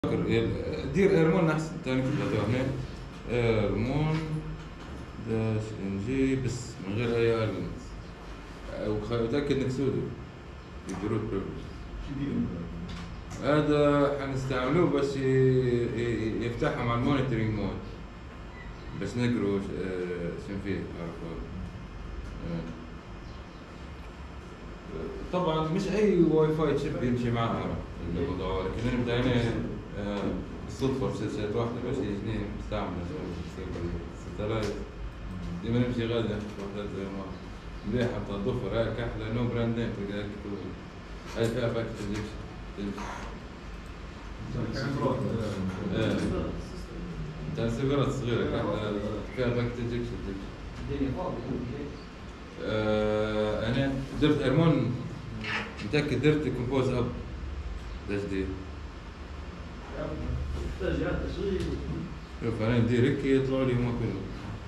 دير ايرمون احسن تاني كتبتها هنا ايرمون داش ان جي بس من غير اي ايرلمنتس وتاكد انك سودو يديروا بريفليج. هذا حنستعملوه بس يفتحها مع المونيتورنج مود بس نقروا شنو فيه عرفوا. طبعا مش اي واي فاي تشيب يمشي معها الموضوع، لكن انا بداينا بالصدفه بسلسله واحده بس يجيني مستعمل ستلايت ديما نمشي غدا وحدات زي ما مليحه بتاع الظفر هاي كحله نو براندين تلقى كتب هاي فيها باكت بتاع السيجارات الصغيره كحله فيها باكت الدنيا فاضيه. انا درت ايرمون متاكد درت كومبوز اب تجديد. شوف انا ندير هيك يطلعوا لي هما كلهم.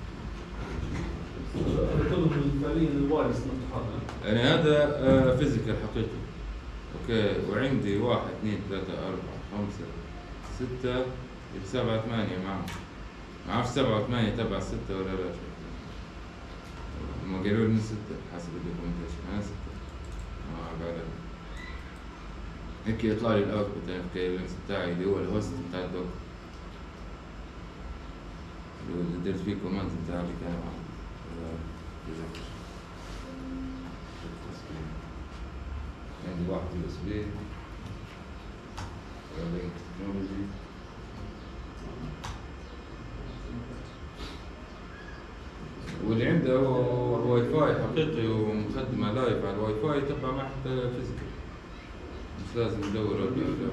يعني هذا فيزيكال حقيقي. اوكي وعندي 1 2 3 4 5 6 7 8 معهم. ما اعرف 7 و 8 تبع 6 ولا لا. هم قالوا لي 6 حسب الدوكيومنتيشن. انا 6 بعد هيك يطلع لي الاوتبوت اف كي لينكس بتاعي اللي هو الهوست بتاع الدوك اللي درت فيه كوماند بتاع اللي كان عندي واحد يو اس بي لينك تكنولوجي واللي عنده واي فاي حقيقي ومخدمه لايف على الواي فاي تبع مع حتى فيزيكال مش لازم ندور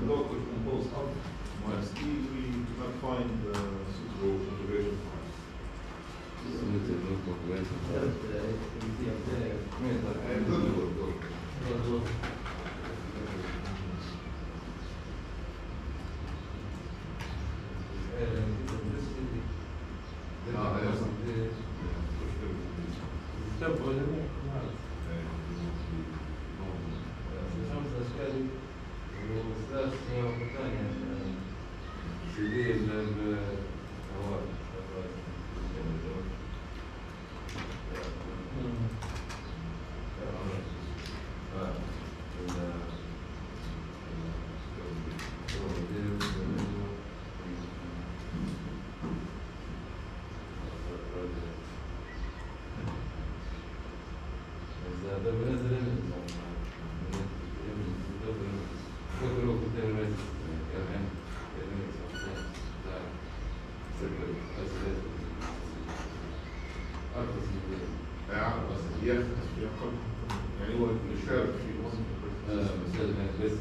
يعني هو مشارك في بس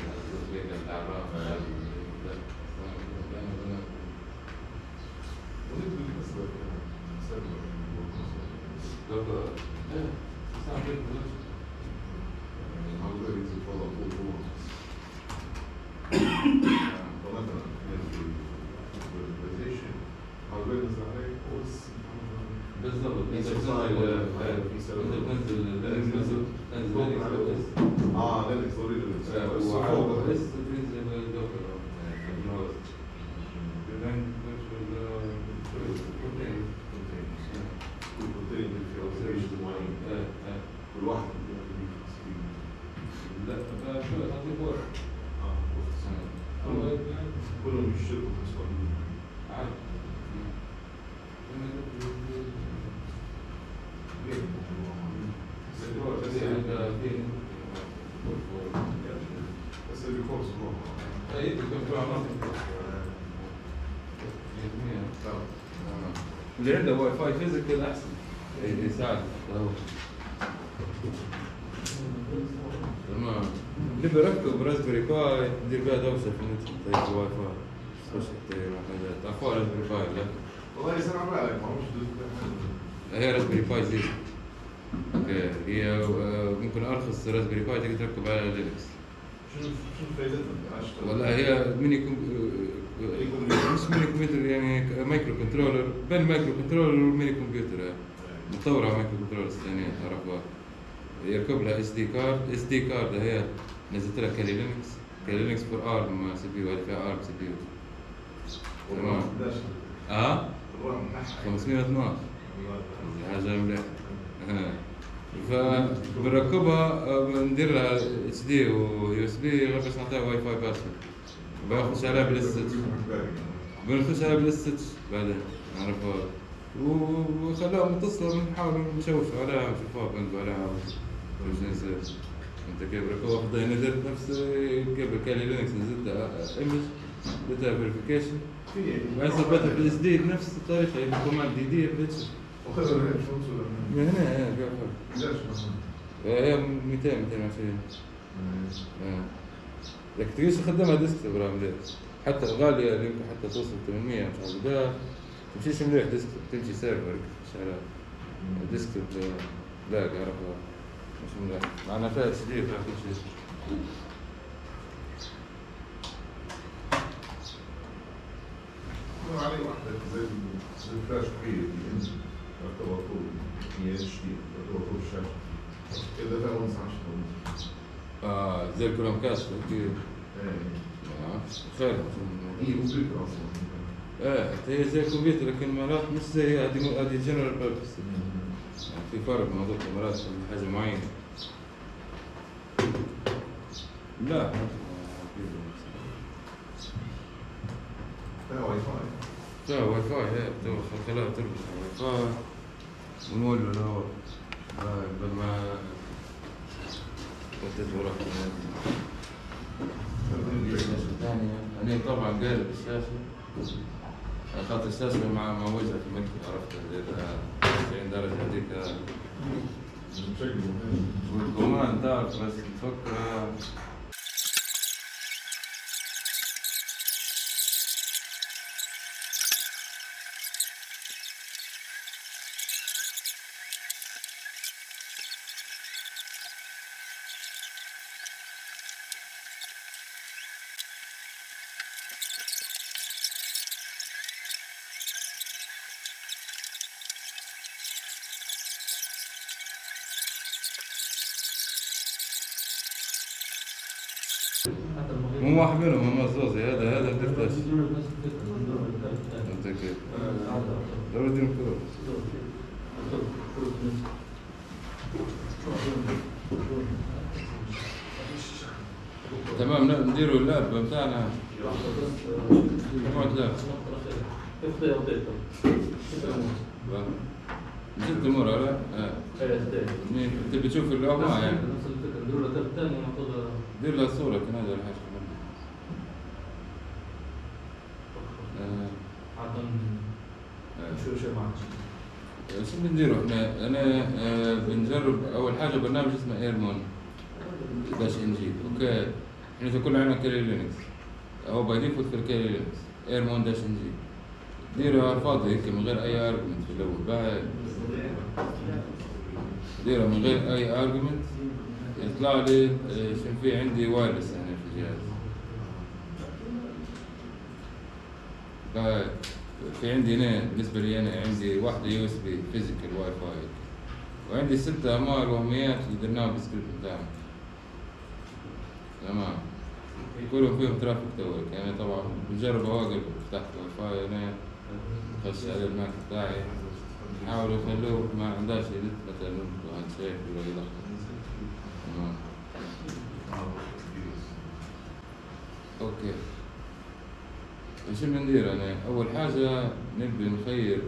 كلهم يشتركوا في السؤال. بس اللي كورس اللي عنده واي فاي فيزيكال احسن يساعد. تمام. اللي بركب راسبيري باي ندير بها دوشه في النت تاع الواي فاي خش كثير حاجات اخوها راسبيري باي لا والله يسمع بالك ما هوش هي راسبيري باي زي اوكي هي ممكن ارخص راسبيري باي تقدر تركب على لينكس. شنو فائدتها؟ والله هي مش ميني كمبيوتر يعني مايكرو كنترولر بين مايكرو كنترولر والميني كمبيوتر متطورة على مايكرو كنترولر الثانية تعرفها يركب لها اس دي كارد. اس دي كارد هي نزلت لها كالي لينكس كلينكس فور ارم سي بي يو، هذه فيها ارم سي بي يو. تمام. 512 حاجة مليحة. فبنركبها بندير لها اتش دي ويو اس بي غير باش نعطيها واي فاي باسورد، بنخش عليها بالاس اتش، بنخش عليها بالاس اتش بعدين نعرفها وخلاها متصلة، بنحاول نشوفوا عليها نشوفوها بنقوا عليها باش نصير. انت كيف بركبها فضي انا درت نفس قبل كالي لينكس نزلتها ايمج درتها فيريفيكيشن بعدين ثبتها بالاس دي بنفس الطريقة، هي كوماند دي دي بلتش من هنا هي 220. لكن تقدرش تخدمها ديسكتوب راه مليح، حتى الغالية اللي يمكن حتى توصل 800 مش عارف ده تمشيش مليح ديسكتوب، تمشي سيرفر شغال ديسكتوب لا قرفها مش مليح، معناها فيها تسجيل فيها كل شيء. عليه واحدة زي الفلاش كبير اللي يعتبر طول HD يعتبر طول الشاشة إذا فيها 15 زي الكروم كاست اكيد. خير هي كمبيوتر أصلا. هي زي الكمبيوتر لكن مرات مش زي هذه جنرال بيربس، يعني في فرق موضوع مرات حاجة معينة. لا فيها واي فاي. فيها واي فاي، هي خلاها تربط واي فاي ونولوا له بدل ما وديت وراك الثانية. أنا طبعا قالب الشاشة خاطر الشاشة مع وجهة في مكي عرفت 90 درجة هذيك والكمان تعرف بس تفكر. مو واحد منهم هم الزوزي هذا درتاش انت كيف دور دير كروت تمام. نديروا اللاب بتاعنا نقعد لاب نزلت المرة لا؟ تبي تشوف اللوحة يعني؟ دير لها صورة كان هذا الحاجة شو بنديروا احنا؟ انا بنجرب اول حاجة برنامج اسمه ايرمون داش ان جي. اوكي احنا في كل عنا كالي لينكس هو باي ديفولت في الكالي لينكس ايرمون داش ان جي. ديرها فاضي هيك من غير اي ارجمنت في الاول، بعد ديرها من غير اي ارجمنت يطلع لي شنو في عندي وايرلس يعني في الجهاز. بعد في عندي هنا بالنسبة لي أنا عندي واحدة يو اس بي فيزيكال واي فاي، وعندي 6 أمار وهميات اللي درناهم بالسكريبت بتاعهم. تمام كلهم فيهم ترافيك توك، يعني طبعا بجرب أواقف فتحت واي فاي أنا خش على الماك بتاعي نحاول نخلوه ما عندهاش يدت مثلا هاند شيك ولا يضغط. تمام اوكي شو بندير انا؟ اول حاجة نبي نخير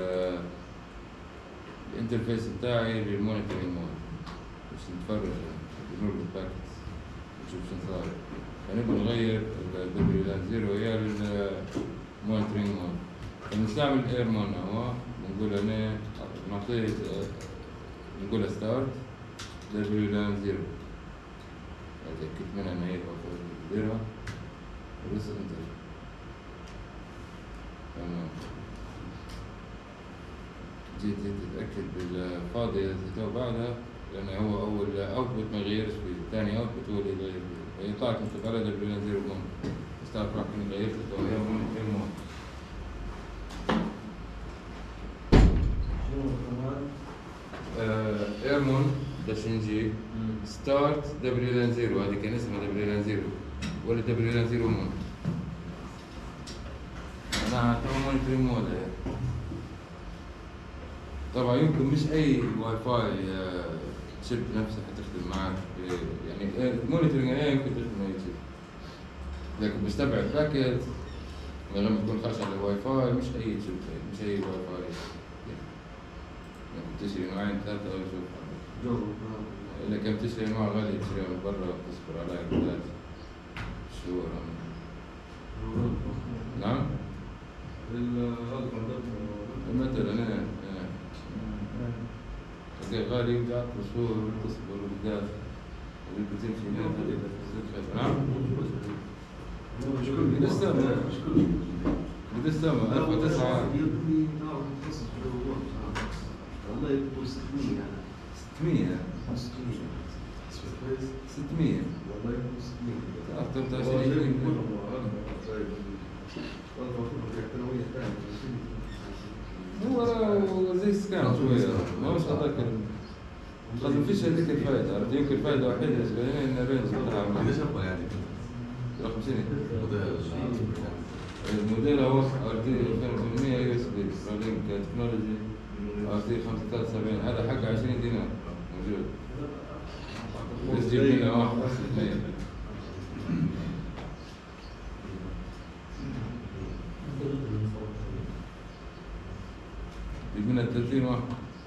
الانترفيس بتاعي للمونيتورنج مود باش نتفرج نربط الباكتس نشوف شو صار. فنبي نغير W0 هي للمونيتورنج مود، فنستعمل ايرمون اهو بنقول انا نعطيه نقول ستارت W0 اتأكد منها ان هي نديرها ودوس انتر. تمام جيت تتأكد بالفاضي تو بعدها لأن هو أول أوتبوت ما يغيرش فيه، ثاني أوتبوت هو اللي يغير فيه، فيطلع لك أنت بلد W0 مون ستارت راكن غيرت تو هي مون ايرمون داش ان جي ستارت W0 هذه كان اسمها W0 ولا دبليو 0 مود. انا اعتبر مونيتورنج مود. طبعا يمكن مش اي واي فاي شيب نفسه حتخدم معك، يعني المونيتورنج يمكن تخدم اي شيب، لكن مستبعد باكيت لما تكون خاش على الواي فاي مش اي شيب، مش اي واي فاي. يعني تشتري نوعين ثلاثة او شوف، لكن تشتري انواع غالية تشتريها من برا تصبر عليها قداش شهور. نعم؟ مثلا غالي وقعت شهور تصبر وقداش اللي بتمشي هنا. نعم؟ قد السما 1009 والله يكتبوا 600 600 600 والله يكتبوا 600 أكثر تأشيرين هو زي سكان شوية، ما مش أتذكر قصدي فيش هذيك الفائدة، عرفت؟ يمكن الفائدة الوحيدة بالنسبة لي إن الرينج بتاعها ليش أبغى يعني؟ رقم سنة الموديل هو RT 2800 USB رولينج تكنولوجي RT 573 هذا حقه 20 دينار موجود، بس جيب لنا واحد 600. جيب لنا 30 واحد.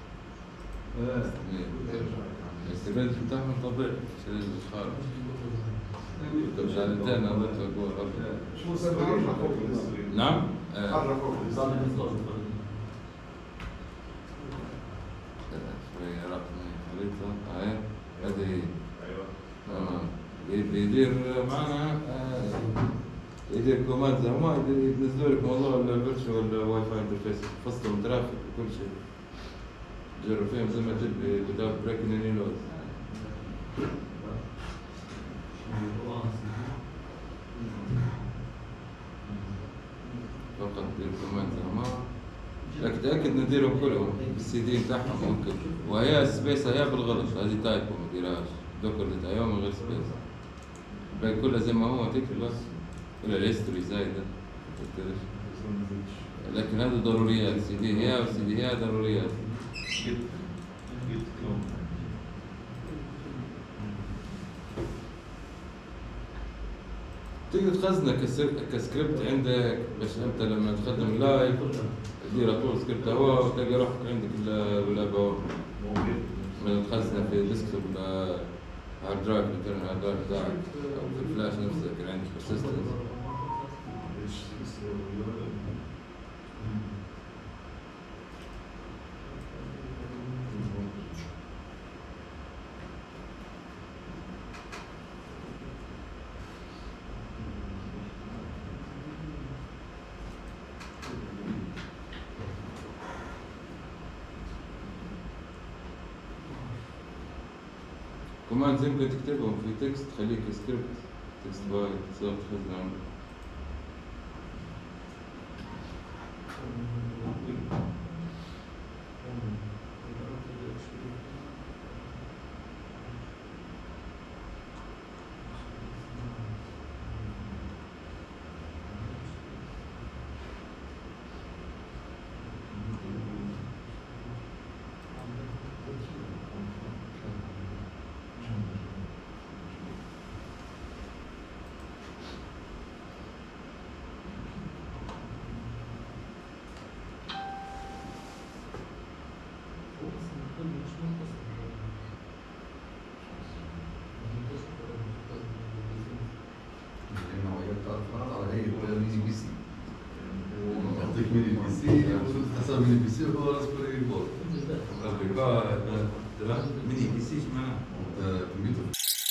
السبيل بتاعهم طبيعي مش لازم الخارج. طب شهادتين نظرت أقول شو سبب نعم؟ شوية رقمي خريطة هاي هذه تمام. بيدير معنا يدير كوماند زي ما ينزلوا لك موضوع الفيرتشوال واي فاي انترفيس، فصلوا من ترافيك وكل شيء. جربوا فيهم زي ما تجيب without breaking any laws. فقط دير كوماند زي ما لكن تأكد نديرهم كلهم بالسي دي بتاعهم ممكن، وهي سبيس هي بالغلط هذه تايبو ما ديرهاش دوكر لتايو من غير سبيس، باقي كلها زي ما هو تكتب بس ولا الهيستوري زايدة لكن هذا ضروريات. سي دي هي والسي دي هي ضروريات. تقدر تخزنه كسكريبت عندك باش انت لما تخدم اللايف تدير طول سكريبت هوا وتلقى روحك عندك اللعبة من تخزنه في ديسكتوب هارد درايف انترنال هارد درايف بتاعك او في الفلاش نفسه كان عندك بيرسيستنس. كمان يمكن تكتبهم في تكست تخليك سكريبت تكست بايت تصير تخزن عندك. ميني بي سي هو راسبيري بول. ميني بي سي معناه كمبيوتر.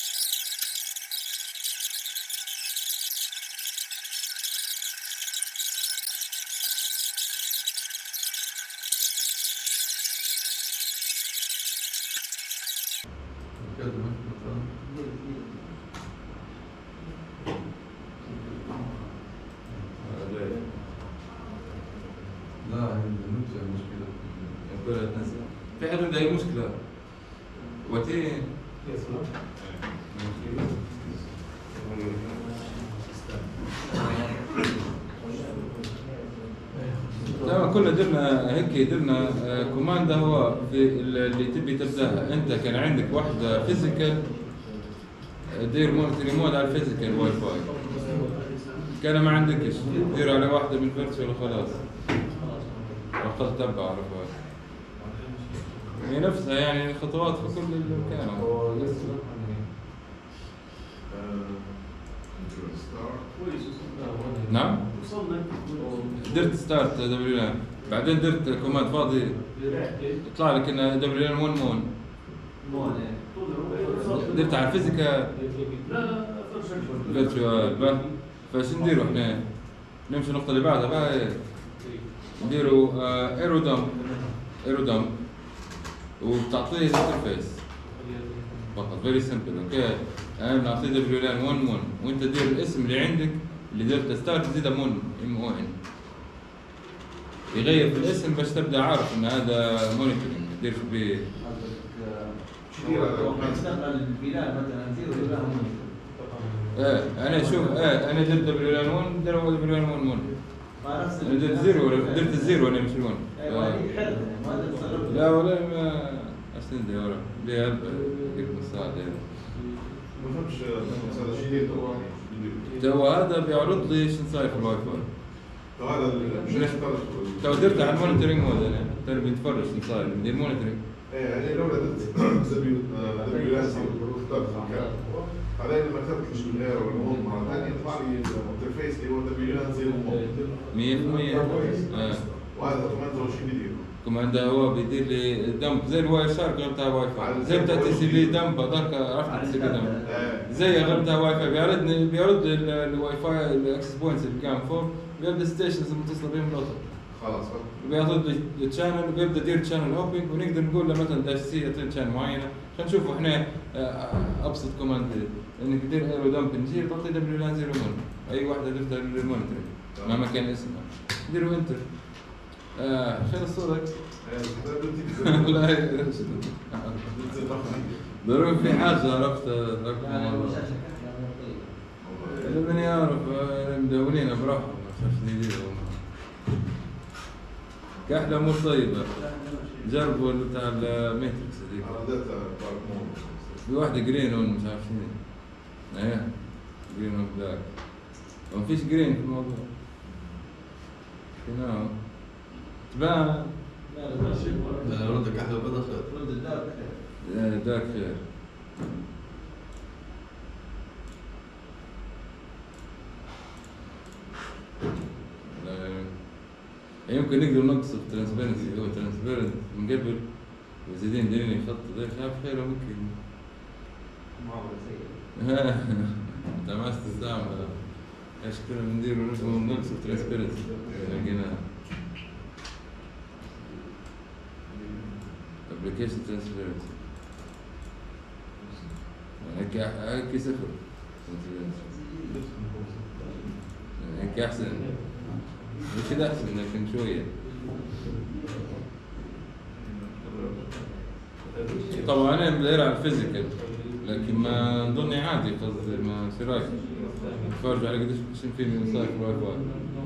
في حد عنده أي مشكلة؟ وتين؟ تمام كلنا درنا هيك، درنا كوماند هو في اللي تبي تبداها. انت كان عندك واحده فيزيكال، دير مونيتوري مود على الفيزيكال واي فاي، كان ما عندكش دير على واحده من فيرتشوال وخلاص وقت تبع على فاي. هي نفسها يعني الخطوات في كل المكان. نعم درت ستارت دبليو لان، بعدين درت كوماند فاضي يطلع لك ان دبليو لان 1 مون. درت على الفيزيكا فيرتشوال. فاش نديروا احنا؟ نمشي النقطه اللي بعدها بقى، نديروا ايرو دمب وبتعطيه انترفيس فقط، فيري سمبل. اوكي انا بنعطيه دبليو لان 1 مون، وانت دير الاسم اللي عندك اللي درت ستارت تزيده مون ام او ان، يغير في الاسم باش تبدا عارف ان هذا مونيتورنج دير به. البلاد مثلا زيرو لها انا شوف انا درت دبليو لان 1 دروا دبليو لان 1 مون، انا درت زيرو، درت الزيرو انا مش ال1. لا ولا ما اسند يا ورا ليه هلبة كيف مساعدة ما فهمش هذا الشيء اللي تو هذا بيعرض لي شو صاير في الواي فاي. هذا مش تو درت على المونيتورنج مود، انا ترى بنتفرج شو صاير ندير مونيتورنج. ايه يعني لو درت دبليو لازم اخترت المكان، بعدين لما كتبت من غيره والمهم مره ثانيه يطلع لي الانترفيس اللي هو دبليو لازم 100%. وهذا كمان شو بيدير؟ كوماند هو بيدير لي دمب زي الواي شارك غير بتاع واي فاي، زي بتاع تي سي بي دمب. هذاك عرفت تي سي بي دمب زي غير بتاع واي فاي، بيعرض الواي فاي الاكسس بوينتس اللي كان فوق، بيبدا ستيشنز المتصله بهم لوطه خلاص بيعطي الشانل وبيبدا يدير شانل اوبن، ونقدر نقول له مثلا داش سي يعطي شانل معينه. خلينا نشوفوا احنا ابسط كوماند انك تدير ايرو دمب نجي تعطي دبليو لان 0 مون، اي واحده درتها للمونيتور مهما كان اسمها ديروا انتر. خير صورك والله ضروري في حاجة عرفت من يعرف مدونين بروحهم ما شافش يديروا كحلة مو طيبة. جربوا بتاع الماتريكس هذيك في واحدة جرين مش عارف شنو. ايه جرين وبلاك، ما فيش جرين في الموضوع هنا تبان. لا ردك احلى بدل خير. رد الدار خير. دار خير. يمكن نقدر نقص الترانسبيرنسي، هو ترانسبيرنت من قبل وزيدين ديرين خط ذا شاف خيره ممكن. معاملة سيئة. انت ما تستعمل ايش كنا بندير نقص الترانسبيرنسي لقيناها. ابلكيشن ترانسبيرنسي هيك صفر، هيك احسن، كده احسن لكن شويه. طبعا انا بدير على الفيزيكال لكن ما نظني عادي، قصدي ما في رايك اتفرج على قديش في من صار في الواي فاي.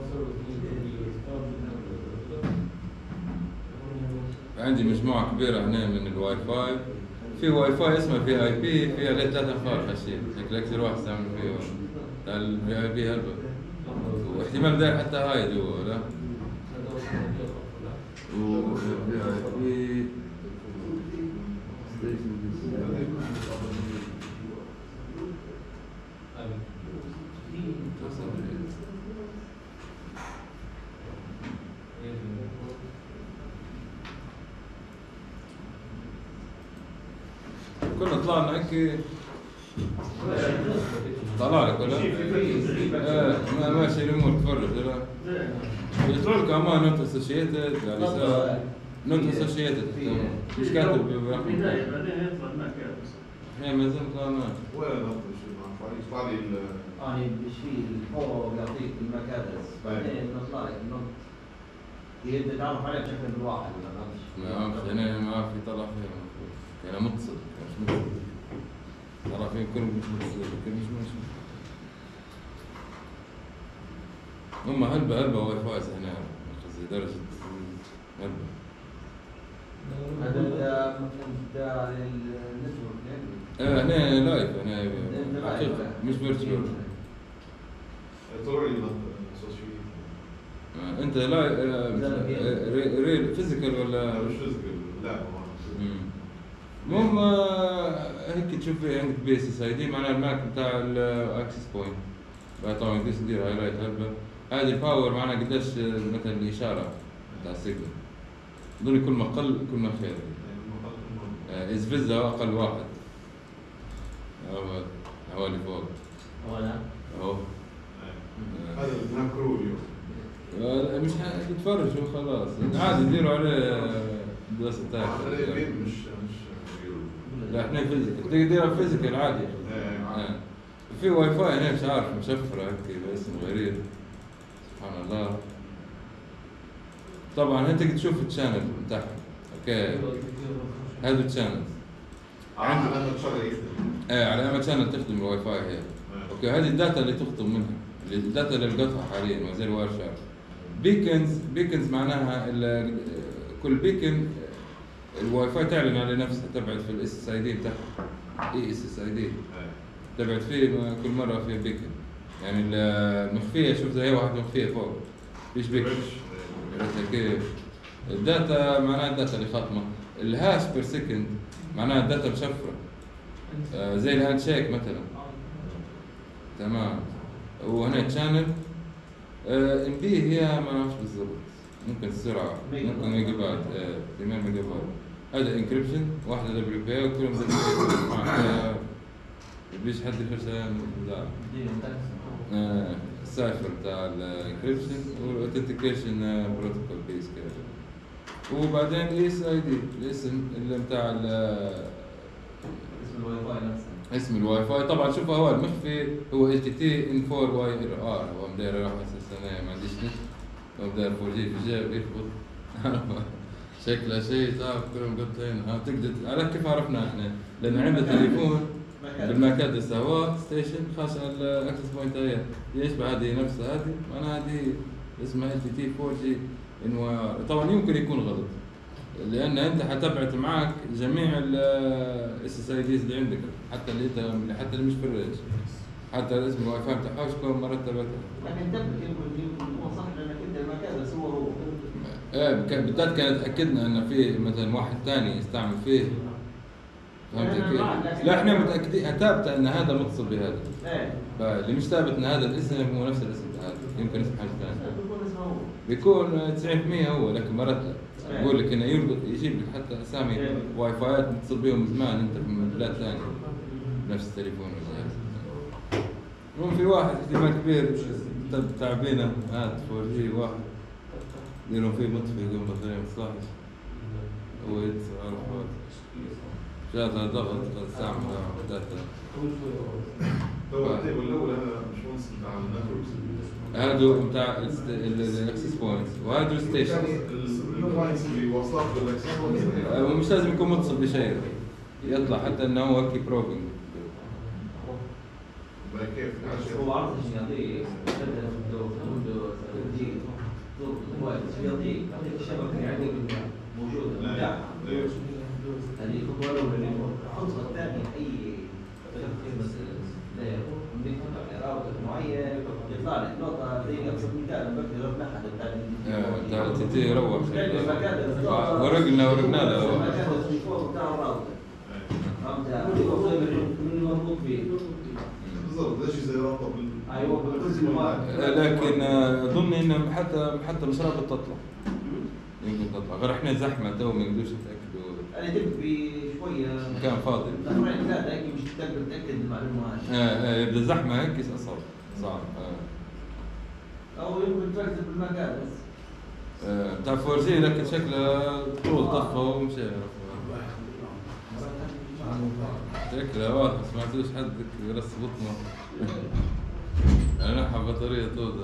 عندي مجموعة كبيرة هنا من الواي فاي، في واي فاي اسمه في اي بي فيها غير 3 انفار خشين، هيك اكثر واحد استعمل فيه تاع الفي اي بي هلبة، واحتمال داير حتى هاي جوا لا. وفي اي بي كنا طلعنا هيك طلع لك ولا؟ ما ماشي الامور تفرج لا يطلع لك امان نوت اسوشيتد على اليسار، نوت اسوشيتد مش كاتب بعدين يطلع ما كاتب. هي ما زلت طلعنا ولا نقطة شيء ما يطلع لي بشيل فوق يعطيك المكادس، بعدين نطلع لك النط يبدا يتعرف عليه بشكل بالواحد ولا ما اعرفش انا ما اعرف يطلع فيها كان متصل مش متصل طلع فيه كل مش متصل كل مش هم هلبة واي فاي هنا زي درجة مربع. هذا انت على النتورك يعني؟ هنا لايف، هنا حقيقة مش فيرتشوال. طلع لي associated. انت لا ريل فيزيكال ولا مش فيزيكال، لا المهم هيك تشوف في عندك بيس اس اي دي معناها الماك بتاع الاكسس بوينت. طبعا قديش ندير هايلايت هلبة. هذه الباور معناها قديش مثلا الاشاره بتاع السيجنال. اظن كل ما قل كل ما خير. از فيزا اقل واحد حوالي فوق ولا اهو. هذا الماكرو اليوم. مش تتفرجوا خلاص عادي يديروا عليه دراسه تاعك. مش لا احنا فيزيكال تقدر تديرها فيزيكال عادي. في واي فاي هنا مش عارف مشفره هيك باسم غريب سبحان الله. طبعا انت تشوف الشانل بتاعهم اوكي. هذا الشانل على ما تشغل يخدم. على اما شانل تخدم الواي فاي هي. اوكي هذه الداتا اللي تخطب منها، الداتا اللي لقطها حاليا زي الواير شارك. بيكنز معناها كل بيكن الواي فاي تعلن على نفسها تبعت في الاس اس اي دي بتاعها. اي اس اس اي دي تبعت فيه كل مره في بيكن، يعني المخفيه شوف زي واحد مخفيه فوق فيش بيكن. كيف الداتا معناها الداتا اللي خاتمه. الهاش بير سكند معناها الداتا مشفره زي الهاند شيك مثلا. تمام. وهنا تشانل ام بي هي ما نعرفش بالضبط، ممكن السرعه ممكن ميجا بايت 8 ميجا بايت. هذا انكربشن واحده دبليو بي وكلهم زي ما بيش حد يخشها السايفر بتاع الانكربشن والاوثنتيكيشن بروتوكول بيس كده. وبعدين الاس اي دي الاسم اللي بتاع اسم الواي فاي نفسه. اسم الواي فاي طبعا شوف هو المخفي هو ال تي تي ان 4 واي ار ار. هو مداير راح اساسا ما عنديش نت، هو مداير 4 جي في جيب يخبط شكله شيء تعرف كلهم قطعين. تقدر على كيف عرفنا احنا؟ لان عندنا تليفون بالماكات السواق ستيشن خاص على الاكسس بوينت هي يشبه هذه نفسها. هذه معناها هذه اسمها ال تي تي 4 جي ان واي ار. طبعا يمكن يكون غلط لان انت حتبعت معك جميع الاس اس اي ديز اللي عندك، حتى اللي مش في الرينج، حتى الاسم الواي فاي بتاعها شكون مرتبتها. لكن تبدأ يكون صح لانك انت المكان بس هو بالذات كانت تاكدنا ان في مثلا واحد ثاني يستعمل فيه. فهمت كيف؟ لا احنا متاكدين ثابته ان هذا متصل بهذا. اللي مش ثابت ان هذا الاسم هو نفس الاسم هذا، يمكن اسم حاجه ثانيه. بيكون 90% هو، لكن مرات يقول لك انه يربط يجيب لك حتى اسامي واي فايات متصل بهم زمان انت في بلاد ثانيه بنفس التليفون والجهاز. المهم في واحد احتمال كبير تعبينه هات 4 جي واحد يديرون فيه مطفي يقوم بطاريه ما تصلحش ويتصل جاتها ضغط استعمل داتا. هو التيبل الاول هذا مش ونس بتاع النتوركس. هادو بتاع الاكسس بوينتس وهادو ستيشنز. يعني البوينتس اللي واصلات بالاكسس بوينتس مش لازم يكون متصل بشيء، يطلع حتى انه هو هيك بروبنج. كيف؟ هو عرض الشياطين تبدا في ويندوز تجي يعطيك الشبكه يعني موجوده متاحه. هذه الخطوه الاولى. الخطوه الثانيه اي راوتر معين يطلع لك نقطه زي ابسط مثال بقدر نحدد بتاع تي تي روح ورقنا له المكان بتاع الراوتر من مربوط به بالضبط. ده شيء زي رابطه ايوه لكن اظن ان حتى مش رابط تطلع، يمكن تطلع غير احنا زحمه تو ما يقدروش يتاكدوا. انا تبي شويه مكان فاضي تقريبا ثلاثه هيك مش تقدر تتاكد المعلومات. يبدا زحمه هيك اصعب صعب. او يمكن تركز بالمكان بس. بتاع 4 جي لكن شكله طول طفى ومشي. شكله واضح ما سمعتوش حد يرص بطنه. انا نحى بطاريه تودا.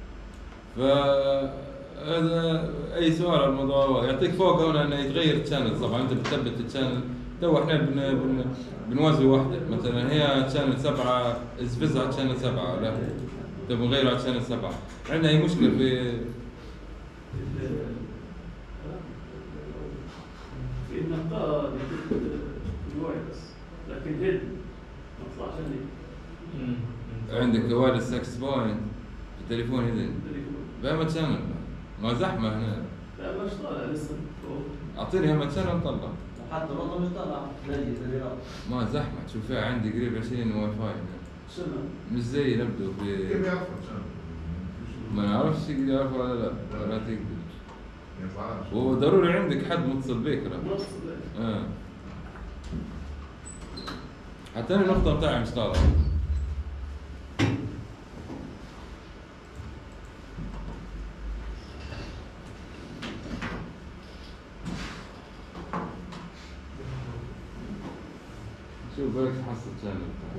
فهذا اي سؤال على الموضوع هو يعطيك فوق هنا انه يتغير الشانل. طبعا انت بتثبت الشانل تو احنا بنوازي واحده مثلا هي شانل 7 اسفزها على شانل 7 لا تبغى نغيرها على شانل 7. عندنا هي مشكله في النقال الوايرلس لكن هيد ما طلعش عندي عندك وايرلس 6 بوينت في تليفون هيدن تليفون. بأما تشانل ما زحمة هنا. لا مش طالع لسه فوق. أعطيني أما تشانل نطلع. وحتى والله مش طالع نجي في الرياض. ما زحمة تشوف فيها عندي قريب 20 واي فاي هنا. سنة مش زي نبدو كيف في يعرفوا عشان ما نعرفش يقدر يعرف ولا لا ولا تقدر. ما يطلعش. وضروري عندك حد متصل بيك راه. نص حتى أنا النقطة بتاعي مش طالعة. شوف بالك تحصل شانل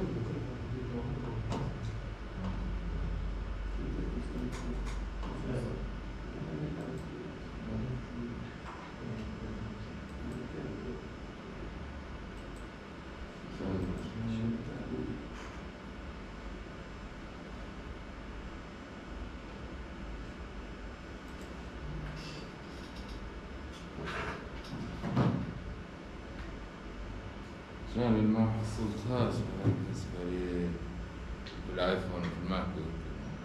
شانل ما حصلتهاش بالنسبة لي بالايفون في الماك بوك.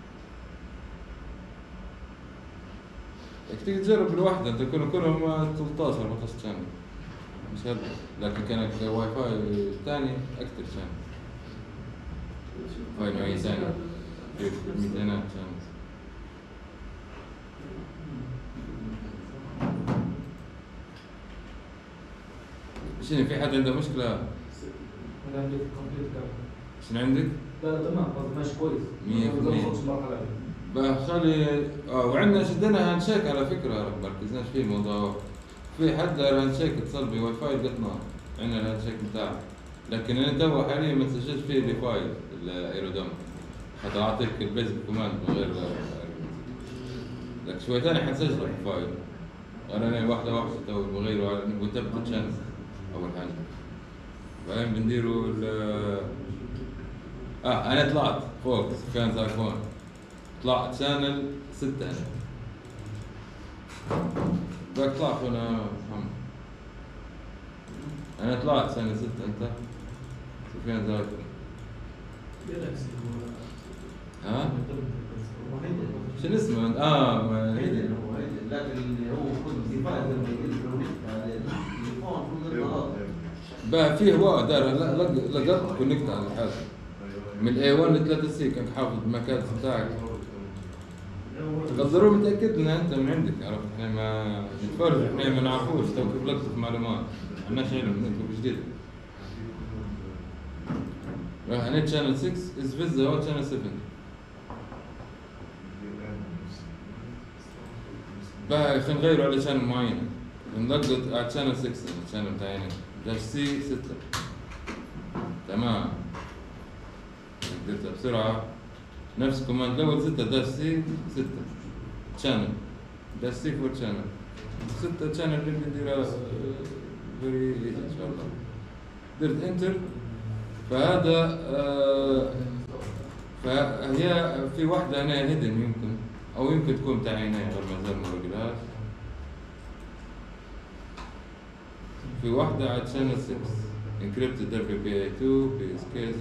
بدك تيجي تجرب الواحدة انت كلهم 13 14 شانل مش هذا، لكن كان واي فاي ثاني اكثر شانل. فاي نوعية ثانية في 200 شانل. شنو في حد عنده مشكلة؟ انا عندي كومبليت كامل. شنو عندك؟ لا لا تمام ماشي كويس. 100%. ما وصلتش المرحله هذه. بخلي وعندنا شدنا هاند شيك على فكرة ما ركزناش فيه الموضوع. في حد دار هاند شيك اتصل بي واي فاي لقيت نار. عندنا الهاند شيك بتاعه. لكن انا تو حاليا ما تسجلش فيه الفايل الايرودوم. حتى اعطيك البيزك كوماند من غير لك شوي ثاني حنسجله في الفايل. انا واحدة تو بغيره وثبت تشانس اول حاجة. بعدين بنديروا انا طلعت فوق كان ايفون. طلعت شانل 6 انا. بدك تطلع اخونا محمد. انا طلعت شانل 6 انت. سفيان زايفون. جالكسي ها؟ شنو اسمه؟ هيدن هو هيدن لكن اللي هو كل ديفايس لما يجي هذا التليفون كل الغلط. بقى فيه هو دار لقط كونكت على الحاجة. من A1 ل 3C كنت حافظ المكات بتاعك. ضروري متأكد ان انت من عندك عرفت احنا ما نتفرج احنا ما نعرفوش تو كيف لقطة معلومات. عندناش علم نكتب جديد. هنا channel 6 is Visa or channel 7. بقى خلينا نغيره على channel معينة. نلقط على channel 6 الشانل بتاعنا. داش سي 6. تمام. قدرتها بسرعة. نفس كوماند الأول 6 داش سي 6 شانل داش سي 4 شانل 6 شانل اللي نديرها فيري إن شاء الله. درت انتر فهذا فهي في واحدة هنا هيدن يمكن أو يمكن تكون تاعي هنا غير ما زال ما لقيتهاش. في واحدة على شانل 6 encrypted WPA2 PSK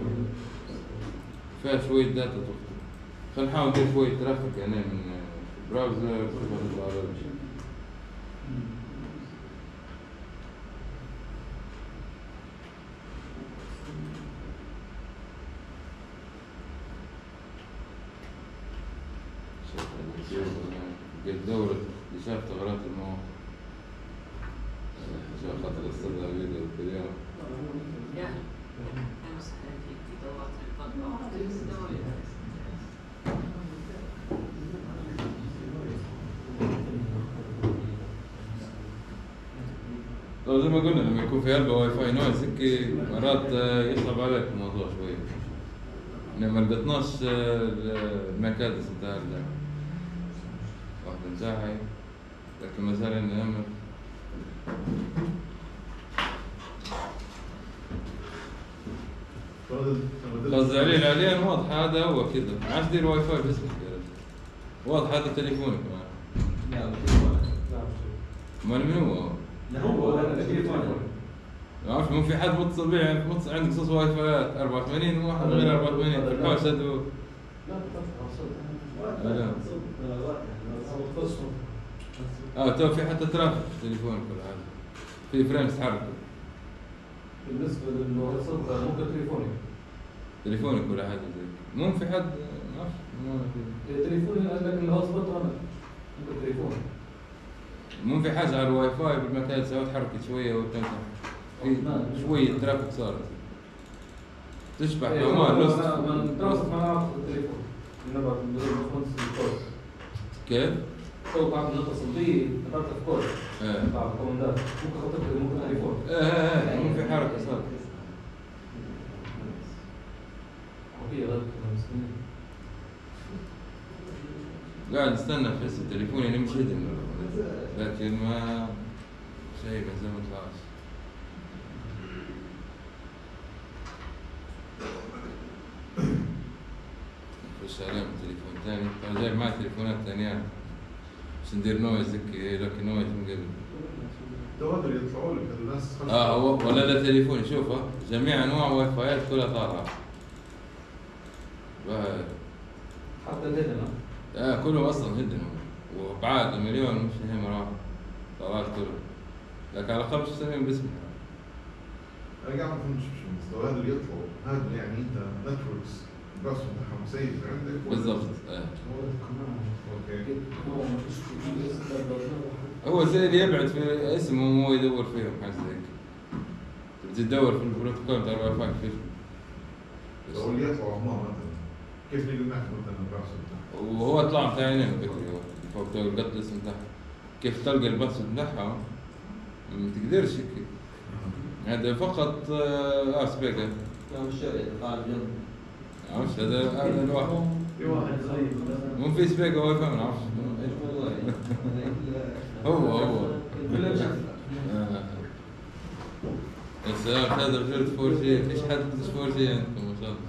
فيها شوية داتا تخطي. خلينا نحاول ندير شوية ترافيك يعني من براوزر قد دورة اكتشاف ثغرات المواقع عشان خاطر استخدم فيديو الفيديو. طيب زي ما قلنا لما يكون في قلبه واي فاي نويز هيك مرات يصعب عليك الموضوع شوي. ما لقيتناش المكادس بتاع واحدة نزاحي لكن ما زال نعمل. قصدي عليه العلين واضح هذا هو كده ما عادش دير واي فاي باسمك يا رجل واضح هذا تليفونك كمان. لا بالتليفون. لا مش مال من هو؟ لا هو بالتليفون. ما اعرفش مو في حد متصل بيه يعني عندك صوص واي فايات 84 وواحد غير 84 في الحوش هذو. لا تفتح صوت. لا. تو في حتى ترافيك في التليفون كل حاجه. في فريم تتحرك. بالنسبة للواتساب ممكن تليفونك ولا حاجه زي مو في حد ما اعرفش تليفوني قال لك الهوت سبوت انا ممكن تليفوني. مو في حاجه على الواي فاي بالمكان تسوي تحركت شويه وتنتهي. في شويه ترافيك صارت. تشبح نومان لوست. انا متواصل مع التليفون. نبغى نخلص الكود. كيف؟ تو بعد ما نتصل بيه نبعث الكود. ايه بعد الكومندات ممكن خطط ممكن تليفون. ايه مو في حركه صارت. وهي غير كذا مسكين. قاعد استنى في اسم تليفوني يعني مش هدم لكن ما شيء من زمان طلعش. خش عليهم تليفون ثاني، انا جايب معي تليفونات ثانية بس ندير نويز هيك لكن نويز من قبل. تو هذا اللي يطلعوا لك الناس. هو ولا لا تليفوني شوفه جميع انواع واي فايات كلها طالعة. حتى الهدنة. كلهم اصلا هدن وابعاد مليون مش هي مرة واحدة. طلعت كلهم. لكن على 5 سنين باسمي. انا قاعد افهم شو المستوى هذا اللي يطلعوا، هذا يعني انت نتوركس الباس بتاعهم مسيف عندك بالضبط. اوكي. هو زي اللي يبعد في اسمه وهو يدور فيهم حاجة زي هيك. تدور في البروتوكول تاع الواي فاي كيف. لو اللي يطلعوا هم مثلا كيف نقدر نعرف مثلا الباس بتاعهم؟ وهو طلع متعينين بكري هو فوق لقط الاسم تاعها. كيف تلقى الباس بتاعها ما تقدرش هيك. هذا فقط سبيكر. يوم الشرعي قال جنب. عرفت هذا الواحد. في واحد غريب. مو في سبيكر واي فاي ما نعرفش. هو يا سلام هذا بجد 4G فيش حد 4G عندكم ما شاء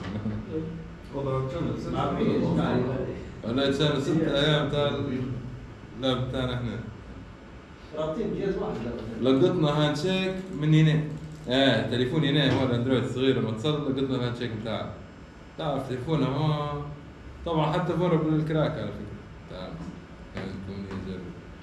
الله. ولا كان 6 ايام تاع اللعب بتاعنا احنا. رابطين بجهاز واحد. لقطنا هاند شيك من هنا. تليفون هنا هو الاندرويد الصغير لما اتصل لقطنا الهاند شيك بتاعه. تعرف تليفونه هو طبعا حتى فورب للكراك على فكره. تعرف كان يكون يجرب.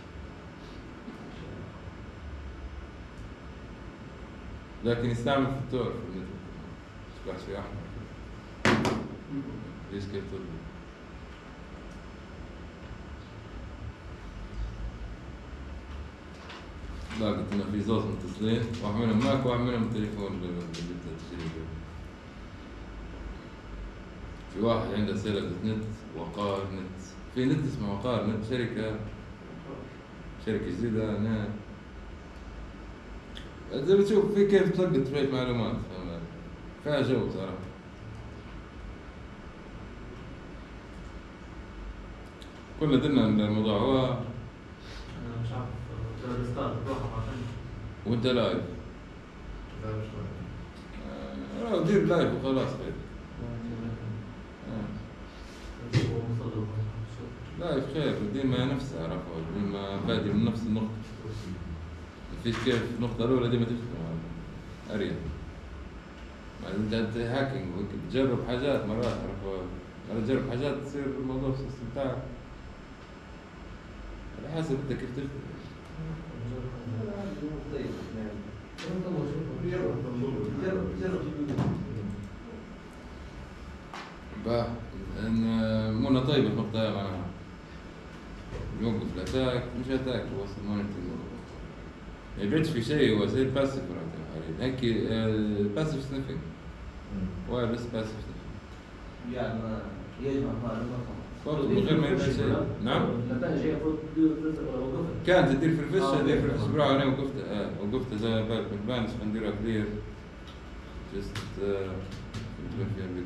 لكن يستعمل في التور في النتورك. يشبح شوي احمر. ليش كيف تطلع؟ لقيت انه في زوز متصلين، واحد منهم ماك وواحد منهم تليفون بالتسجيل. في واحد عنده سيرة نت وقار نت، في نت اسمه وقار نت شركة جديدة أنا إذا بتشوف في كيف تلقط شوية معلومات فيها جو صراحة. كنا درنا من الموضوع هو انا مش عارف الستار بتروح وانت لايف. لا مش فاهم. دير لايف وخلاص خير. لايف خير ودير ما نفسه عرفه ديما بادي من نفس النقطة. فيش كيف النقطة الأولى ديما تفتح أريح. انت هاكينج تجرب حاجات مرات عرفه مرات تجرب حاجات تصير الموضوع في السيستم بتاعك. على حسب انت كيف تفتح. ان منى طيبة في نقطة معناها يوقف الاتاك مش اتاك هو مونيتورنج ما يبعدش في شيء هو زي الباسيف هيك باسيف سنيفنج وايرلس باسيف سنيفنج يعني يجمع معلومات فقط من غير ما يبعد شيء. نعم النتائج هي المفروض تدير ولا وقفت؟ كانت تدير في الفش تدير في الفش بروح انا وقفتها وقفتها زي ما بالك ما تبانش نديرها كلير جست فيها بيكو.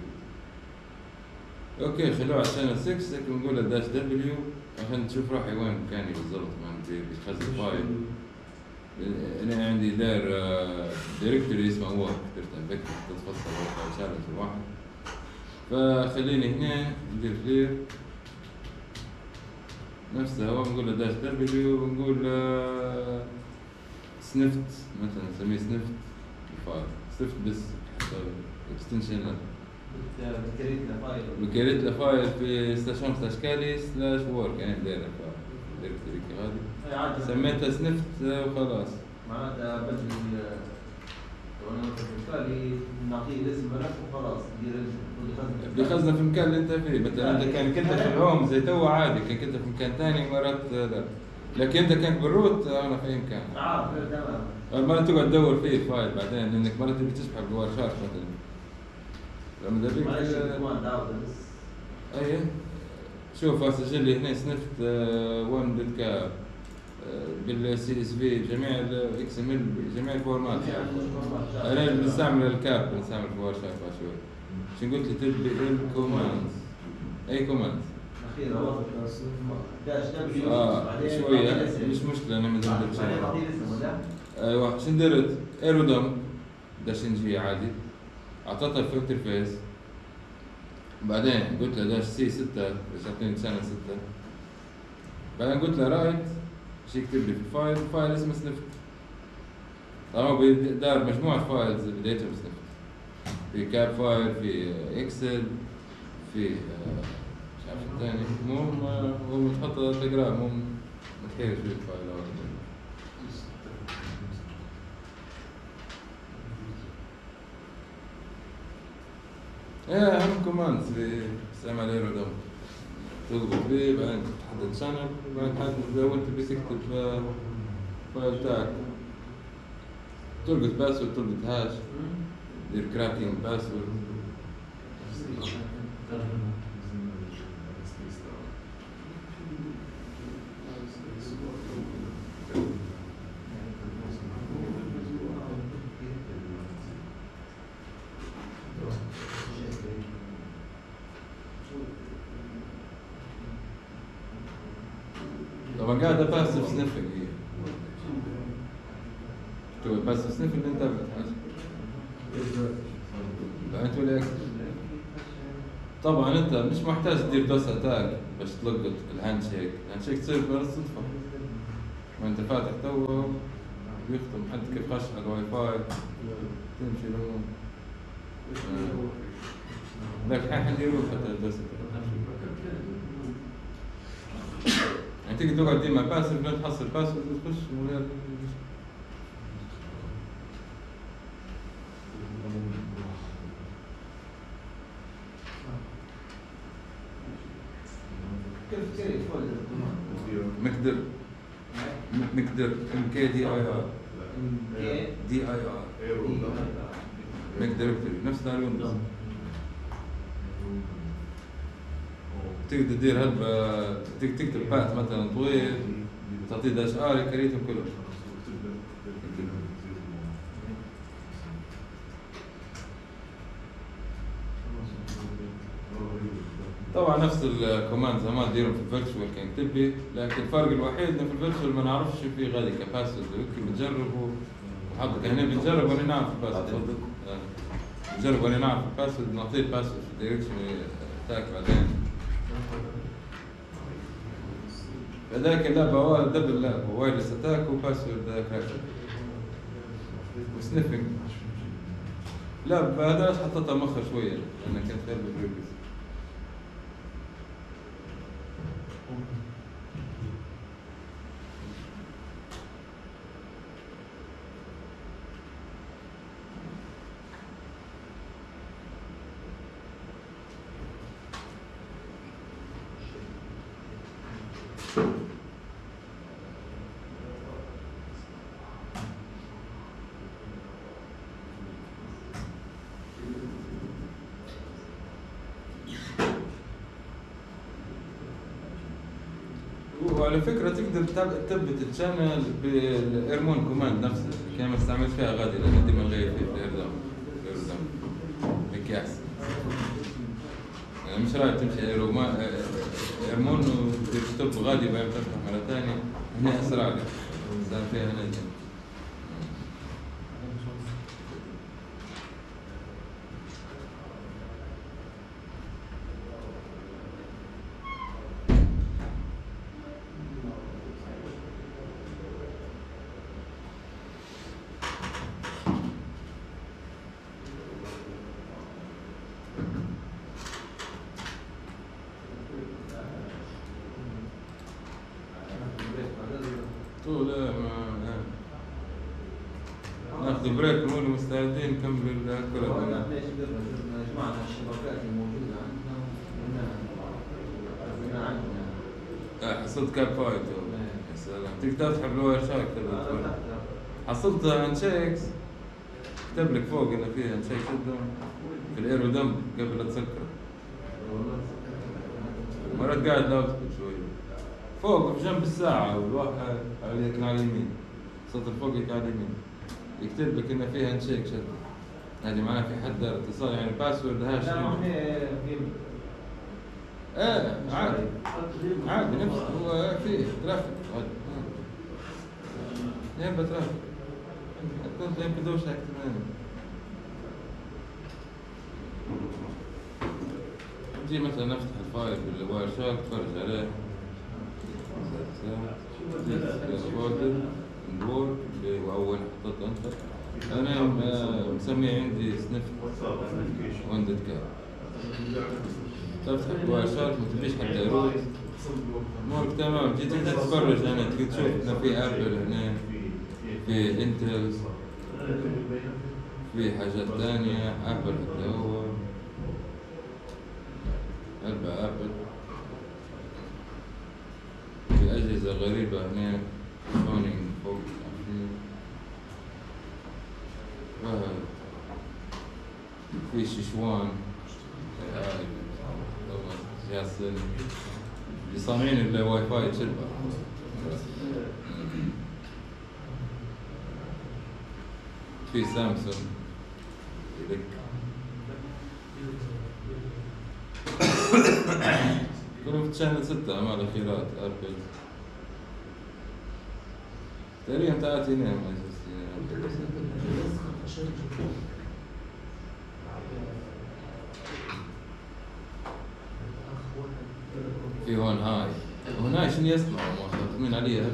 اوكي خلوها على شانل 6 هيك بنقول الداش دبليو عشان تشوف روحي وين مكاني بالضبط ما ندير يخزن فايل. انا عندي داير دايركتوري اسمه هو كتبت بك تتفصل واحد شانل واحد فخليني هنا ندير كلير نفسها هو بنقول له داش دبليو ونقول سنفت مثلا نسميه سنفت فايل سنفت بس اكستنشن بكريت له فايل. بكريت له فايل في ستاشون /كالي /work يعني دايره دايركتوري هذه سميتها سنفت وخلاص. معناتها بدل وانا بالتالي نعطيه الاسم ملف وخلاص بيخزن في المكان اللي انت فيه. مثلا انت كنت في الهوم زي تو عادي، كنت في مكان ثاني مرات لا، لكن انت كنت بالروت انا في مكان عارف تمام. مرات تقعد تدور فيه الفايل بعدين لانك مرات تبي تسحب جوال شارك مثلا لما تبيك اي شوف اسجل لي هنا سنفت 1 دوت كاب بالسي اس في جميع الاكس ام ال جميع الفورمات. انا بنستعمل الكاب بنستعمل جوال شارك شوي. شو قلت لي تبي الكوماند اي كوماند اخيرا شويه مش مشكله انا مازال ايوه شو درت ايرودوم داش ان جي عادي اعطيتها في انترفيس. بعدين قلت له داش سي 6 بس اعطيني سنه 6. بعدين قلت له رايت شي يكتب لي في فايل اسمه سنفت. طبعا دار مجموعه فايلز بدايتهم سنفت في كاب فايل في اكسل في مش عارف شو ثاني. المهم هو تحط تقراه مو متحير شو الفايل هذا. ايه اهم كوماند في استعمال ايرودوم تضغط فيه بعدين تحدد شانل بعدين تحدد لو انت بتكتب فايل تاعك تلقط باسورد تلقط هاش دير كراكينج باسورد. طبعا قاعد باسف سنيفنج هي تو باسف سنيفنج انت بتحس انت ولا طبعا انت مش محتاج تدير دوس اتاك باش تلقط الهاند شيك. الهاند شيك تصير بالصدفه وانت فاتح تو بيختم حد كيف خش على الواي فاي تمشي الامور. لكن الحين حنديروه حتى الدوس يعني تقدر تقعد ديما باسف لين تحصل باسورد وتخش من غير مقدر MK DIR مقدر نفس الويندوز. تقدر تدير هلبة تكتب بات مثلا طويل تعطيه داش ار يكريتهم كلهم. طبعا نفس الكوماند زمان ديرهم في الفيرتشوال كان تبي، لكن الفرق الوحيد انه في الفيرتشوال ما نعرفش في غادي كباسورد يمكن بنجربه وحطك هنا بنجرب وانا نعرف الباسورد. بنجرب وانا نعرف الباسورد نعطيه الباسورد في الدايركشن تاعك بعدين. هذاك اللعبة دبل لعبة وايرلس اتاك وباسورد كراكر وسنيفنج. لا هذا حطيتها مخر شوية لأنها كانت غير بالبريفيس. وعلى فكرة تقدر تثبت الشانل بالايرمون كوماند نفسه كان ما استعملت فيها غادي لأن ديما نغير فيه الايردوم هيك أحسن. يعني مش رايح تمشي ايرمون وتدير ستوب غادي بعدين تفتح مرة ثانية هنا أسرع لك صار فيها هنا جنب. طول ناخذ بريك ونكون مستعدين نكمل الكرة. والله ليش قدرنا جمعنا الشبكات الموجودة عندنا حصلت كاب فايت يا سلام. تقدر تسحب الواير شارك تبع حصلت هاندشيكس كتب لك فوق انه فيه هاندشيك قدام في الايرو دم قبل لا تسكر. مرات قاعد لابسك شوي فوق بجنب الساعة والواحد على اليمين سطر فوقك على اليمين يكتب لك انه فيه هاندشيك شد. هذه معناها في حد دار اتصال يعني باسورد هاش. ايه عادي نفس هو فيه ترافيك يبقى ترافيك كنت يمكن دوشة اكتمالي نجي مثلا نفتح الفايل بالواير شارك نتفرج عليه نقول اللي هو أول حطيته أنت. أنا مسميه عندي سنيف وندد كاب. تفتح الواير شارك ما تبيش حتى يروح امورك تمام. جيت انت تتفرج هنا تقدر تشوف انه في ابل هنا في انتل في حاجات ثانية ابل حتى هو ابل في اجهزة غريبة هنا سوني فوق في شيشوان جهاز اللي صانعين الواي فاي تشبه في سامسونج يدك كلهم في شانل 6 أعمال الخيرات أربل تقريبا تأتي نعم في هون هاي شنو يسمعوا ما خاطمين عليها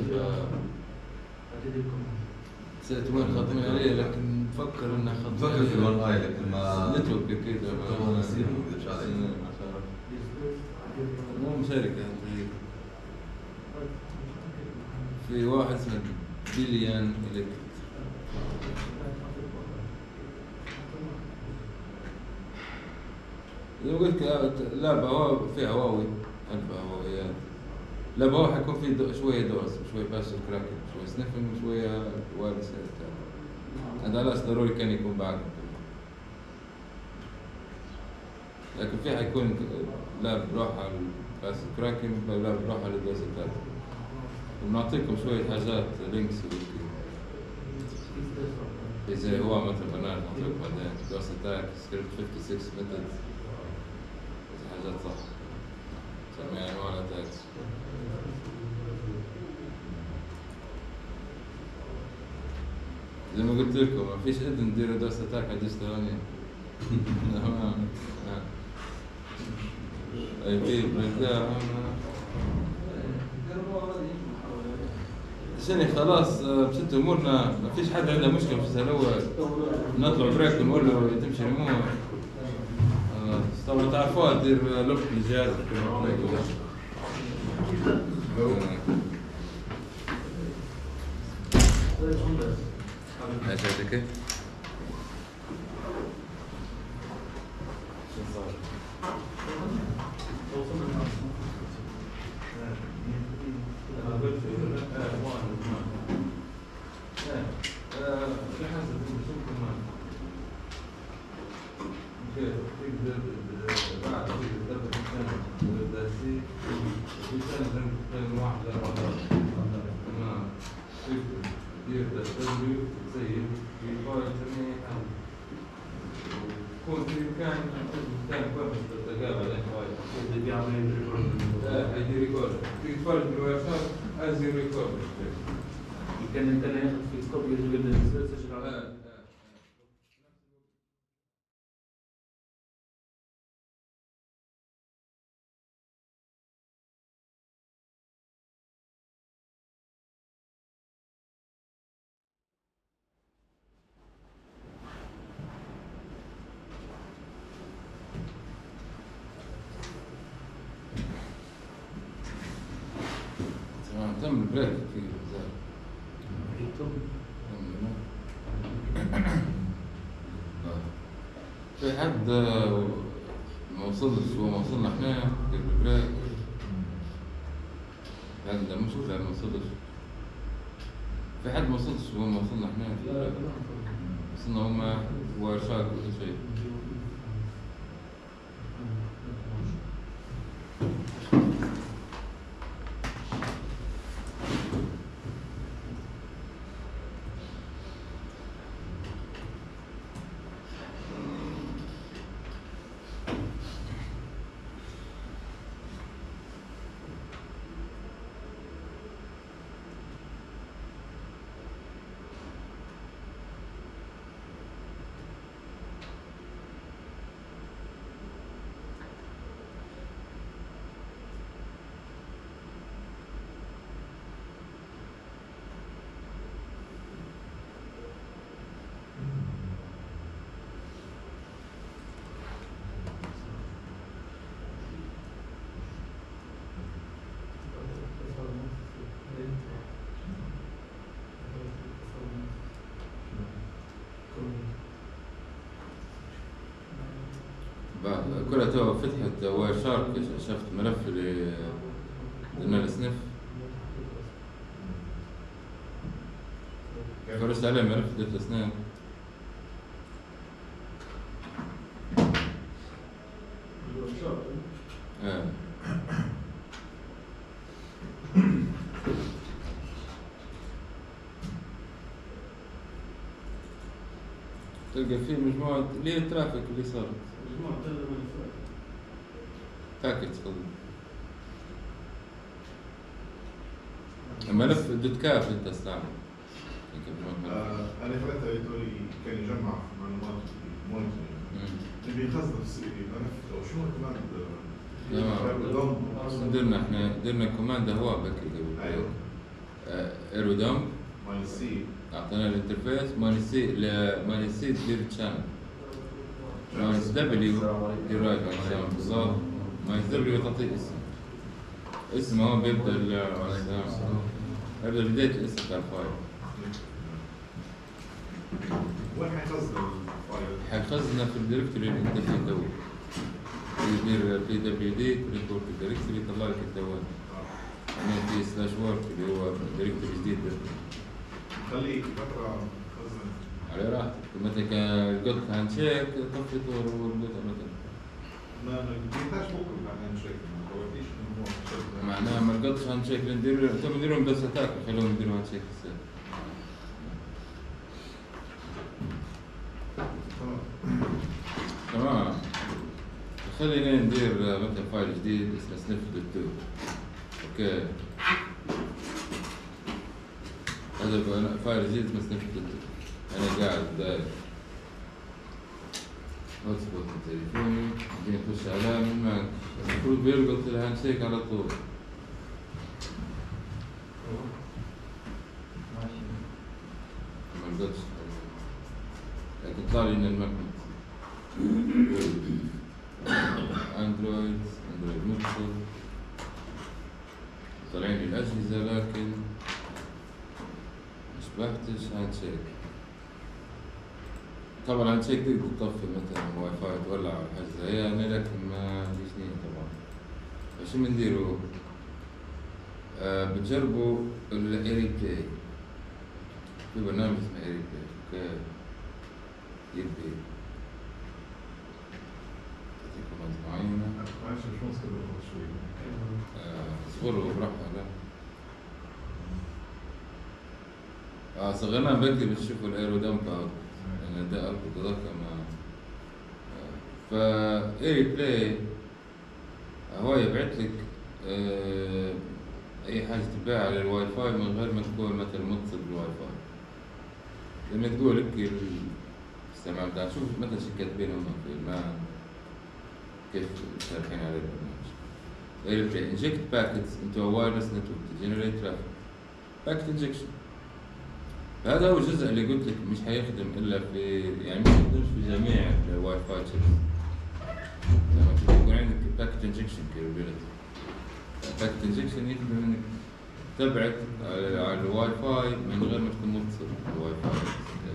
نسيت وين خاطمين عليها لكن بفكر انها بفكر في الون هاي لكن ما نترك كذا طبعا نسيت مش عليك مو شركة في واحد اسمه بليان إلكت إذا قلت لعبة فيها هواوي أربع هواويات. لعبة هو حيكون في شوية دوس وشوية باسل كراكن شوية سنيفنج وشوية وايرلس هذا لا ضروري كان يكون بعد. لكن في حيكون لعب بروحها الباسل كراكن لعب بروحها للدوس الثالث. ونعطيكم شوية حاجات لينكس إذا هو مثل برنامج نعطيكم بعدين دوس أتاك سكريبت 56 ميثود حاجات صح سميها أنواع الأتاك. زي ما قلت لكم ما فيش إذن ندير دوس أتاك على الديجيتال ثانية. أي بي بريكداون شنو خلاص بست امورنا ما فيش حد عنده مشكله في الاول نطلع بريك ونقول له تمشي ريموت. طبعا تعرفوها دير لوك للجهاز عجبتك كيف؟ كان انت ياخذ في كوبي للسيرش على تم البريك في زين في حد ما وصلش هو ما وصلنا احنا في البريك. حد مش لا ما وصلش. في حد ما وصلش هو ما وصلنا احنا في البريك. وصلنا هما وشاك ولا شيء. كلها تو فتحت واير شارك شفت ملف اللي درنا السنف فرشت عليه ملف ديت الاسنان تلقى فيه مجموعة ليه الترافيك اللي صار مجموعة ملفات. باكيتس الملف دوت كاف انت استعمل انا خليته يدوري كان يجمع معلومات مونيتورنج اللي بيخزن في ملف او شو كمان درنا احنا درنا كوماند هو بكري قبل ايوه ايرو دمب ماي سي اعطينا الانترفيس ماي سي تدير تشانل ماينس دبليو دير رايت بالضبط ماينس دبليو تعطيه اسم هو بيبدا يبدا بداية الاسم بتاع الفايل وين حيخزن الفايل؟ حيخزنه في الدايركتوري اللي انت فيه تو يدير بي دبليو دي ريبورت الدايركتوري يطلع لك الدوام يعني في سلاش وورك اللي هو دايركتوري جديد خليه فترة خزن على راحتك مثلا كان قلت هاند شيك طفي طور والبوت مثلا ما بيحتاج بكره بعد هاند شيك ما بوديش انه هو معناها ما قلتش هاند شيك ندير تو نديرهم بس اتاك خلوهم يديروا هاند شيك هسه تمام خلينا ندير مثلا فايل جديد اسمه سنيف دوت اوكي هذا فايل جديد اسمه سنيف دوت انا قاعد داير هوت سبوت التليفوني بدي نخش عليه من معك المفروض بيلقط الهاند شيك على طول ما لقطش لكن طلع لي ان المكنة اندرويد متصل طالعين لي الاجهزة لكن مش بحتش هاند شيك طبعا هاند شيك تقدر تطفي مثلا واي فاي تولع او حاجة زي يعني لكن ما فيش نية طبعا فشو بنديرو؟ بتجربوا الايري بلاي في برنامج اسمه ايري بلاي اوكي يبي تعطي كوماند معينة معلش مش مشكلة شوي اصبروا براحة لا صغرنا بكتب بتشوفوا الايرو دمب اوت لان ده اتذكر ما فا ايري بلاي هو يبعث لك اي حاجة تتباع على الواي فاي من غير ما تكون مثلا متصل بالواي فاي لما تقول لك الاستعمال بتاعك شوف مثلا شركات بينهم في المان كيف شارحين على البرنامج ايري بلاي inject packets into a wireless network to generate traffic packet injection هذا هو الجزء اللي قلت لك مش حيخدم الا في يعني مش يخدمش في جميع الواي فاي شيبس لما يكون عندك باكت انجكشن كابابيلتي باكت انجكشن يخدم انك تبعت على الواي فاي من غير ما تكون متصل بالواي فاي.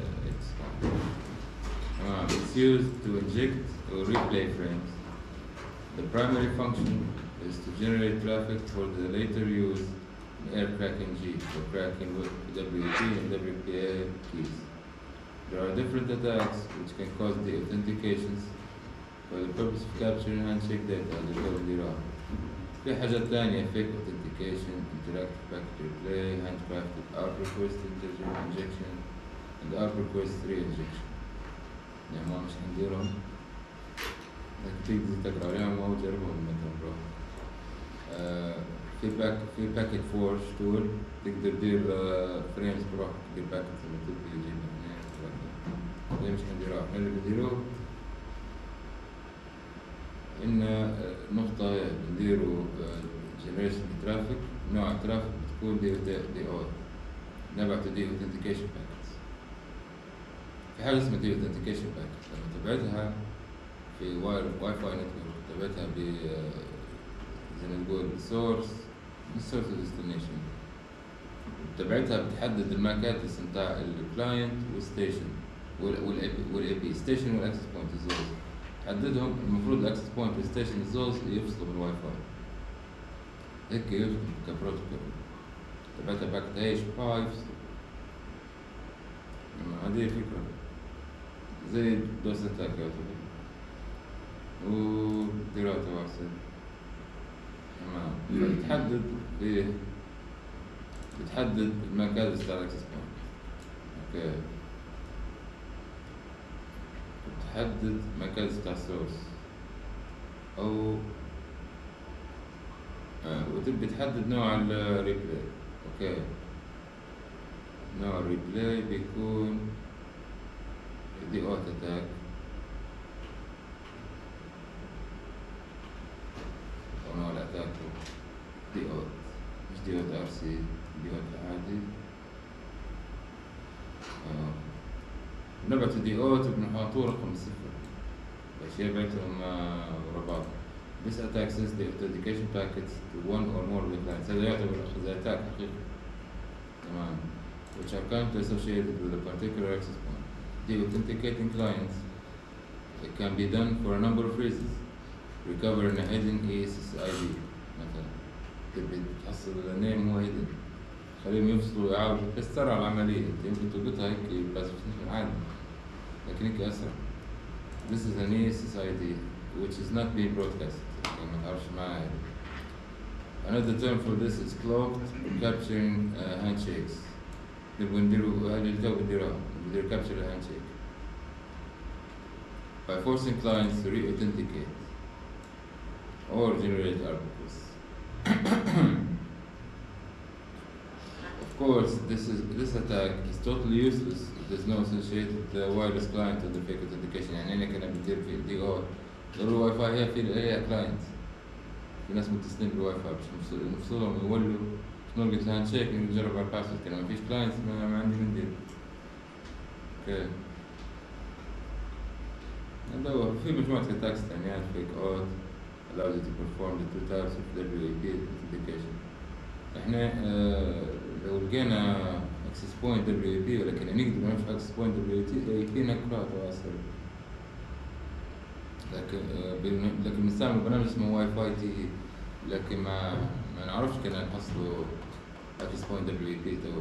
It's used to inject or replay frames. The primary function is to generate traffic for the later use in air cracking G for cracking with WP and WPA keys. There are different attacks which can cause the authentications for the purpose of capturing handshake data as a DRAM. في حاجات تانية fake authentication, interactive packet replay, handcrafted ARP request injection and ARP request re-injection. يعني ما مش حنديرهم بدك تيجي تقرا عليهم أو تجربهم مثلا بروح. في باكيت فورج تول تقدر تدير فريمز بروحك، تدير باكيتس لما تبي يجيب هنا. ليه مش حنديروها؟ احنا اللي بنديروه إن نقطة بنديروا جنريشن ترافيك، نوع الترافيك بتكون دي أو نبعته دي authentication packets. في حاجة اسمها دي authentication packets لما تبعتها في واي فاي نتورك تبعتها ب زي ما نقول source destination، تبعتها بتحدد الماك ادرس بتاع الكلاينت والستيشن والاي بي ستيشن والاكسس بوينت الزوز تحددهم. المفروض الاكسس بوينت والستيشن الزوز يفصلوا من الواي فاي، هيك يخدم كبروتوكول. تبعتها باكت ايش باي يفصلوا. هذه فكرة زي دوس اتاك يعتبر وديراته واحسن. تمام. بتحدد ايه؟ بتحدد الماك ادرس بتاع الاكسس بوينت. اوكي. بتحدد الماك ادرس بتاع السورس او وتبي تحدد نوع الريبلاي. اوكي. نوع الريبلاي بيكون دي اوت اتاك او نوع الاتاك دي اوت، مش دي اوت ار سي، دي اوت عادي. نبعت دي اوت بنحطوه رقم 0 الاشياء بعتهم ورا بعض. This attack sends the authentication packets to one or more of the clients. هذا يعتبر زي attack حقيقي. تمام. Which are currently associated with a particular access point. The authenticating clients, it can be done for a number of reasons. Recovering a hidden ESSID مثلا. تبي تحصل النيم هو hidden. خليهم يفصلوا يعاودوا بس تسرع العملية. انت يمكن تربطها هيك بس مش عادي. لكن هيك أسرع. This is an ESSID which is not being broadcast. يعني ما تعرفش معاه. Another term for this is cloaked capturing handshakes. نبغى نديروا هذا اللي تو بنديروها، بندير capture a handshake by forcing clients to re-authenticate or generate ARP requests. Of course, this attack is totally useless if there's no associated wireless client to the fake authentication. يعني أنا كنا بدير في دي أو ضروري واي فاي هي كلاينت. في ناس متصلين بالواي فاي باش نفصلهم يولوا شنو قلت لها هاندشيك نجرب على الباسورد كده ما فيش كلاينتس ما عندي من دير. اوكي. ندور في مجموعة اتاكس ثانيات فيك اوت allows you to perform the two types of WAP authentication. احنا لو لقينا access point WAP ولكن نقدر نمشي access point WAP نقرأ تواصل. لكن بنستعمل برنامج اسمه واي فاي تي، لكن ما نعرفش كنا نحصلوا access point WAP تو.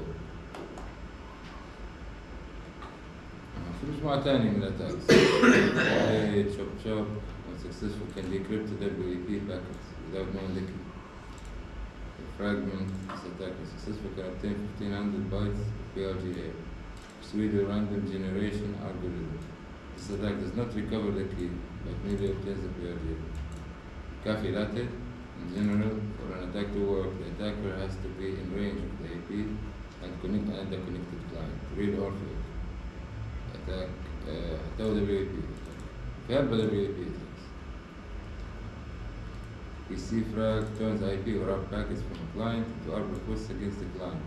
في مجموعة تانية من الاتاكس. chop when successful can decrypt the WAP packets without knowing the key. The fragment this attack when successful can obtain 1500 bytes of PRGA through the random generation algorithm. This attack does not recover the key but merely obtains the PRGA. Calculated in general, for an attack to work, the attacker has to be in range of the AP and the connected client, real or fake. Attack WAP. في هذا WAP attacks. PC frag turns IP or ARP packets from a client to ARP requests against the client.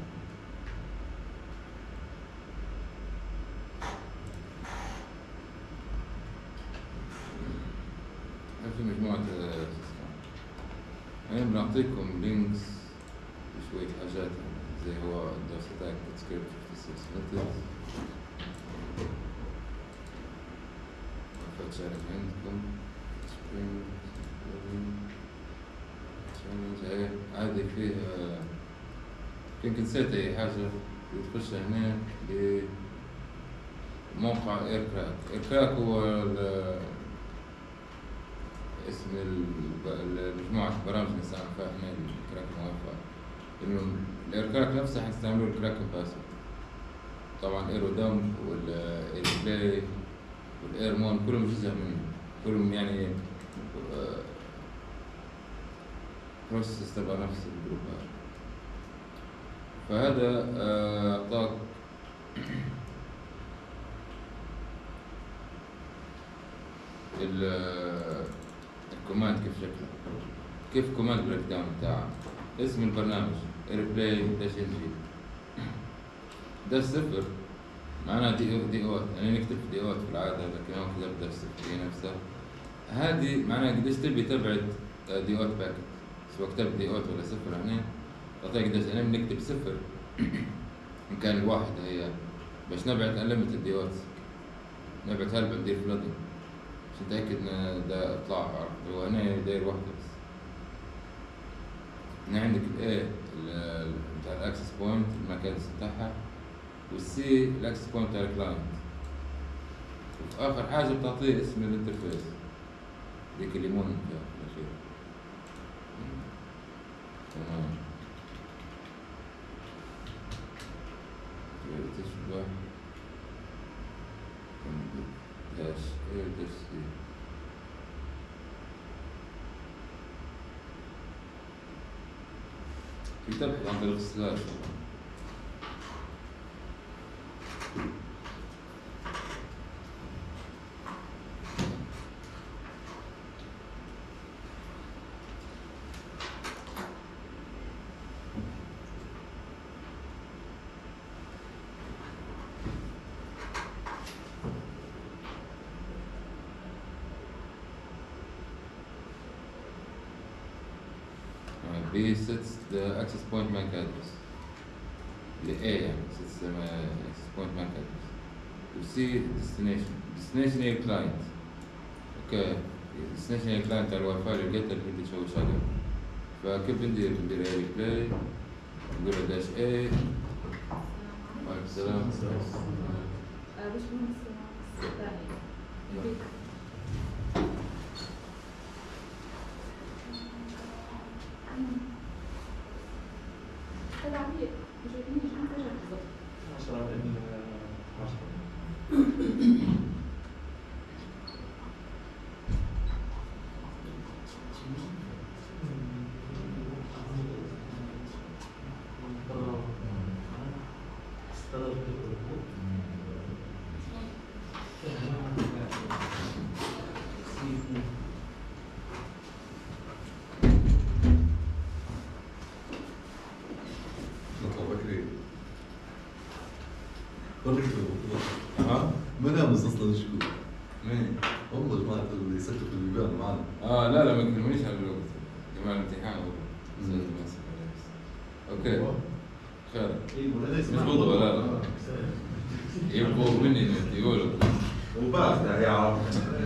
في مجموعة أنا بنعطيكم لينكس شوية حاجات حاجات زي هو دوس اتاك سكريبت 56 methods فاتشارك عندكم سبرينج تشالنج هذه فيها يمكن نسيت أي حاجة تخش هنا لموقع إيركراك. إيركراك هو اسم مجموعة برامج اللي نستعمل فيها احنا الكراك الموفق. إنه الإيركراك نفسه حنستعملوا الكراك باسورد. طبعا إيرو دم والإير بلاي والإيرمون كلهم جزء منه، كلهم يعني بروسيس تبع نفس الجروب هذا. فهذا أعطاك الكوماند كيف شكله، كيف كوماند بريك داون بتاعه. اسم البرنامج airplay-ng ده صفر معناها دي اوت، يعني نكتب دي اوت في العادة لكن هو كتب ده صفر هي نفسها. هذه معناها قديش تبي تبعد دي اوت باكت، سواء كتبت دي اوت ولا صفر هنا تعطيك قديش. انا بنكتب صفر إن كان الواحد هي باش نبعت unlimited دي اوت، نبعت هلبة ندير فلودنج باش نتأكد إن ده إطلاع عرفت. هو هنا داير واحدة بس. هنا عندك ال A بتاع الأكسس بوينت المكان بتاعها، والسي الأكسس بوينت بتاع الكلاينت، وفي آخر حاجة بتعطيه اسم الانترفيس ديك اللي مون فيها في الأخير. تمام. تشبه داش ايه داش سي. في تبحث عن طريق السلاش. B sets the access point MAC address. The A يعني sets the access point MAC address. و C destination هي client. اوكي destination هي client على الواي فاي اللي لقيتها اللي بدي تشوش عليه. فكيف بندير اير بلاي نقول له داش A. وعليكم السلام. من اصلا شكو؟ مين؟ هم جماعة اللي يسكتوا في البيبان معنا. لا ما يكلمونيش على الوقت، جماعة الامتحان اوكي خير. مضبوط ولا لا؟ يبغوا مني يقولوا وبعد يا عم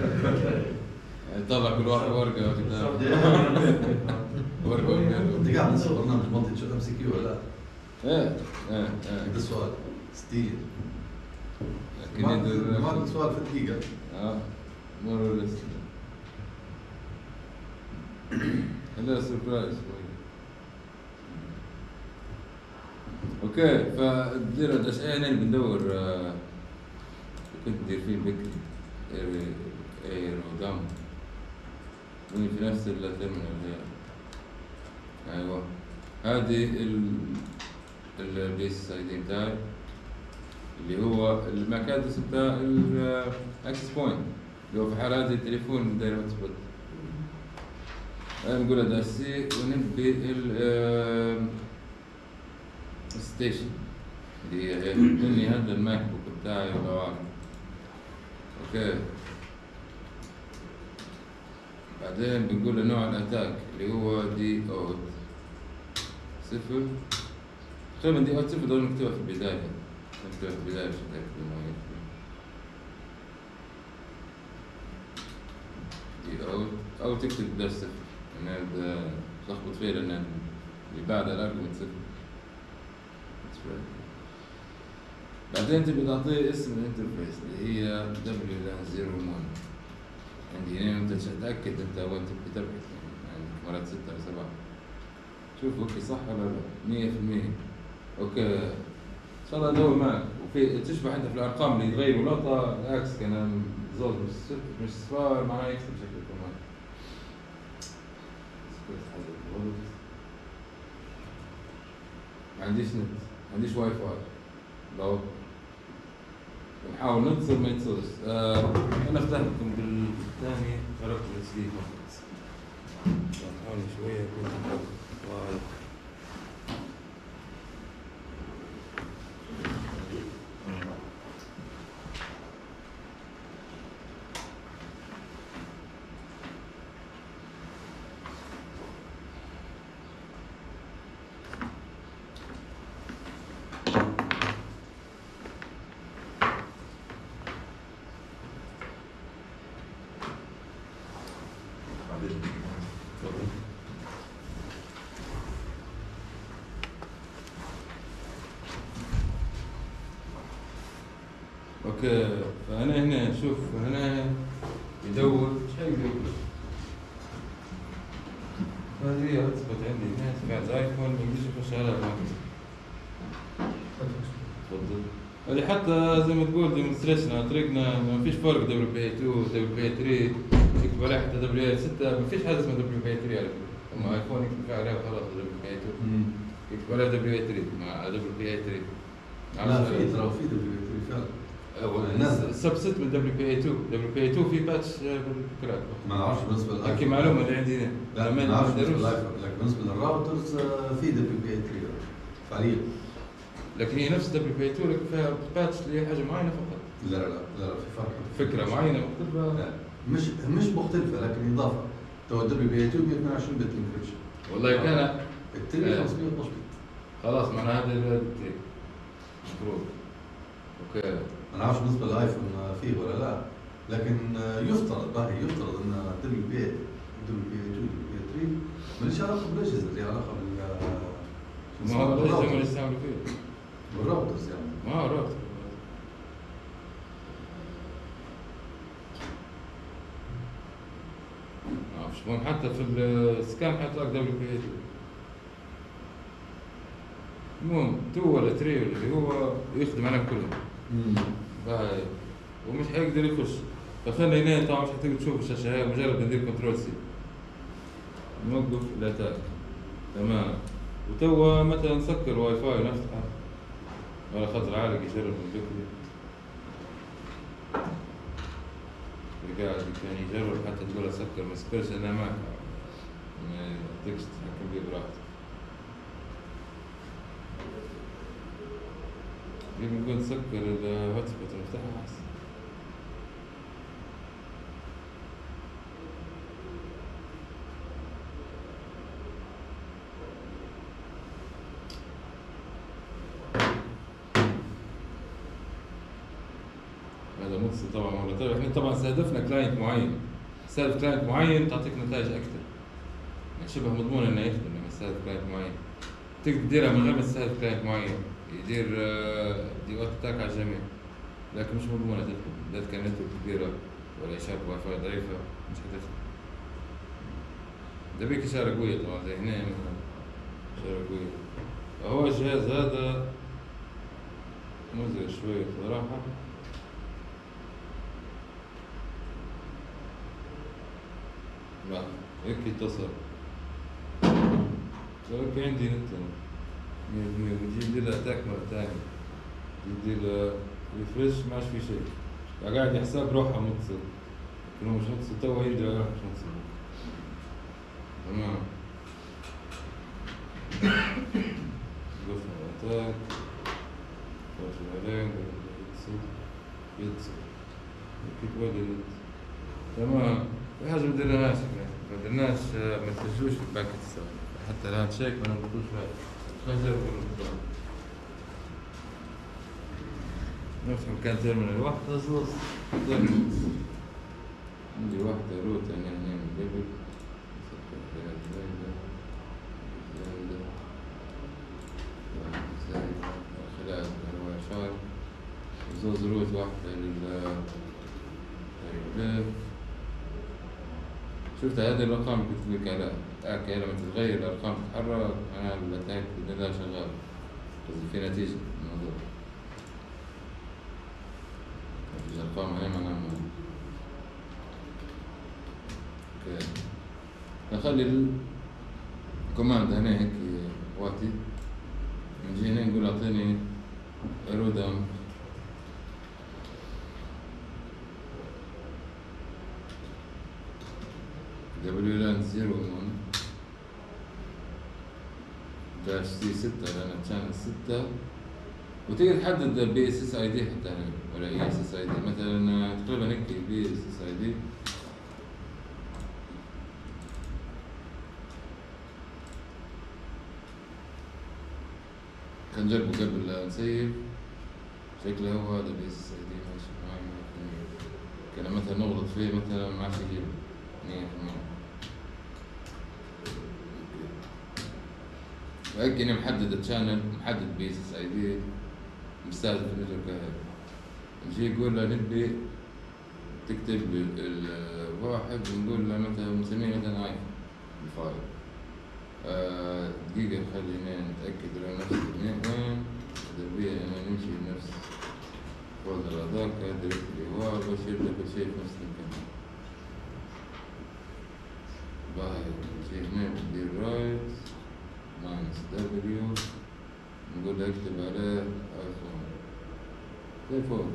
طلع كل واحد ورقة وكتاب. ورقة انت قاعد نسوي برنامج منطقي شو MCQ ولا لا؟ ايه ده السؤال ستيل. لكن ما سؤال في دقيقة. مور ولا هلا سربرايز. اوكي فدير داش ايه اللي بندور كنت ندير فيه بكري اير ودم في نفس الترمينال. ايوه هذه البيس اي دي بتاعي اللي هو الماك ادرس بتاع الاكسس بوينت اللي هو في حالة هذه التليفون داير هوت سبوت. نقول له داش سي ونبي الستيشن اللي هي مني هذا الماك بوك بتاعي ولا اوكي. بعدين بنقول له نوع الاتاك اللي هو دي اوت 0 تقريبا دي اوت صفر دول نكتبها في البداية، نكتبها في البداية عشان نتأكد إنه دي أو تكتب داش صفر، يعني تلخبط فيه لأن اللي بعدها الأرجمنت صفر. بعدين تبي تعطيه اسم الانترفيس اللي هي WLAN01. عندي هنا انت تتأكد انت وين تبي تبحث، يعني مرات 6 أو 7. شوف اوكي صح ولا لا؟ 100%. اوكي ان شاء الله ادور معك. وفي تشبه انت في الارقام اللي يتغيروا لقطة العكس، كان زود مش صفار معناه يكتب بشكل كمان. ما عنديش نت، ما عنديش واي فاي. لو نحاول نتصل ما يتصلش. انا افتح لكم بالثاني خرجت الاتش دي فقط. نحاول شويه يكون واضح. اوكي فانا هنا شوف هنا يدور ايش حيقدر. هذه هتثبت عندي هنا تبعت ايفون ما يقدرش يخش على الماك. تفضل. هذه حتى زي ما تقول ديمونستريشن على طريقنا، ما فيش فرق WPA2 WPA3 يكتب عليها حتى WPA6، ما فيش حاجه اسمها WPA3 على فكره. اما ايفون يكتب عليها خلاص WPA2 يكتب عليها WPA3 مع WPA3. لا في ترى في WPA3 فعلا. السبست من WPA2 في باتش بالكراك. ما نعرفش بالنسبه للايفون. هيك معلومه اللي عندي هنا. لا ما نعرفش بالنسبه للايفون، لكن بالنسبه للراوترز في WPA3 فعليا. لكن هي نفس WPA2 لكن فيها باتش لحاجه معينه فقط. لا لا لا في فرق. فكره معينه مختلفه. لا مش مختلفه لكن اضافه. تو WPA2 122 بت انكريبشن. والله كان التري 512 بت. خلاص معناها هذا التري المفروض. اوكي ما نعرفش بالنسبه للايفون فيه ولا لا، لكن يفترض ان WPA2 WPA3 ماليش علاقه بالاجهزه، لها علاقه بال ما هو الاجهزه اللي يستعملوا فيه بالراوترز يعني. ما هو راوتر. ما اعرفش المهم حتى في السكان حيطلع WPA2. المهم 2 ولا 3 اللي هو يخدم على كلهم. باي ومش حيقدر يخش. فخلي هنا طبعا مش حتقدر تشوف الشاشه هاي، مجرد ندير كنترول سي نوقف الاتاك. تمام. وتوا مثلا نسكر الواي فاي ونفتحه ولا خطر عالق يجرب من بكري. قاعد كان يجرب حتى تقول اسكر ما سكرش انا معك، ما يعطيكش تتحكم فيه براحتك. نقول نسكر الهوت سبوت ونفتحها احسن. هذا متصل طبعا ولا طيب احنا طبعا استهدفنا كلاينت معين، استهدف كلاينت معين تعطيك نتائج اكثر. يعني شبه مضمون انه يخدم لما تستهدف كلاينت معين. تقدر تديرها من غير ما تستهدف كلاينت معين، يدير دي اوت اتاك على الجميع، لكن مش مضمونة تدخل، بالذات كان نتورك كبيرة ولا إشارة واي فاي ضعيفة مش حتدخل. ده بيك إشارة قوية طبعا زي هنا مثلا إشارة قوية. فهو الجهاز هذا مزعج شوية صراحة. لا هيك اتصل. هيك عندي نت 100% بجيب لي اتاك مرة ثانية. بجيب لي ريفريش ما عادش في شيء. قاعد يحسب روحه متصل. لكن هو مش متصل توا يرجع روحه مش متصل. تمام. قفل الاتاك. قفل عليه يتصل. كيف بدي نت. تمام. في حاجة ما درناهاش ما درناش ما تسجلوش في الباكت حتى الهاند شيك ما نربطوش فيها. نجرب نفتح مكان تيرمينال واحدة زوز عندي واحدة روت يعني هنا من قبل خلال الواي زوز روت واحدة لل شفت هذه الأرقام اللي كنت لك على لما تتغير الأرقام تتحرك أنا الأتاك بإذن الله شغال قصدي في نتيجة الموضوع مفيش أرقام هنا أنا اوكي نخلي الكوماند هنا هيك واتي نجي هنا نقول أعطيني رودم WLAN 01 داش سي 6 لأن شانل 6 وتقدر تحدد بي اس اس اي دي حتى هنا ولا اي اس اس اي دي مثلا تقريبا هيك بي اس اس اي دي خلينا نجربه قبل لا نسيب شكله هو هذا بي اس اس اي دي ماشي معي كان مثلا نغلط فيه مثلا ما عادش يجيب 100% وهيك أنا محدد الشانل محدد بي اس اس اي دي مستهدف النتورك هذا نجي نقول له نبي تكتب الواحد ونقول له مثلا نسميه مثلا اي الفايل دقيقة خلينا نتأكد لو نفس الاثنين وين تدربية أنا نمشي لنفس فولدر هذاك دايركتلي هو بشير كل شيء في نفس المكان باهي نجي هنا ندير رايت ماينس دبليو نقول له اكتب عليه ايفون زي فوق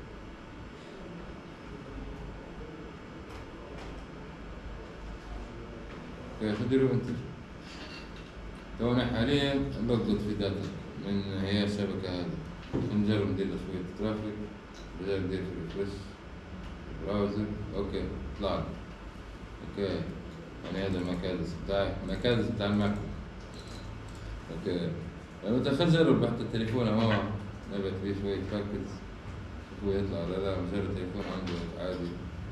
كيف نديرو انتر تو انا حاليا بقلط في داتا من هي الشبكة هذه نجرب ندير شوية ترافيك بدل ندير في ريفرش براوزر اوكي طلع اوكي يعني هذا المكادس بتاعي المكادس بتاع الماك اوكي لما دخلت جرب حتى التليفون اهو نبت فيه شوية باكتس شوفوا يطلع ولا لا مجرد التليفون عنده عادي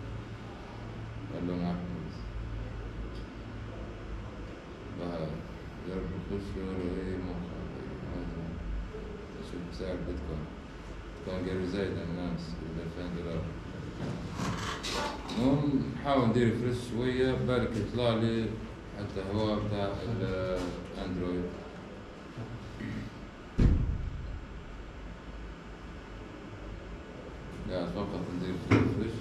اللون احمر بقى جرب يخش ولا اي موقع اشوف سعر بيتكوين كان قريب زايد عن الناس $2000 المهم نحاول ندير فريش شوية بالك يطلع لي حتى هو بتاع الاندرويد قاعد فقط ندير فريش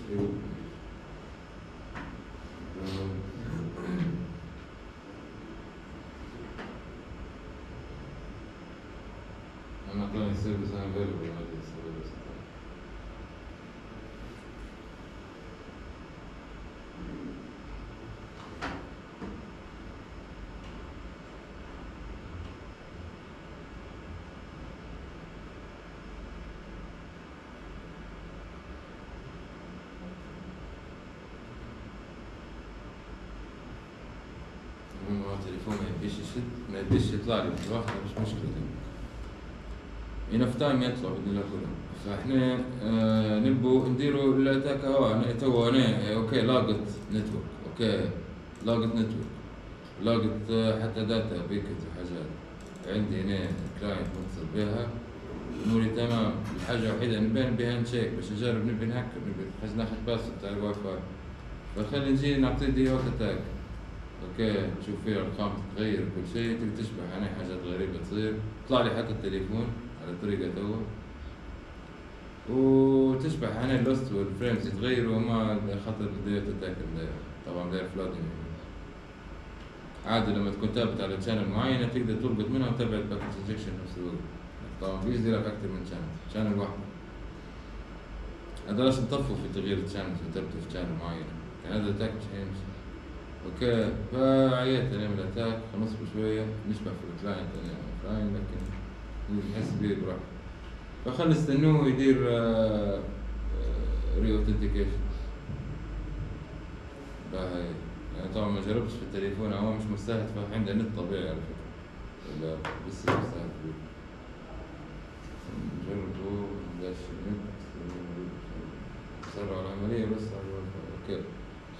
أنا أقول يصير بس أنا available ما أدري يصير بس المهم التليفون ما يبيش يشد ما يبيش يطلع لي واحدة مش مشكلة انف تايم يطلع باذن الله كله فاحنا نبو نديروا الاتاك انا تو انا اوكي لاقط نتورك اوكي لاقط نتورك لاقط حتى داتا بيكت وحاجات عندي هنا كلاينت متصل بها اموري تمام الحاجه الوحيده نبين بها نشيك باش نجرب نبي نهكر نبي بحيث ناخذ باسورد تاع الواي فاي فخلي نجي نعطيه دي اوت اتاك اوكي نشوف فيه ارقام تتغير كل شيء تبي تشبه يعني حاجات غريبه تصير طلع لي حتى التليفون على طريقة تو وتشبه هنا اللوست والفريمز يتغيروا وما خاطر داير تتاكد طبعا داير فلاتنج عادي لما تكون ثابت على تشانل معينة تقدر تربط منها وتتابع الباكج انجكشن نفس الوقت طبعا بيجي لك أكثر من شانل واحد هذا لازم تطفوا في تغيير الشانل وتربطوا في شانل معينة يعني هذا الاتاك مش هيمشي اوكي فعيت نعمل اتاك نصبر شوية نشبه في الكلاينت لكن نحس بيه براحته فخلي نستنوه يدير ري اوثنتيكيشن باهي يعني طبعا ما جربتش في التليفون هو مش مستهدف فعنده نت طبيعي على فكرة ولا بس مستهدف بيه نجربه داش نت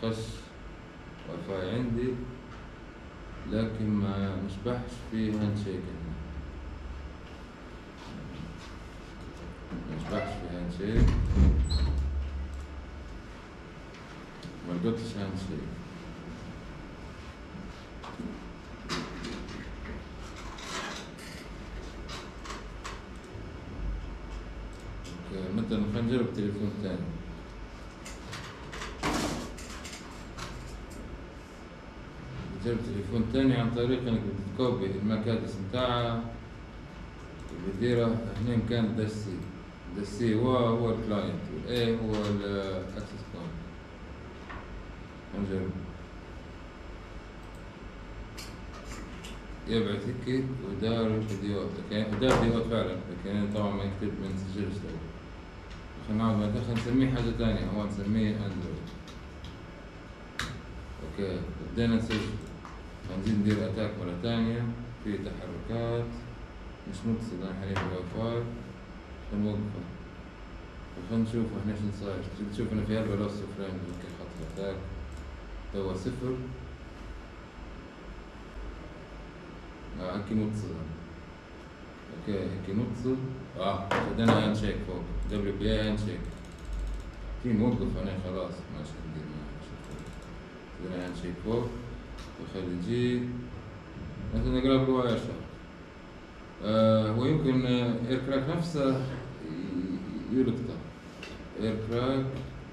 خش واي فاي عندي لكن ما مشبحش فيه هاند شيك هنا، مشبحش فيه هاند شيك، ما لقيتش هاند شيك. مثلا خلينا نجرب تليفون تاني. نجرب تليفون تاني عن طريق انك بتكوبي الماك ادرس متاعها وبتديره هنا كان دا سي هو الكلاينت والاي هو الاكسس بوينت. نجرب يبعث هيك ودار فيديوهات، ودار فيديوهات فعلا، لكن طبعا ما يكتب ما نسجلش له. خلينا نعود خلينا نسميه حاجة تانية، هو نسميه اندرويد. اوكي بدينا نسجل، هنزيد ندير اتاك مرة تانية في تحركات مش متصلة حاليا بالواي فاي، فنوقفه وخلينا نشوف احنا شنو صاير. تشوف انا في هذا لو صفرين اوكي خط الاتاك هو صفر. هكي متصل، اوكي هكي متصل. شدينا هاند شيك فوق دبليو بي اي هاند شيك، في موقف انا خلاص ماشي ندير شدينا هاند شيك فوق وخلي نجي مثلا نقرب له واير شارك. هو يمكن اير كراك نفسه يلقطه، اير كراك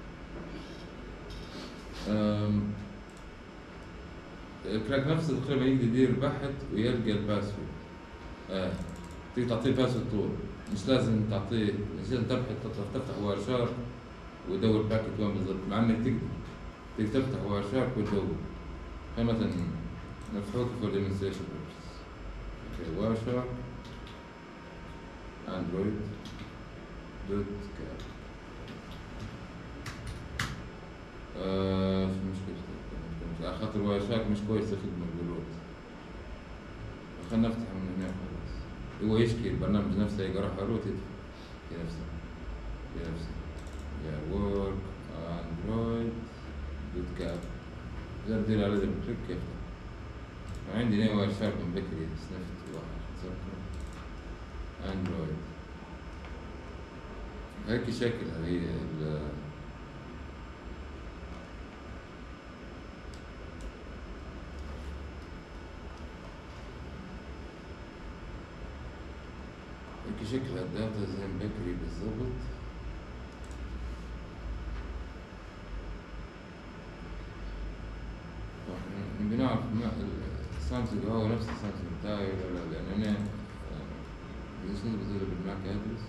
الكراك نفسه تقريبا يقدر يدير بحث ويلقى الباسورد. تقدر تعطيه الباسورد طول، مش لازم تعطيه، مش لازم تفتح واير شارك ويدور باكت وين بالضبط، مع انك تقدر تفتح واير شارك وتدور. خلينا مثلا نفتحوك فور ديمونستريشن بيربس. اوكي واير شارك اندرويد دوت كاب. شو مشكلته؟ على خاطر واير شارك مش كويس يخدم بالروت. خلينا نفتح من هنا خلاص. هو يشكي البرنامج نفسه يقرأ روت يدفع نفسه يا وورك اندرويد دوت كاب. إذا بدير على دبل كليك يفتح. وعندي هنا واير شارك من بكري سنفت واحد صفر اندرويد. هيك شكلها هي شكلها الداتا زي بكري بالضبط. بنعرف السامسونج هو نفس السامسونج بتاعي ولا لا، لأن أنا ليش نضبط بالماك أدرس.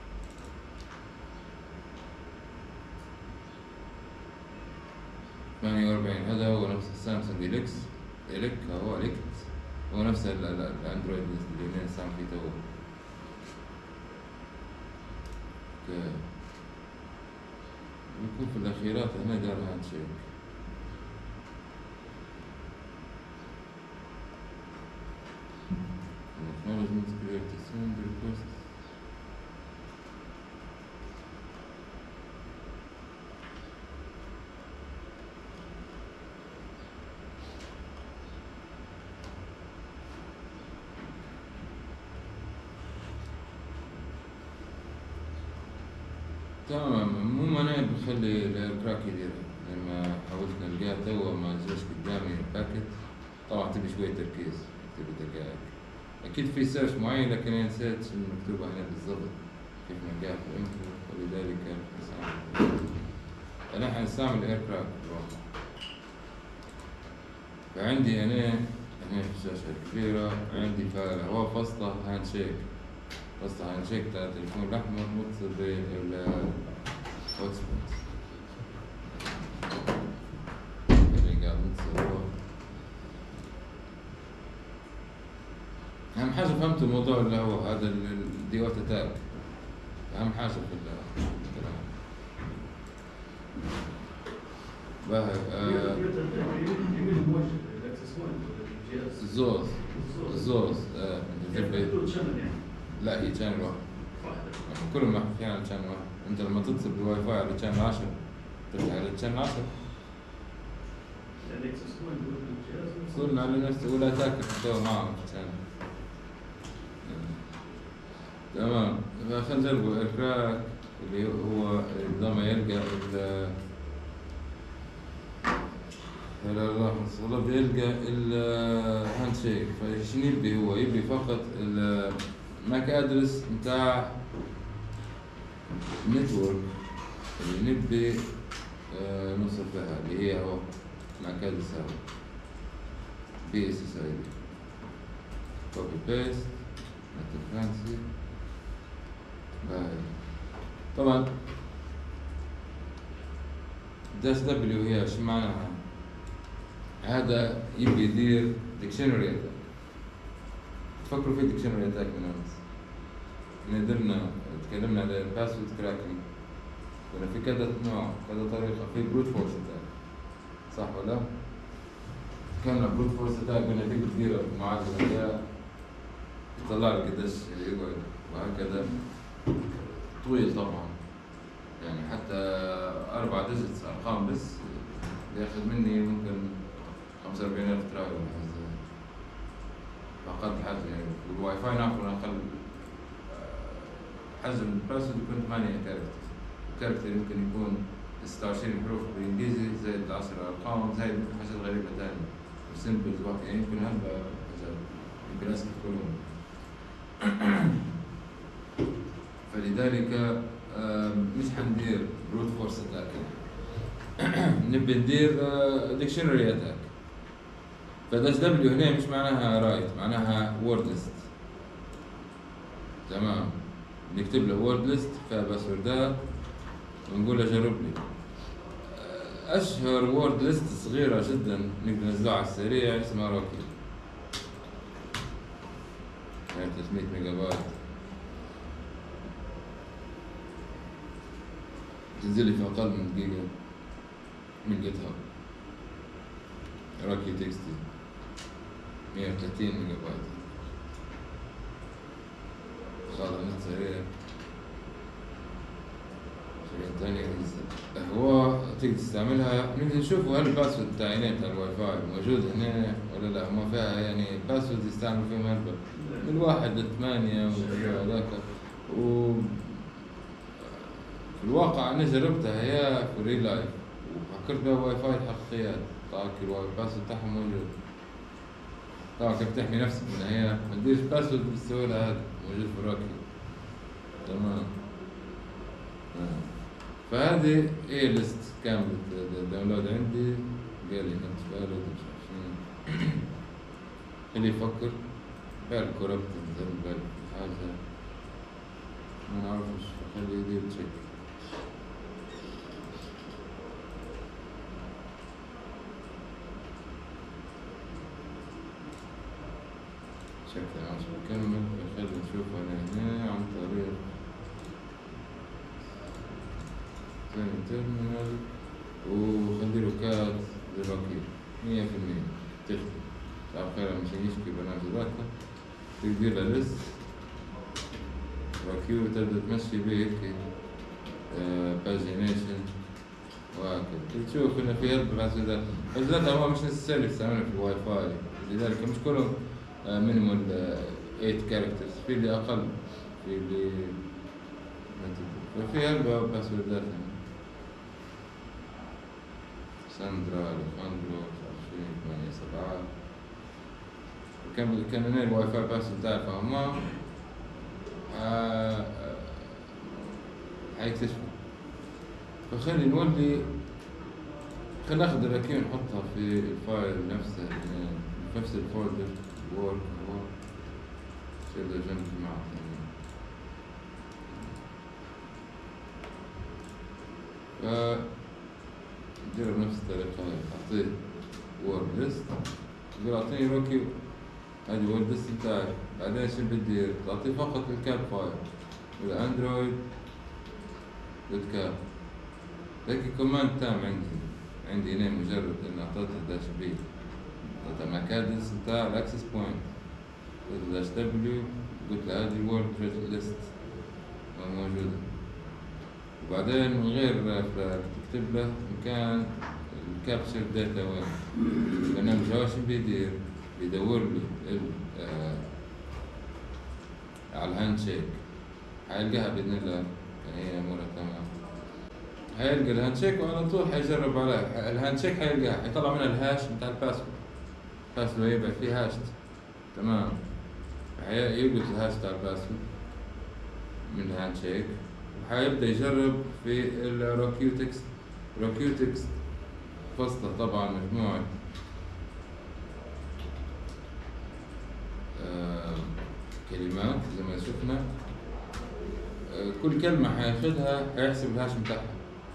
ثمانية وأربعين هذا هو نفس السامسونج إليك هو نفس الأندرويد اللي أنا نستعمل فيه تو. بيكون في الأخيرات هنا دار هاند شيك. acknowledgement create a send request. تمام، مو انا بخلي الكراك يديرها، لما حاولت نلقاها توا ما جاش قدامي الباكت. طبعا تبي شوية تركيز، تبي دقائق. اكيد في سيرش معين لكن انا نسيت شنو مكتوبة هنا بالضبط كيف نلقاها في الانفو، ولذلك انا حنستعمل اير كراك بالواقع. فعندي انا هنا في الشاشة الكبيرة عندي فعلا هو فصلة هاند شيك، فصلة هاند شيك تاع التليفون الأحمر متصل بالهوت سبوت اللي قاعد متصل هو. أهم حاجة فهمت الموضوع اللي هو هذا الديوات أتاك، أهم حاجة في الكلام. باهي الزوز لا هي شانل واحد، كلهم محطوطين على شانل واحد. انت لما تتصل بالواي فاي على شانل 10 تفتح على شانل 10 الاكسس بوينت بالجهاز قلنا على نفسه ولا تاكل تسوي معهم في الثاني. تمام. فخلينا نجربوا الكراك اللي هو لما يلقى والله بيلقى الهاند شيك. فايش يبي هو؟ يبي فقط الماك ادرس نتاع نتورك اللي نبي نوصل فيها، اللي هي هو ماك ادرس هذا بي اس اس اي دي. كوبي بيست نت فرانسي. طبعا داش دبليو هي شو معناها؟ هذا يبي يدير ديكشنري اتاك. تفكروا في ديكشنري اتاك من امس؟ تكلمنا على الباسورد كراكنج، قلنا في كذا نوع كذا طريقة. في بروت فورس اتاك، صح ولا؟ تكلمنا بروت فورس اتاك، قلنا فيك تدير معادلة هي يطلع لك قديش يقعد وهكذا. طويل طبعا، يعني حتى 4 ديجيتس ارقام بس ياخذ مني ممكن 45,000 تراي ولا حاجة زي هيك. أقل حاجة يعني. والواي فاي ناخذ أقل حجم الباسورد يكون 8 كاركتر. الكاركتر يمكن يكون 26 حروف بالإنجليزي زائد 10 أرقام زائد حاجات غريبة تانية وسيمبلز واحد، يعني يمكن هذا حاجات يمكن أسكت كلهم. فلذلك مش حندير بروت فورس اتاك، نبي ندير ديكشنري اتاك. فداش دبليو هنا مش معناها رايت، معناها وورد ليست. تمام. نكتب له وورد ليست فيها باسوردات ونقول له جرب لي. اشهر وورد ليست صغيره جدا نقدر ننزلها على السريع اسمها روكي، يعني 300 ميجا بايت. تنزل لي في اقل من دقيقه من جيت هاب. روكي تكستي 130 ميجا بايت. خاطر نت سريع. شغل تاني هو تقدر تستعملها. نقدر نشوفوا هل الباسورد بتاع بتاع الواي فاي موجود هنا ولا لا. ما فيها يعني باسورد يستعمل فيهم هلبة من 1 ل 8 وهذاك. في الواقع أنا جربتها هي في ريل لايف وفكرت بها واي فاي حقيقيات. طبعا الواي باسورد بتاعهم موجود. طبعا كيف تحمي نفسك من هي ما تديرش باسورد بالسهولة هذا موجود في روكي. تمام. فهذه هي ليست كاملة الداونلود عندي. قال لي نفس فالود مش عارف شنو. اللي يفكر فعل كوربت تنزل حاجة ما نعرفش، خليه يدير تشيك. شكله عشان نكمل. خلينا نشوف أنا هنا عن طريق ثاني تيرمينال وخليله كات للروكي 100% تخدم. تعرف خير مش يشكي برنامج ذاك تقدر له ليست روكي وتبدأ تمشي به هيك باجينيشن وهكذا. تشوف إنه في هلب باسوردات. باسوردات هو مش نسيسيرلي تستعملها في الواي فاي، لذلك مش كلهم مينيمال 8 كاركترز. في اللي أقل، في اللي ففي هلب باسوردات يعني. ساندرا اليخاندرو 20 8 7 كان هنا الواي فاي باسورد تعرف هما حيكتشفوا. فخلي نولي خلينا ناخذ الراكي ونحطها في الفايل نفسه في نفس الفولدر وورك شيل ده جنب مع الثانيين. ندير بنفس الطريقة هاي. أعطيه وورد ليست تقول أعطيني روكي هذه وورد ليست بتاعي. بعدين شو بدي تعطيه فقط الكاب فايل ولا أندرويد دوت كاب. هيك كوماند تام عندي هنا مجرد إن أعطيته داش بي أعطيته ماك أدرس بتاع الأكسس بوينت قلت داش دبليو قلت له هذه وورد ليست موجودة. وبعدين من غير تكتب له مكان الكابتشر داتا وين. برنامج جافا شو بيدير؟ بيدور لي على الهاند شيك، حيلقاها بإذن الله، يعني هي أمورها تمام. حيلقى الهاند شيك وعلى طول حيجرب عليها، الهاند شيك حيلقاها، حيطلع منها الهاش بتاع الباسورد، الباسورد يبقى فيه هاشت، تمام. يلقط الهاش بتاع الباسورد من الهاند شيك، وحيبدأ يجرب في الروكيوتكس. روكيوتكس فصلة طبعا مجموعة كلمات زي ما شفنا، كل كلمة حياخدها حيحسب الهاش بتاعها،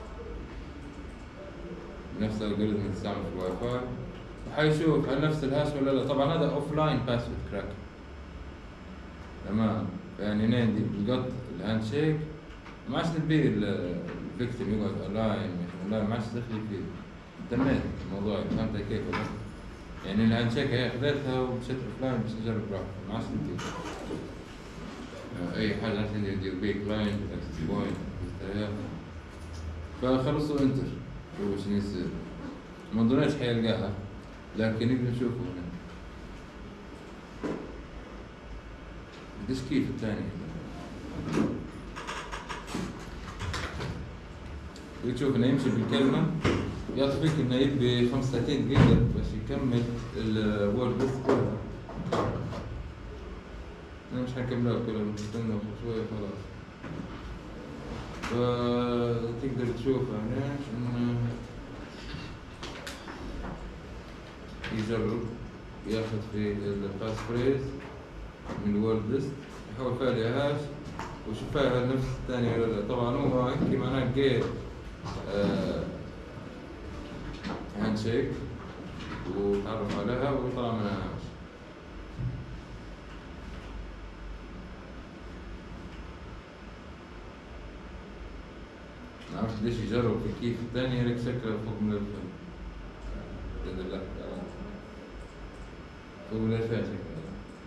نفس الالجوريثم اللي تستعمل في الواي فاي، وحيشوف هل نفس الهاش ولا لا. طبعا هذا اوف لاين باسورد كراك، تمام. يعني نادي بالقط الهاند شيك ما عادش نبي الفيكتيم يقعد اونلاين، لا ما عادش دخلي فيه، تميت الموضوع. فهمت كيف ولا؟ يعني الهاند شيك هي خذيتها ومشيت اوف لاين باش نجرب روحي، ما عادش نبي اي حاجه عشان ندير بيه كلاينت اكسس بوينت فخلصوا انتر شوفوا شنو يصير. ما ظنيتش حيلقاها، لكن نقدر نشوفه هنا. قديش كيف الثاني تشوف انه يمشي بالكلمة، يعطيك انه يبي 35 دقيقة باش يكمل الوورد ليست كلها. انا مش حنكملها كلها، نستنى شوية خلاص. فتقدر تشوف هنا انه يجرب ياخذ في الباس فريز من الوورد ليست، يحول فيها لهاش وشوف فيها نفس الثانية ولا لا. طبعا هو هيك معناه جيت هاند شيك وتعرف عليها ويطلع منها هاش. ما عرفت ليش يجرب في كيف الثانية، هيك شكلها فوق من الفيلم. بإذن الله فوق من الفيلم شكلها.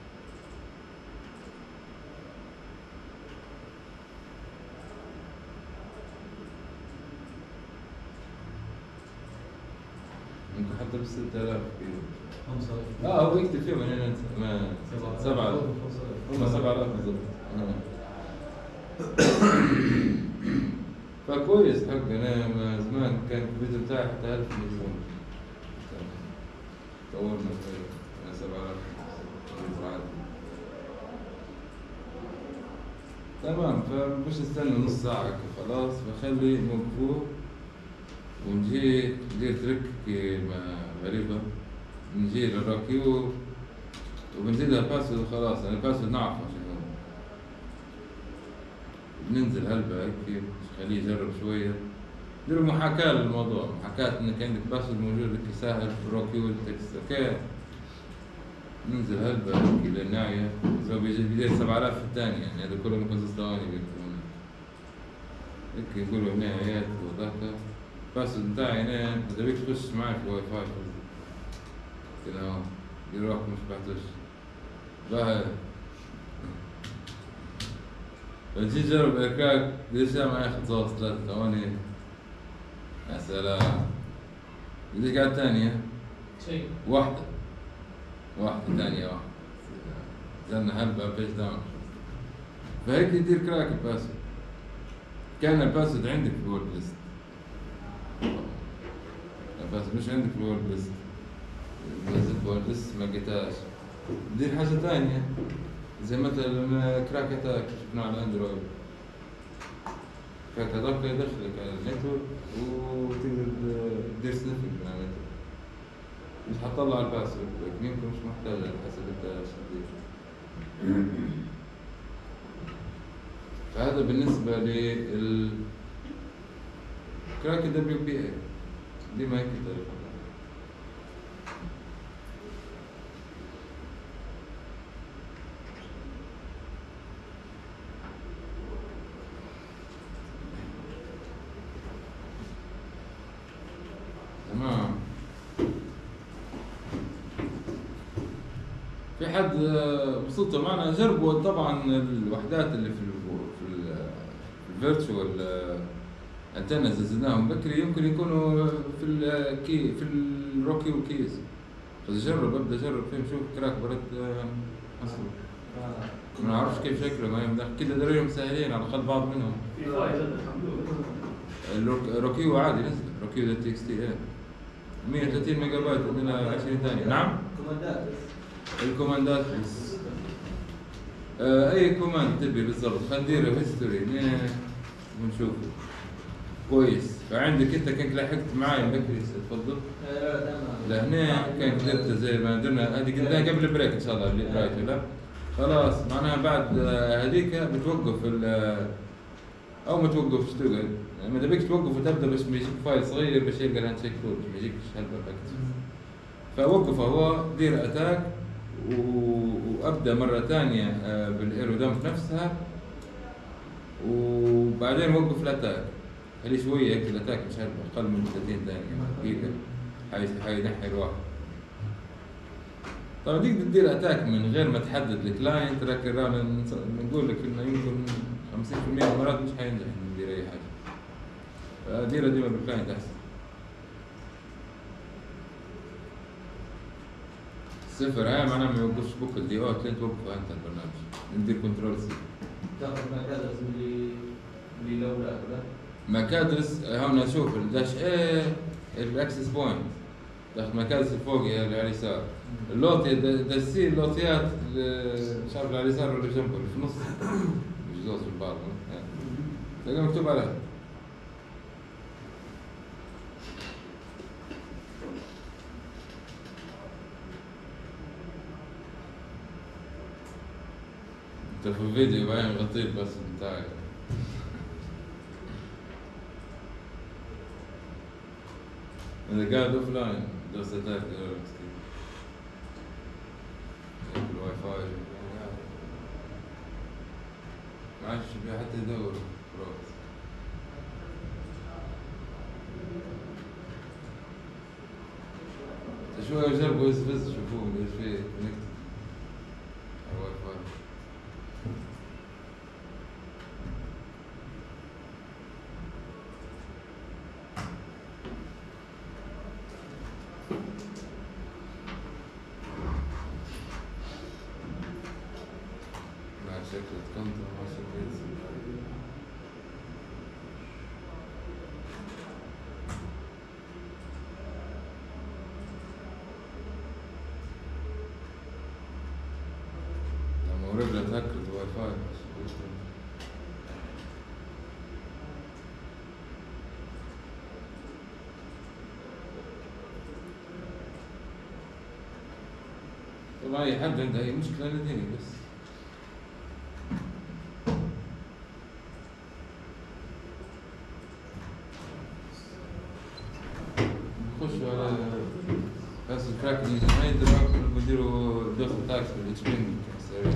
ممكن حتى ب 6000 كيلو. هو يكتب فيهم هنا انت ما 7000 هم 7000 بالضبط. فكويس حق انا زمان كان الفيديو بتاعي حتى 1000 مليون. طورنا شوي انا 7000 تمام. فمش نستنى نص ساعة خلاص، بخلي موقفوه ونجي ندير تريك غريبة. نجي للراكيو وبنزيدها باسورد خلاص، يعني الباسورد نعرفه شنو. بننزل هلبة هيك خليه يجرب شوية، نديروا محاكاة للموضوع، محاكاة انك عندك باسورد موجود لك سهل في الراكيو التكست، اوكي. ننزل هلبة هيك للناعية، إذا بيدير 7000 في الثانية، يعني هذا كله ممكن ثواني بيكتبون هيك يقولوا نهايات وذاك. الباسورد بتاعي هنا إذا بيك تخش معي في الواي فاي كده يروح مش بعتوش بقى. بنجي نجرب إركاك ليش ما ياخد صوت 3 ثواني. يا سلام. بديك على الثانية واحدة ثانية واحدة زلنا هلبة بيج داون. فهيك يدير كراك الباسورد. كان الباسورد عندك في الورد ليست، الباسورد مش عندك في الورد ليست، نزلت الورد ليست ما لقيتهاش. دير حاجة ثانية زي مثلا كراك اتاك شفناه على الاندرويد. كراك اتاك يدخلك على النتورك وتقدر تدير سنيفنج من على النتورك، مش حتطلع الباسورد لكن يمكن مش محتاجة على حسب انت ايش تدير. فهذا بالنسبة لل كراك WPA دي ما هيك طريقة. تمام. في حد وصلتوا معنا جربوا طبعا الوحدات اللي في الفيرتشوال انتنا زدناهم بكري يمكن يكونوا في الروكي وكيس. بس ابدا جرب فيهم شوف كراك برد حصل. ما نعرفش كيف شكله ما يمدح كده داريهم سهلين على الاقل بعض منهم. في فايدة الحمد روكيو عادي نزل روكيو ده تي اكس تي 130 ميجا بايت عندنا 20 ثانية. نعم كوماندات بس. الكوماندات بس. اي كوماند تبي بالضبط خلينا نديره هيستوري ونشوفه كويس. فعندك انت كنت لحقت معي بكري تفضل. لهنا كان درته زي ما درنا هذه قلناها قبل البريك ان شاء الله اللي رايته لا خلاص معناها بعد هذيك بتوقف او ما توقفش تقعد ما تبيك توقف وتبدا باش ما يجيك فايل صغير باش يلقى الهاند شيك كود ما يجيكش هالباكت. فوقفه هو دير اتاك وابدا مره ثانيه بالايرو دمب نفسها وبعدين وقف الاتاك. خلي شويه هيك الاتاك مش اقل من 30 ثانيه دقيقه حينحي الواحد. طبعا ديك تدير اتاك من غير ما تحدد الكلاينت لكن نقول لك انه يمكن 50% من المرات مش حينجح ندير اي حاجه. فديرها ديما بالكلاينت احسن. صفر هاي معناها ما يوقفش بوك الدي اوت لين توقفها انت البرنامج. ندير كنترول سي. تاخذ مكادرس اللي لو لا مكادرس هون شوف الداش ايه الاكسس بوينت تاخذ مكادرس الفوقي اللي على اليسار. اللوطي داش سي اللوطيات مش عارف على اليسار ولا جنبه اللي في النص مش زوز في البعض تلقى مكتوب عليها. انت في الفيديو باين غطيت بس بتاعي. انا قاعد اوف لاين درست اتاك الواي فاي ما عادش حتى يدور خلاص. شوية جربوا يزفز شوفوه ايش فيه كونكت على الواي فاي. شكله تكنتر ما شكله لما ورجله تهكرت واي فاي طبعا اي حد عنده اي مشكلة لديني بس خشوا على بس الكراك ما يقدروا يديروا دخل تاكس بالاتش بي سريع.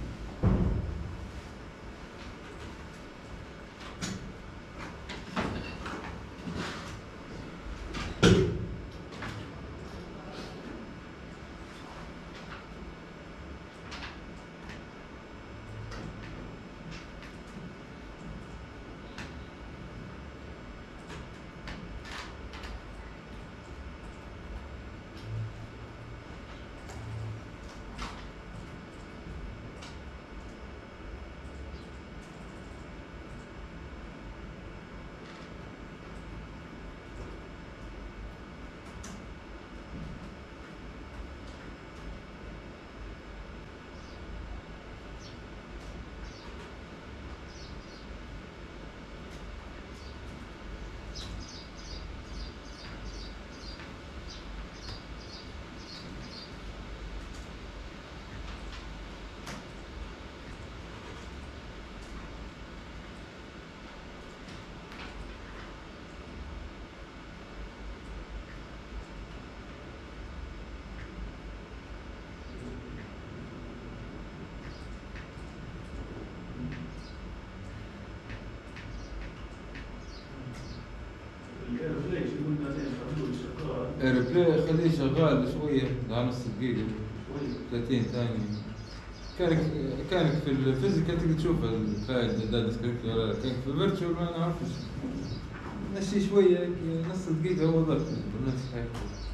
ايربلاي خليه شغال شوية على نص دقيقة 30 ثانية. كانك في الفيزيكال تقدر تشوف الفايل داتا سكريبت ولا كانك في الفيرتشوال ما نعرفش. نمشي شوية هيك نص دقيقة هو ضبط نفس هيك.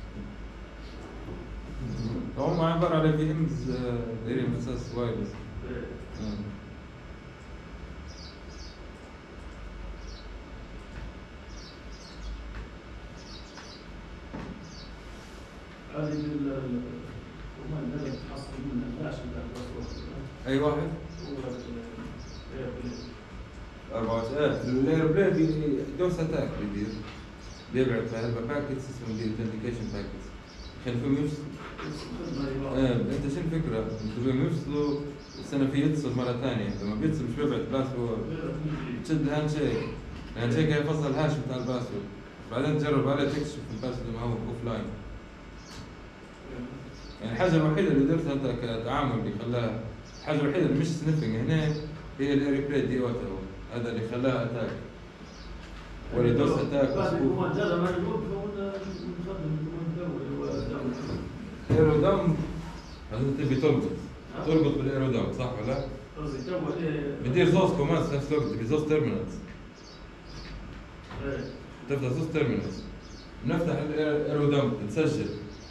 هم عبارة على في امز دايرين من اساس وايرلس. هذه وما الذي تحصل من الفلاش بتاع الباسورد. اي واحد؟ 4 الاير بلاي دوس اتاك بيدير بيبعث هذا باكيتس اسمه دي اوثنتيكيشن باكيتس عشان فيهم يفصل. انت شو الفكره؟ انت فيهم يفصلوا السنه في يتصل مره ثانيه، لما بيتصل مش بيبعث باسورد تشد هاند شيك، الهاند شيك هيفصل الهاش بتاع الباسورد، بعدين تجرب عليه تكشف الباسورد ما هو اوف لاين. يعني الحاجه الوحيده اللي درتها انت كتعامل اللي خلاها الحاجه الوحيده اللي مش سنفنج هنا هي الاير بلاي دي اوتو، هذا اللي خلاها اتاك ولا دوس اتاك. ايرو داون هذا تبي تربط بالايرو داون صح ولا؟ بدير زوز كوماند في نفس الوقت، تبي زوز تيرمينالز تفتح زوز تيرمينالز نفتح الايرو داون تسجل.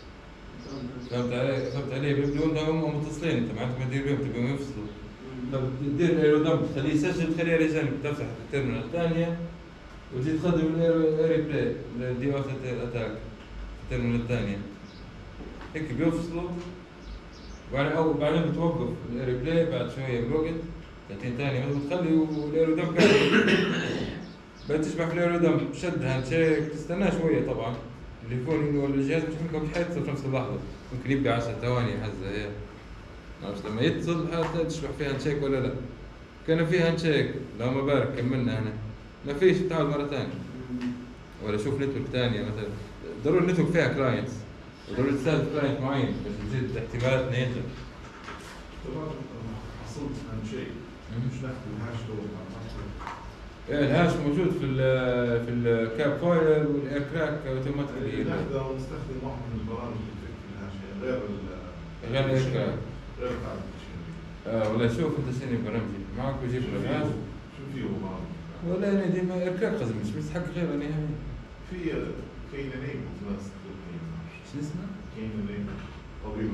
فهمت علي؟ بدون هم متصلين انت معناته ما تدير بهم تبيهم يفصلوا. تدير الايرو داون تخليه يسجل تخليه على جنب، تفتح التيرمينال الثانيه وتجي تخدم الاير بلاي دي اوت اتاك التيرمينال الثانيه هيك بيفصلوا. وبعدين بتوقف الاير بلاي بعد شويه بوقت 30 ثانيه بتخلي والايرو داون بعد تشبح في الايرو داون شد هاند شيك تستناه شويه. طبعا التليفون ولا الجهاز مش حيتصل في نفس اللحظه، ممكن يبقى 10 ثواني حزه هي عرفت. لما يتصل تشبح فيها هاند شيك ولا لا. كان فيها هاند شيك اللهم بارك كملنا هنا، ما فيش تعال مره ثانيه ولا شوف نتورك ثانيه مثلا. ضروري النتورك فيها كلاينتس وضروري تستهدف كلاينت معين بس تزيد احتمالات انه ينجح. طبعا حصلت عن شيء مش ناخذ الهاش الهاش موجود في الكاب فايل والاير كراك اوتوماتيكلي. ناخذه ونستخدم واحد من البرامج اللي في الهاش غير الاير كراك. غير تعرف ولا شوف انت شنو برامجي معك وجيب له الهاش. شو فيه برامج؟ ولا انا ديما اير كراك قصدي مش بس حق غير انا يعني. في كاين نيم ناس شو اسمه؟ كاين نيم طبيب.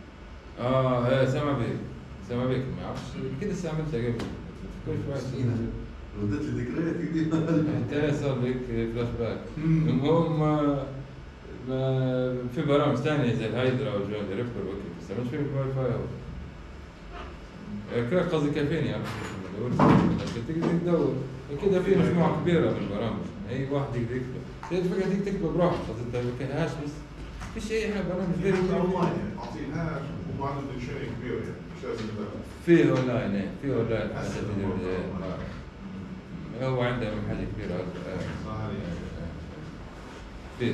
سامع بيك ما اعرفش كده استعملتها قبل كل شوي. ردت لي ذكريات كثير. انت صار لك فلاش باك. المهم في برامج ثانيه زي الهايدرا وجوين ريبر وكذا بس مش في الواي فاي. كده قصدي كافيني تقدر تدور كده في مجموعه كبيره من البرامج اي واحد يقدر يكتب. هي الفكره ديك تكتب بروحك انت ما كانهاش بس في شيء احنا برامج غير اونلاين يعني اعطيناها وبعد ديكشنري كبير يعني مش لازم فيه اونلاين هو عنده حاجه كبيره فيه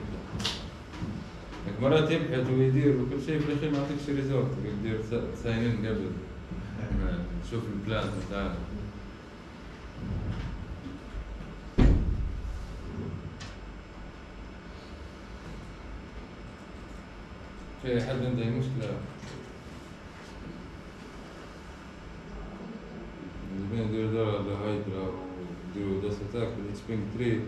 مرات يبحث ويدير وكل شيء في الاخير ما يعطيكش ريزورت يدير ساينين قبل شوف البلان بتاعنا. في حد عنده أي مشكلة؟ بين نديرو دار على هايدرا ونديرو داس اتاك بالاتش بينج 3.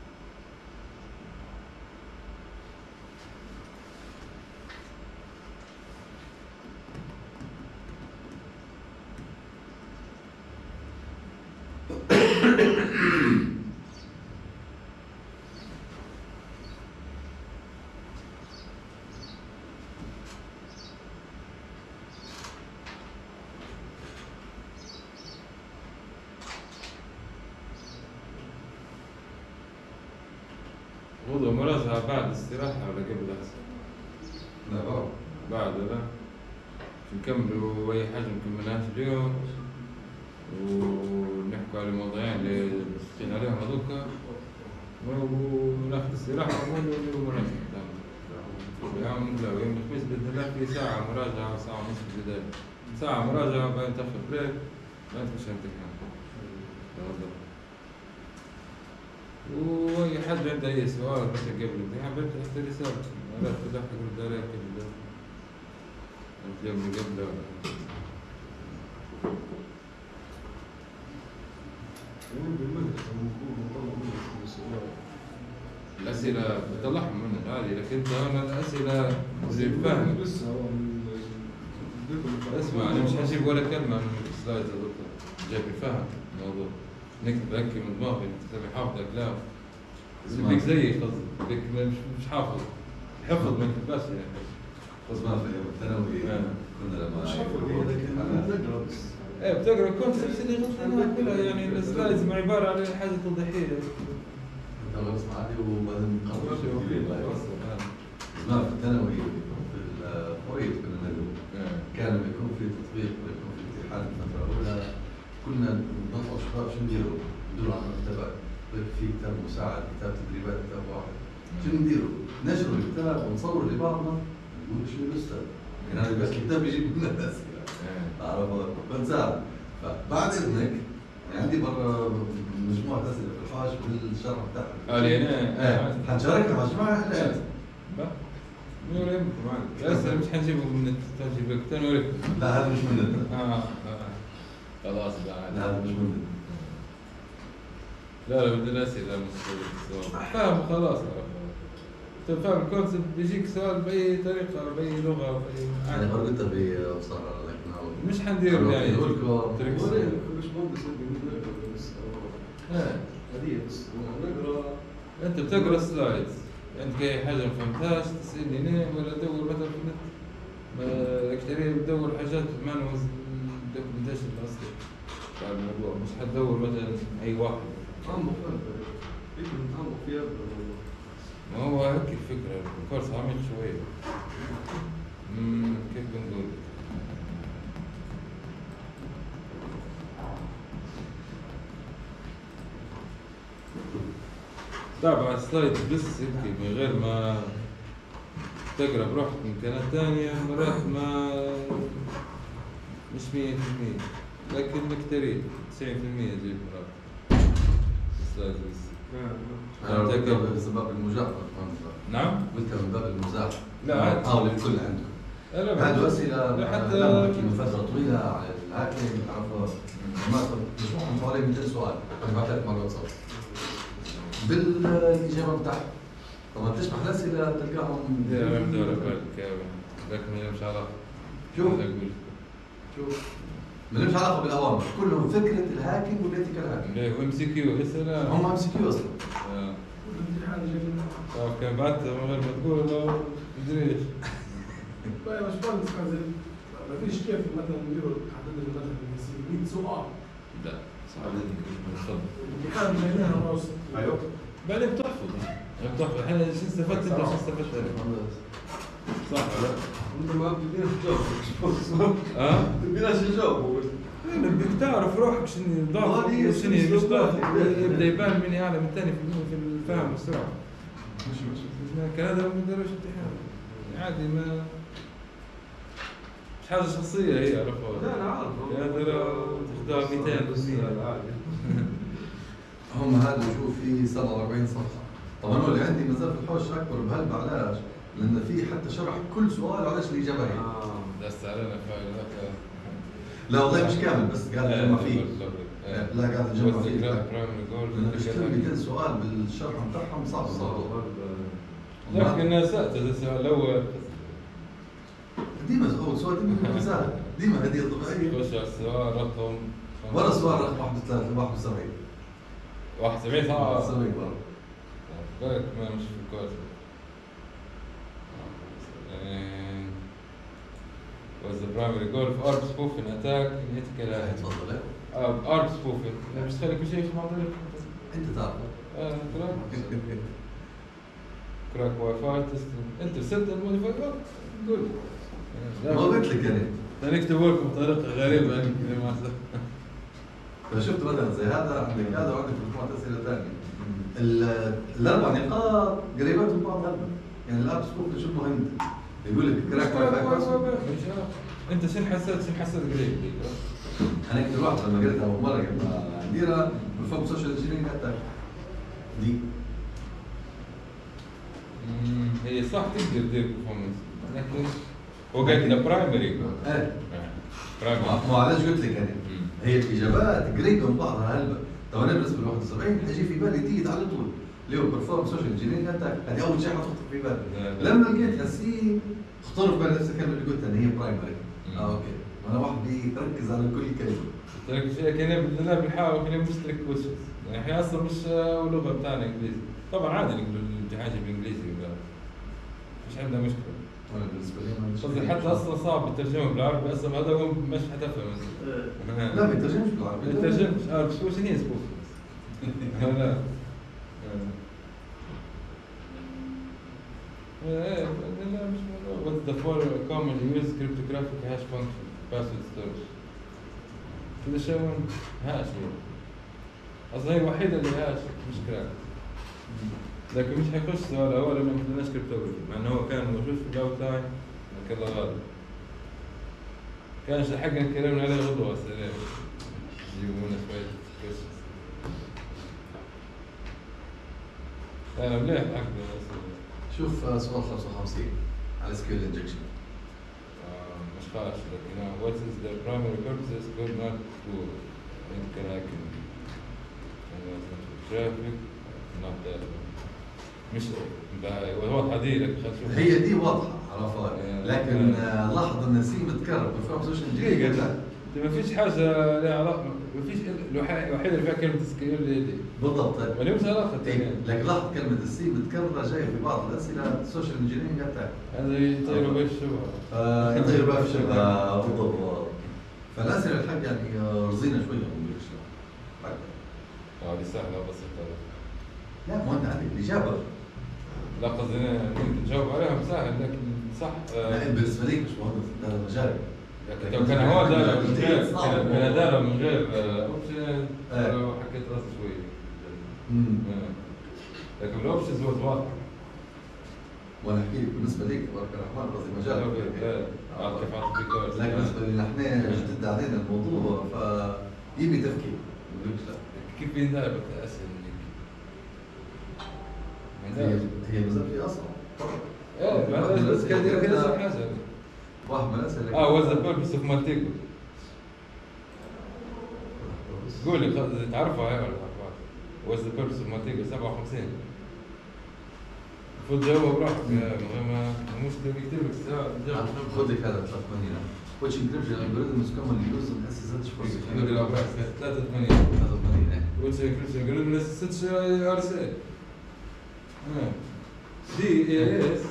وضع مراجعة بعد الاستراحة ولا قبل أحسن؟ لا بعد لا نكملوا أي حاجة مكملناش اليوم ونحكوا على الموضوعين اللي متفقين عليهم هذوك وناخذ استراحة ونقول مراجعة. يوم الخميس بإذن الله في ساعة مراجعة وساعة ونص في البداية. ساعة مراجعة بعدين تاخذ بريك بعدين تخش امتحان. واي حد عنده اي سؤال بس قبل الامتحان بيفتح رسالة لا تفتح تقول عليك اليوم اللي قبله. بالمجلس الاسئله بتطلعهم منه عادي، لكن انت هنا الاسئله اللي فاهم. لسه هو اسمع انا مش حجيب ولا كلمه من السلايد يا دكتور، جايب فاهم الموضوع، نكتب هيك من دماغي تبي حافظ كلام بدك زيي قصدي، بدك مش حافظ، حفظ ما يكتبش يعني. بس ما في الثانوي كنا لما مش حفظ تقرا بس. ايه بتقرا الكونسبتس اللي غطيناها كلها، يعني السلايدز ما عباره عن حاجه توضيحيه. انت غصب عني وبعدين قررت ما في الثانوي في الفويد كنا ندرس كان لما يكون في تطبيق ويكون في امتحان الفتره الاولى كنا نطلع شباب شو نديروا؟ نديروا على المكتبات، في كتاب مساعد، كتاب تدريبات، كتاب واحد. شو نديروا؟ نشروا الكتاب ونصور لبعضنا نقول شو الاستاذ؟ يعني هذا بس الكتاب يجيب لنا الاسئله. عرفت؟ كنت سهل. فبعد اذنك عندي برا مجموعه اسئله في الحاج بالشرح بتاعها. ايه حنشاركها مع الجماعه هلا. من وين معك؟ بس مش حنجيبه من التنجيب لك ثاني ولا لا هذا مش مننا. خلاص بعد. لا هذا مش مننا. لا بدنا اسئله فاهم خلاص. انت فاهم الكونسبت بيجيك سؤال باي طريقه باي لغه باي انا ما قلت بصراحه لكن مش حندير يعني نقول لكم مش مهندس بس هديه بس نقرا. انت بتقرا سلايدز، عندك اي حاجه ما فهمتهاش تسالني انا ولا ادور مثلا في النت، اكتريه بدور حاجات مانوز دوكيومنتيشن الاصلي بتاع الموضوع، مش حتدور مثلا اي واحد. تعمق فيك نتعمق فيها. ما هو هيك الفكره، الكورس عميق شويه. كيف بنقول؟ تابع السلايد بس هيك من غير ما تقرا بروحك من قناة ثانية، مرات ما مش 100%، لكن نكتري 90% يجيب مرات السلايد بس. انا قلت من باب المزاح. نعم؟ قلت من باب المزاح. لا عادي. حاول الكل عنده. هذه أسئلة حتى من فترة طويلة على الهاكينج تعرفوا مجموعهم حوالي 200 سؤال، أنا بعت لك مرة واتساب. بالإجابة بتاعها. طبعا تشرح الأسئلة تلقاهم. يا رب دورة بالك لكن ما مش علاقة. شوف ما لهمش علاقة بالأوامر، كلهم فكرة الهاكينج والإيثيكال هاكينج. ليه هو MCQ اسئلة؟ هم MCQ أصلا. الامتحان جاي كان بعتها من غير ما تقول له مدري ايش. طيب مش مهندس ما فيش كيف مثلا نديروا حدد لنا مثلا 100 سؤال. لا صعب تفضل. الامتحان جايناها راس. ايوه. بعدين بتحفظ. بتحفظ الحين شو استفدت انت شو استفدت؟ صح ولا؟ انت ما بديناش تجاوب. بديناش نجاوب. بدك تعرف روحك شنو ضعفك وشنو مش ضعفك، يبدا يبان من اعلى من الثاني في الفهم والسرعه. لكن هذا ما نديروش امتحان عادي، ما مش حاجه شخصيه هي عرفها. لا انا عارف. هذا تاخذها 200%. عادي. هم هذا شوف في 47 صفحة. طبعا هو اللي عندي مازال في الحوش أكبر بهلبة علاش؟ لأن في حتى شرح كل سؤال وعلاش الإجابة هي. دست علينا فايل. لا والله مش كامل بس قاعد أجمع فيه. لا قاعد أجمع فيه. لأن بشتري 200 سؤال بالشرح بتاعهم صعب الموضوع. لكن سألت السؤال الأول. ديما أول سؤال ديما سهل، ديما هدية طبيعية. خش على السؤال رقم. ولا سؤال رقم 71. 71 71 برضه. بالك ما مش في الكورس. was the primary goal of ARP spoofing attack in ethical hacking. تفضل. ARP spoofing. مش تخلي كل شيء مع ذلك. أنت تعرف. كراك واي فاي تستخدم انت سد الموديفاير قول. ما قلت لك يعني. نكتب لكم بطريقه غريبه يعني كذا ما فشفت مثلا زي هذا عندك هذا وعندك مجموعة أسئلة ثانية. الأربع نقاط قريبات من بعض هلبة. يعني الأب سكوب شو مهم؟ يقول لك كراك واي فاي. انت شنو حسيت قريب؟ انا كنت واحد لما قريتها اول مره قبل ما نديرها بالفوق سوشيال انجينيرنج حتى دي هي صح تقدر تدير برفورمانس، لكن هو قال كذا برايمري. ايه برايمري. ما علاش قلت لك انا هي الاجابات قريبه من بعضها هلبة. طبعا انا بالنسبه ل 71 حيجي في بالي تيت على طول اللي هو برفورم سوشيال انجينيرنج اتاك، هذه اول شيء حتخطر في بالك. لا. لما لقيتها سي خطر في بالي نفس الكلمه اللي قلتها ان هي برايمري. اوكي، وانا واحد بيركز على كل كلمه. ترك شيء كنا بنحاول كنا بنشترك كويشنز، يعني احنا اصلا مش اللغه بتاعنا انجليزي، طبعا عادي نقبل الامتحان بالانجليزي مش عندنا مشكله. وانا بالنسبه لي ما عنديش قصدي حتى اصلا صعب الترجمه بالعربي اصلا، هذا هو مش حتفهم. لا ما يترجمش بالعربي. ما يترجمش شو هي سبوف. لا لا مش موضوع. What's the four commonly used cryptographic hash function password storage؟ كذا شيء هاش أصلا هي الوحيدة اللي هاش مش كراك، لكن مش حيخش سؤال أول لأنه ما عندناش كريبتوغرافي، مع إنه هو كان موجود في الأوت لاين لكن الله غالب. كانش لحقنا نتكلمنا عليه غدوة سلام يجيبونا شوية كويشنز. لا مليح حقنا. شوف سؤال 55 على سكيل انجكشن. مش خاش لكن what is the primary purpose good not to interact traffic not that مش واضحة دي لك خلص. هي دي واضحه عرفت، لكن لاحظ ان السي متكرر برفورم سوشيال انجينيرنج. ما فيش حاجة لها علاقة، ما فيش الوحيدة اللي فيها كلمة سكيل اللي بالضبط. ما لهمش علاقة لكن لاحظ كلمه السي متكرره جايه في بعض الاسئله السوشيال انجينيرنج اتاك. هذا يطيروا بيه الشبهة. يطير بقى في الشبهه بالضبط. فالاسئله الحق يعني رزينه شويه ما بقولش لا. هذه سهلة بسيطة. لا ما انت عندك الاجابه. لا قصدي ممكن تجاوب عليها سهل لكن صح. لا بالنسبه لي مش مهندس، هذا مجال. لو كان هو دار من غير كان دار من غير اوبشن حكيت راسي شوي. لكن الاوبشنز هو واضح. وانا احكي لك بالنسبه لي تبارك الرحمن قصدي مجال كيف عطيت في كورس. لكن بالنسبه لنا احنا جدد علينا الموضوع فيبي تفكير. كيف بيندرب الاسئله هي مازال في اصلا. ايه بس كذا حاجه. واحد من الاسئله what's the purpose of multiple؟ قولي تعرفها هاي ولا تعرفها؟ what's the purpose of multiple 57 المفروض تجاوب براحتك ما مش تكتب لك السؤال. خذ لك هذا 83 which encryption algorithm is commonly used in SSH for security. 83 which encryption algorithm SSH RSA DAS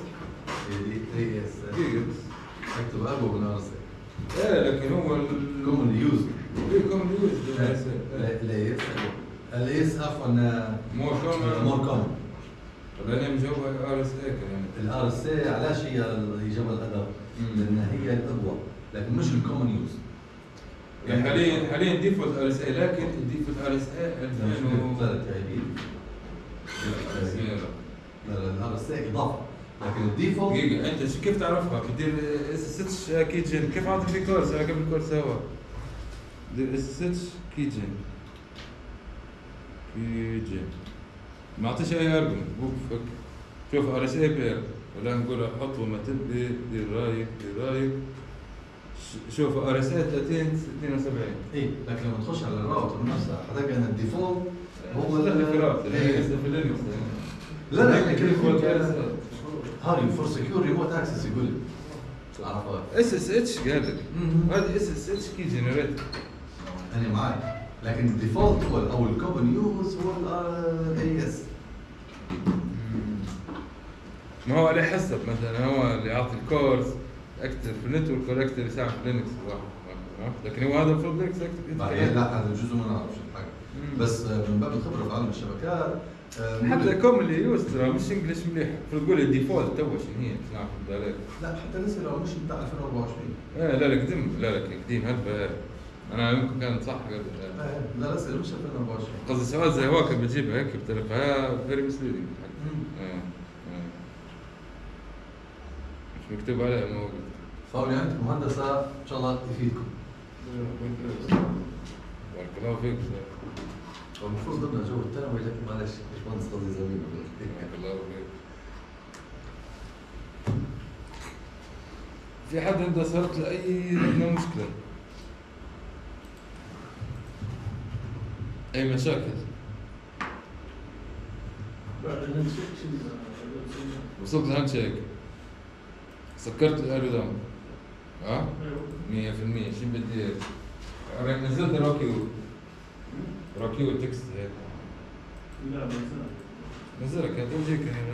DAS اكتب ابو بن RSA. ايه لكن هو commonly used. commonly used الاس عفوا more common. طب انا مجاوب RSA كمان. الار اس اي علاش هي الاجابه الادق؟ لان هي الاقوى لكن مش الكومن يوز. يعني حاليا ديفولت RSA لكن الديفولت RSA 2003 لا الار اس اي اضافه لكن الديفولت دقيقة انت كيف تعرفها؟ بتدير SSH كيجن كيف عاطي في كورس انا قبل الكورس هوا دير SSH كيجن ما اعطيش اي ارقم فك شوف RSA بير ولا نقول حط وما تبي دير رايك شوف RSA 30 72 اي لكن لما تخش على الراوتر نفسه حتلقى ان الديفولت هو في الراوتر في لينكس لا كيف هو هاري فور سكيور ريموت اكسس يقول لك عرفت SSH قال لك هذا SSH كي جنريت انا معاك لكن الديفولت هو او الكومن يوز هو الاي اس. ما هو على حسب مثلا هو اللي يعطي الكورس اكتر في النتورك ولا اكتر يساعد في لينكس لكن هو هذا المفروض لينكس اكتر. لا هذا جزء ما نعرفش الحاجه بس من باب الخبره في عالم الشبكات حتى كوم اللي يوز ترى مش انجلش مليح المفروض تقول الديفولت تو شنو هي مش نعرف بالك. لا حتى لسه لو مش بتاع 2024 لا قديم قديم هلبا انا يمكن كانت صح قبل لا لسه مش 2024 قصدي سؤال زي هواك بتجيبها هيك بطريقه فيري مسليدنج مش مكتوب عليها موجود. فاولي عندكم هندسه ان شاء الله يفيدكم. بارك الله فيك. المفروض ضمن جو الثانوي لكن معلش مش مهندس قصدي زميل. بارك الله فيك. في حد عنده صارت له اي مشكله اي مشاكل بعد الهند شيل وصلت الهاند شيك، سكرت الالودام، ها؟ 100%. شو بدي نزلت راكيو تكست هيك. لا ما نزلها كانت توجيك هنا.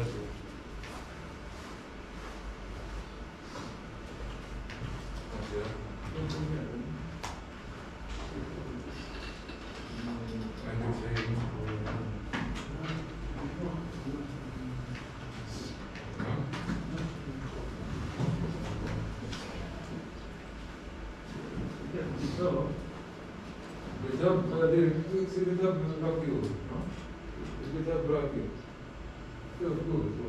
كتاب قادر كتاب راكيو، كتاب راكيو. شوف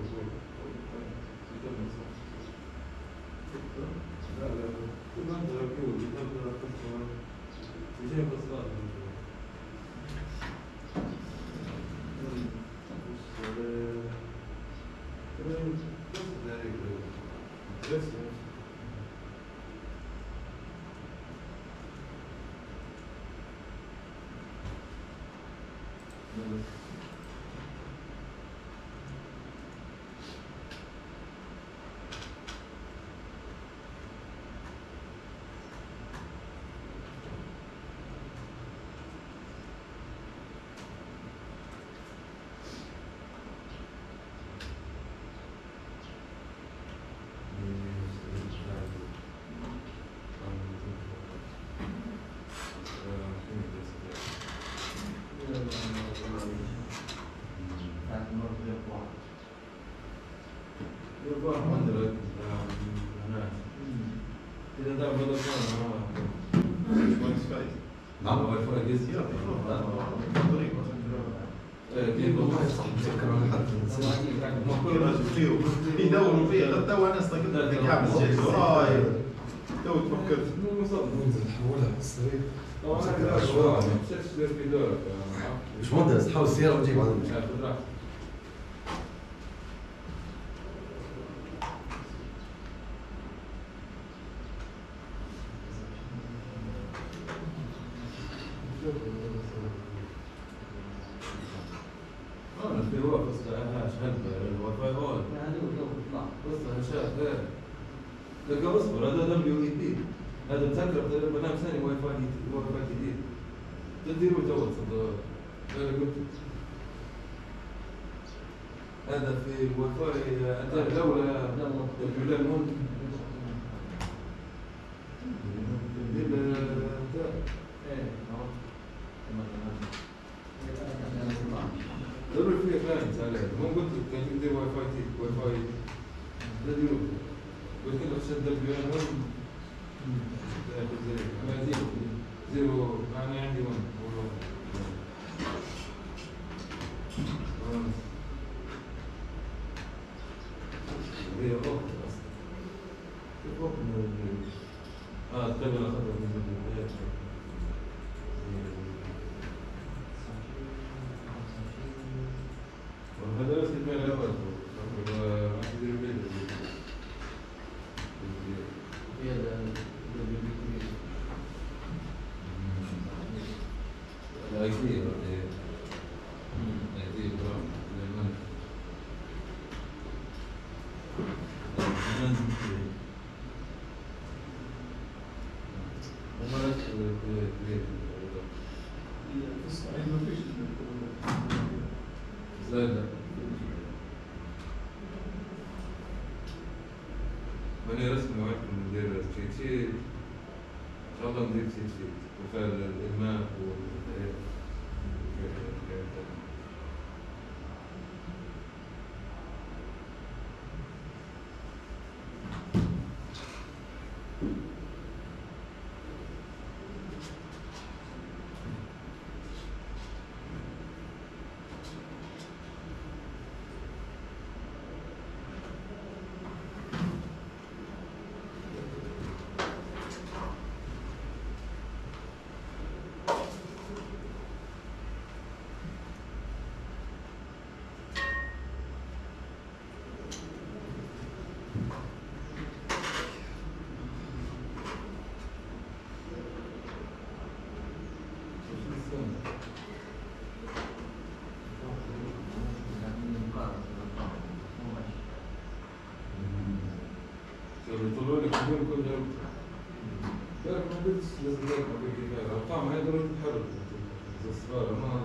لا كل ما راكيو كتاب راكيو وجاي بصلاة. نعم واي فاي يزيد. يدوروا فيها غير تو انا استقلت كامل وراي تو تفكرت حولها السرير طبعا انا شويه مشيتش في دورك. مش مهندس تحاول السيارة وتجيب هذا المشكلة. خذ راحتك. في هو قصة شهد الواي فاي هون قصة هشاد ايه لك اصبر هذا دبليو اي بي هذا مسكر برنامج ثاني واي فاي جديد تديروا تو تصدق انا قلت هذا في الواي فاي انت دولة الولاية المهم ضروري فيها كلاينتس عليه مو قلت كان تدير واي فاي تديروا قلت له شد دبليو ان 1 زيرو انا عندي 1 هي اوف اصلا تقريبا اخذها من البداية. هذا بس المال الأول ما تدير بيت لا كثير كثير وانا رسم معاكم ندير شيت ان شاء الله ندير شيت وفعل الإلمام قلتش لازم تلقى كيف الأرقام هاي ضروري تتحرك الصغار ما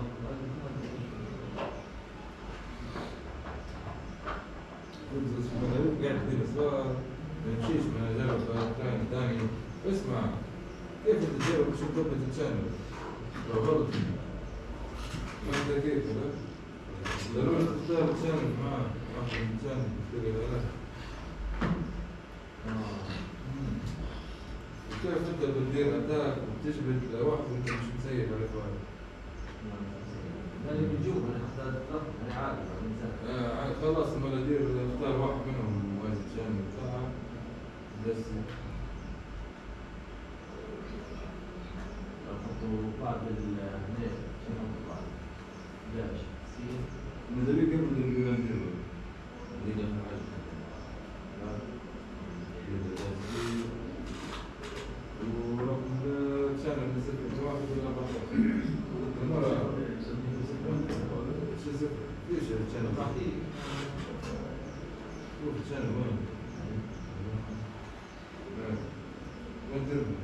قاعد كثير صغار ما يمشيش ما جرب ثاني اسمع كيف تجرب شو ضبط الشانل لو غلط ما انت كيف لا ضروري تختار الشانل معاه واحد من الشانل تلقى لا كيف انت بتدير اتاك وبتجبد لواحد وانت مش مسيب على فاضي لا اللي بيجوب انا حتى انا عارف الانسان خلاص المنادير اختار واحد منهم موازي شان بتاعها بس نحطوا بعض هنا نحطوا بعض داش سين ماذا بيك قبل المنادير اللي دخل حاجة ورقم الشان اللي صفر واحد ولا أربعة المرة صفر ليش الشان بعطيه شوف الشان وين وين تربي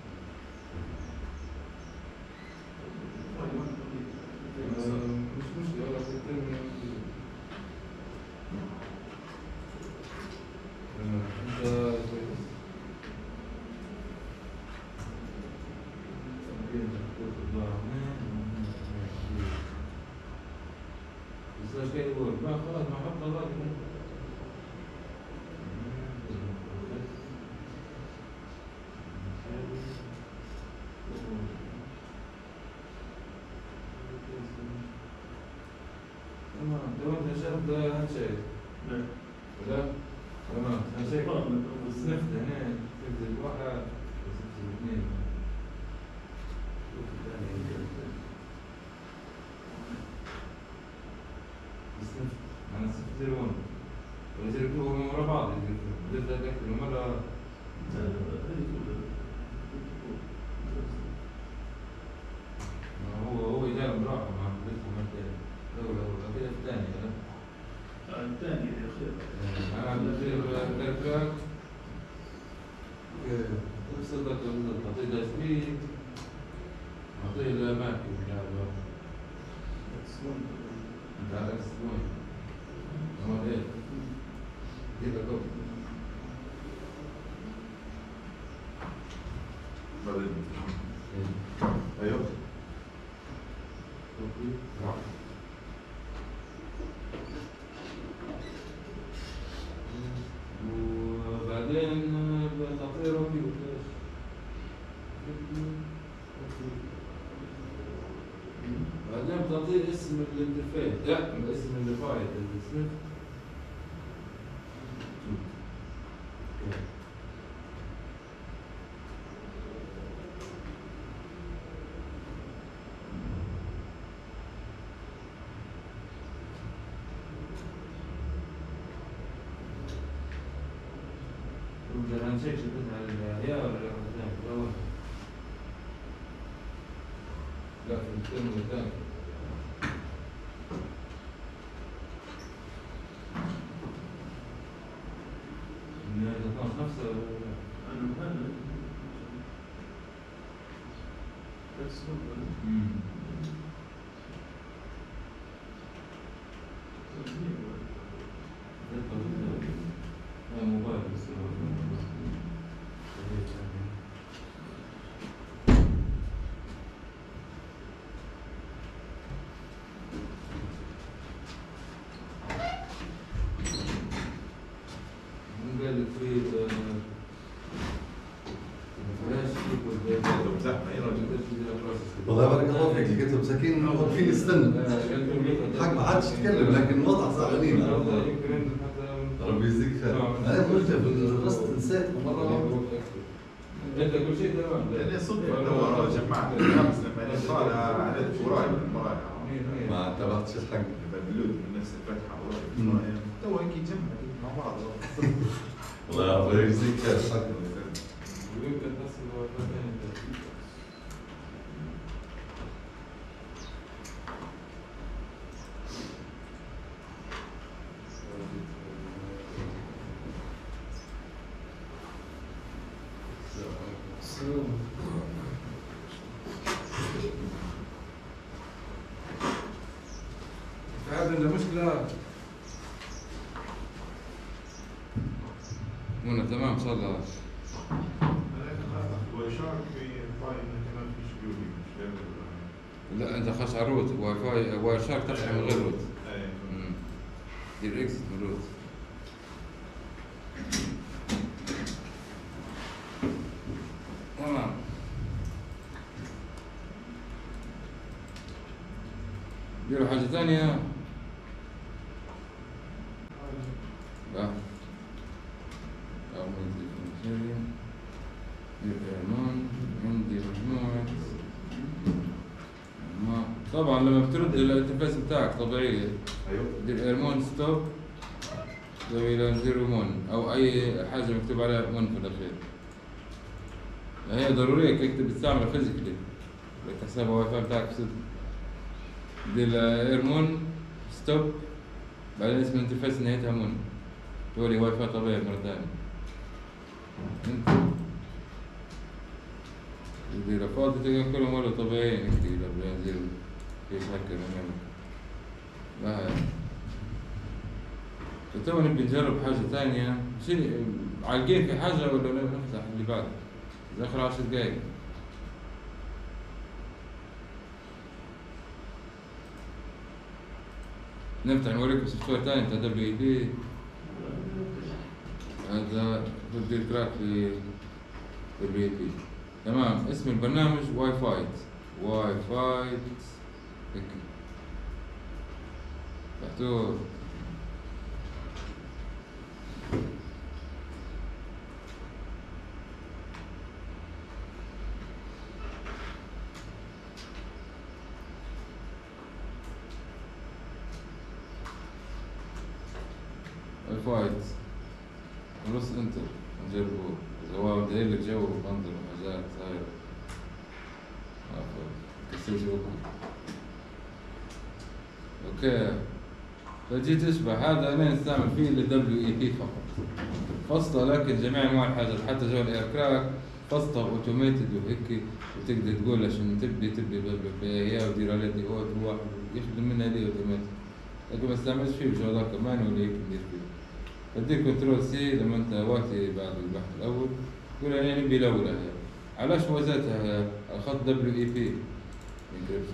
مش مشكلة ولا تربي انت كويس بس ايش قاعد يقول؟ ما خلاص ما حط الله تمام تمام نشرت هالشيء لا تمام هالشيء السنفت هنا تبدا الواحد وسنفت الاثنين شوف الثاني السنفت معنى السنفت زيرون ولا زيرون ورا بعض بدأت أكثر مرة هو يجرب راحة مع بيتهم مثلا لو كده الثاني الثاني يا خير. أنا بدير الكراك وصلت تعطيه تسبيك تعطيه الأماكن أنت على السوين أمال إيه؟ كده كوب بعدين ايوه وبعدين تعطيه روكي وفلاش بعدين بتعطيه اسم الانترفيس لا اسم الفايل السنف وإذا هنشيك شفتها يا ولا الأول لا في الترم الثاني إن 12/5 ولا لا؟ أنا هذا بس موبايل بس قال لك في والله بارك الله فيك اللي كتب مساكين واقفين يستنوا حق ما حدش يتكلم لكن الوضع صعبانين ربي يجزيك خير انا قلت بالرصد نسيت مره انت كل شيء تمام لأن صدفة إنه جمعت الخمس لما طالع عدد وراي من المراجع ما انتبهتش الحق بلوت من نفس الفتحة وراي تو هيك جمع مع بعض والله ربي يجزيك خير حق ويمكن تصل وقتين السلام هذا عنده مشكلة. منى تمام إن شاء الله. ويشارك في فاي كمان في شيوعي مش لا أنت خش على الروت واي فاي واي شارك تفتح من غير روت. ايه. دير إكسيت من روت. تمام. ديروا حاجة ثانية. لا. عندي مجموعة طبعا لما بترد الانترفيس بتاعك طبيعية. ايوه. دير ايرمون ستوب إلى 0 مون أو أي حاجة مكتوب عليها مون في الأخير. هي ضرورية كيف بتستعملها فيزيكلي. حساب الواي فاي بتاعك في دير ايرمون ستوب بعدين اسم الانترفيس نهايتها مون. تولي واي فاي طبيعي مرة ثانية. انت إذا فاضي تلقى كلهم مرة طبيعيين كذا بينزلوا كيف هكذا ما تو نبي نجرب حاجة ثانية. شنو عالقين في حاجة ولا نفتح اللي بعد؟ آخر 10 دقايق. نفتح نوريكم سوفت وير ثاني تاع WAP. هذا بدي كراك في WAP. تمام. اسم البرنامج واي فايت هيك تحتوه واي فايت نص انتر نجربوه. إذا هو مداير لك جو وبنظر وحاجات صايرة كسر جوكم. اوكي فجي تشبه هذا انا نستعمل فيه ال WAP فقط فصله. لكن جميع انواع الحاجات حتى جو الاير كراك فصله اوتوميتد وهيك وتقدر تقول له شنو تبي هي ودير عليه دي اوت واحد يخدم منها دي اوتوميتد. لكن ما استعملش فيه جو هذاك مانوال هيك ندير فيه. بديك كنترول سي لما انت وقتي بعد البحث الاول تقول انا نبي الاولى هي علاش وزتها الخط WAP انكريبشن.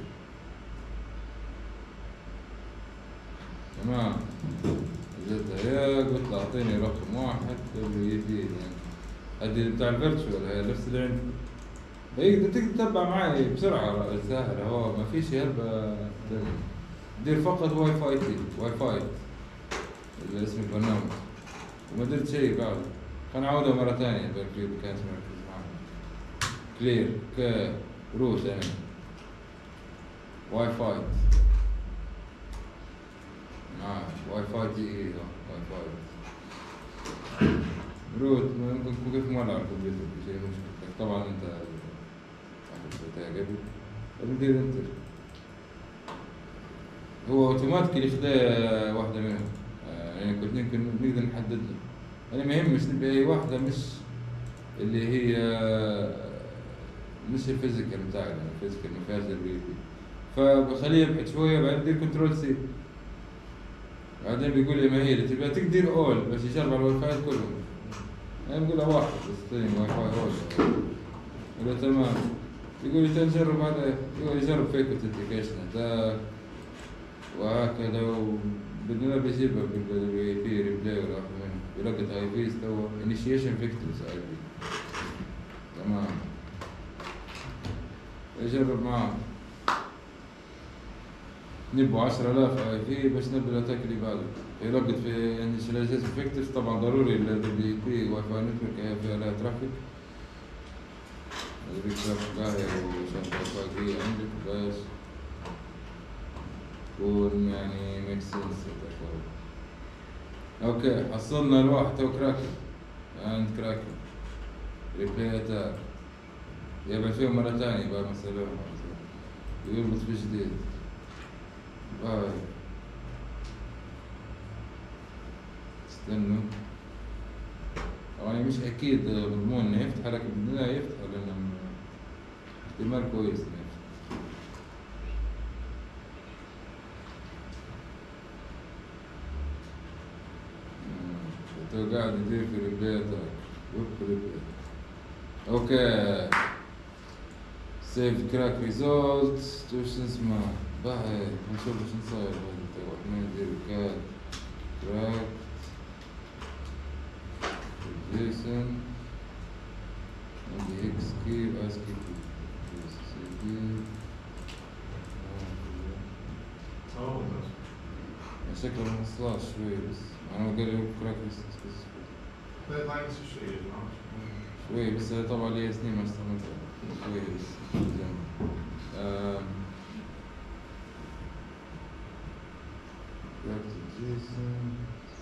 تمام. وزتها هي قلت له اعطيني رقم واحد WAP يعني هذه بتاع الفيرتشوال هي نفس اللي عندي. يقدر تتبع معي بسرعة سهلة. هو ما فيش هربة. دير فقط واي فاي اللي اسم البرنامج وما درت شيء بعد. خلينا نعودها مرة ثانية بالكليب كانت مركز معنا. كلير روت يعني واي فاي دي ايه واي فاي روت ممكن كيف ما نعرف الكمبيوتر شيء مشكلة. طبعا انت اخذتها قبل ندير انتر. هو اوتوماتيكي يخدع واحدة منهم. يعني كنت نقدر نحدد له. أنا ما يهمش نبي أي واحدة مش اللي هي مش الفيزيكال بتاعنا. الفيزيكال ما فيهاش WAP فبخليه يبحث شوية بعدين بدير كنترول سي بعدين بيقول لي ما هي اللي تبغى تقدر أول بس يجرب على الواي فاي كلهم. أنا بقول له واحد بس ثاني واي فاي أول ولا تمام. يقول لي تجرب هذا يقول يجرب فيك اوثنتيكيشن هذا وهكذا بدنا بيجيبها بالWAP ريبلاي ولا واحد منهم يلقط اي بي استوى انيشيشن فيكتورز اي بي. تمام. يجرب معاه نبوا 10,000 اي بي بس نبدا الاتاك اللي بعده يلقط في انيشيلايزيشن فيكتورز. طبعا ضروري ال WAP واي فاي نتورك هي فيها لها ترافيك. هذا ترافيك باهي وشبكة واي فاي عندك بس تكون يعني ميك سنس. اوكي حصلنا الواحد تو كراكن عند كراكن ريبلاي اتاك يبعث فيهم مرة ثانية بقى مثلا يربط في جديد. باي استنوا طبعا مش اكيد مضمون انه يفتح لكن بدنا يفتح لانه احتمال كويس. انت قاعد يدير في ريبلياتك ويب ريبلي. اوكي سيف كراك ريزولت شو اسمه بعد نشوف شو صاير. هذا ندير كراك جيسون عندي اكس كي واسكي كي شكله ما وصلش شوي بس انا قال لي كراك بس لا يطلع نفس الشيء يا جماعه. شوي بس طبعا لي سنين ما استعملتها شوي بس زين. كراك جيسون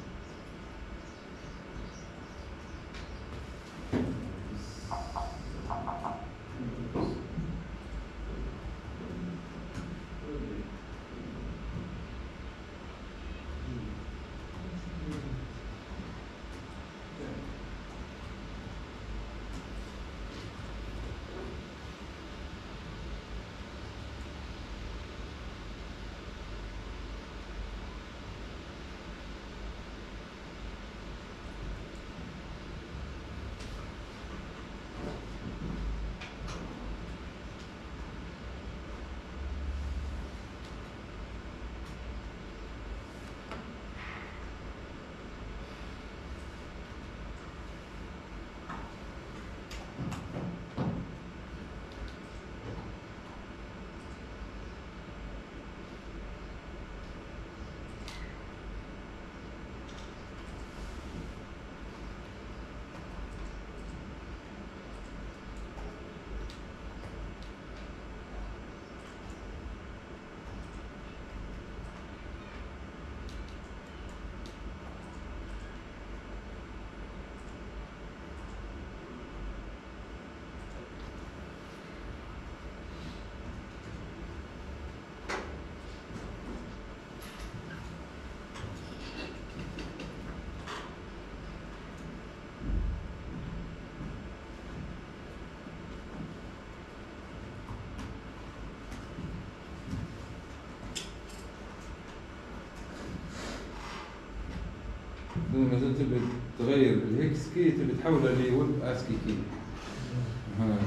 مثلا تبي تغير الهكس كي تبي تحولها لويب اسكي كي. ها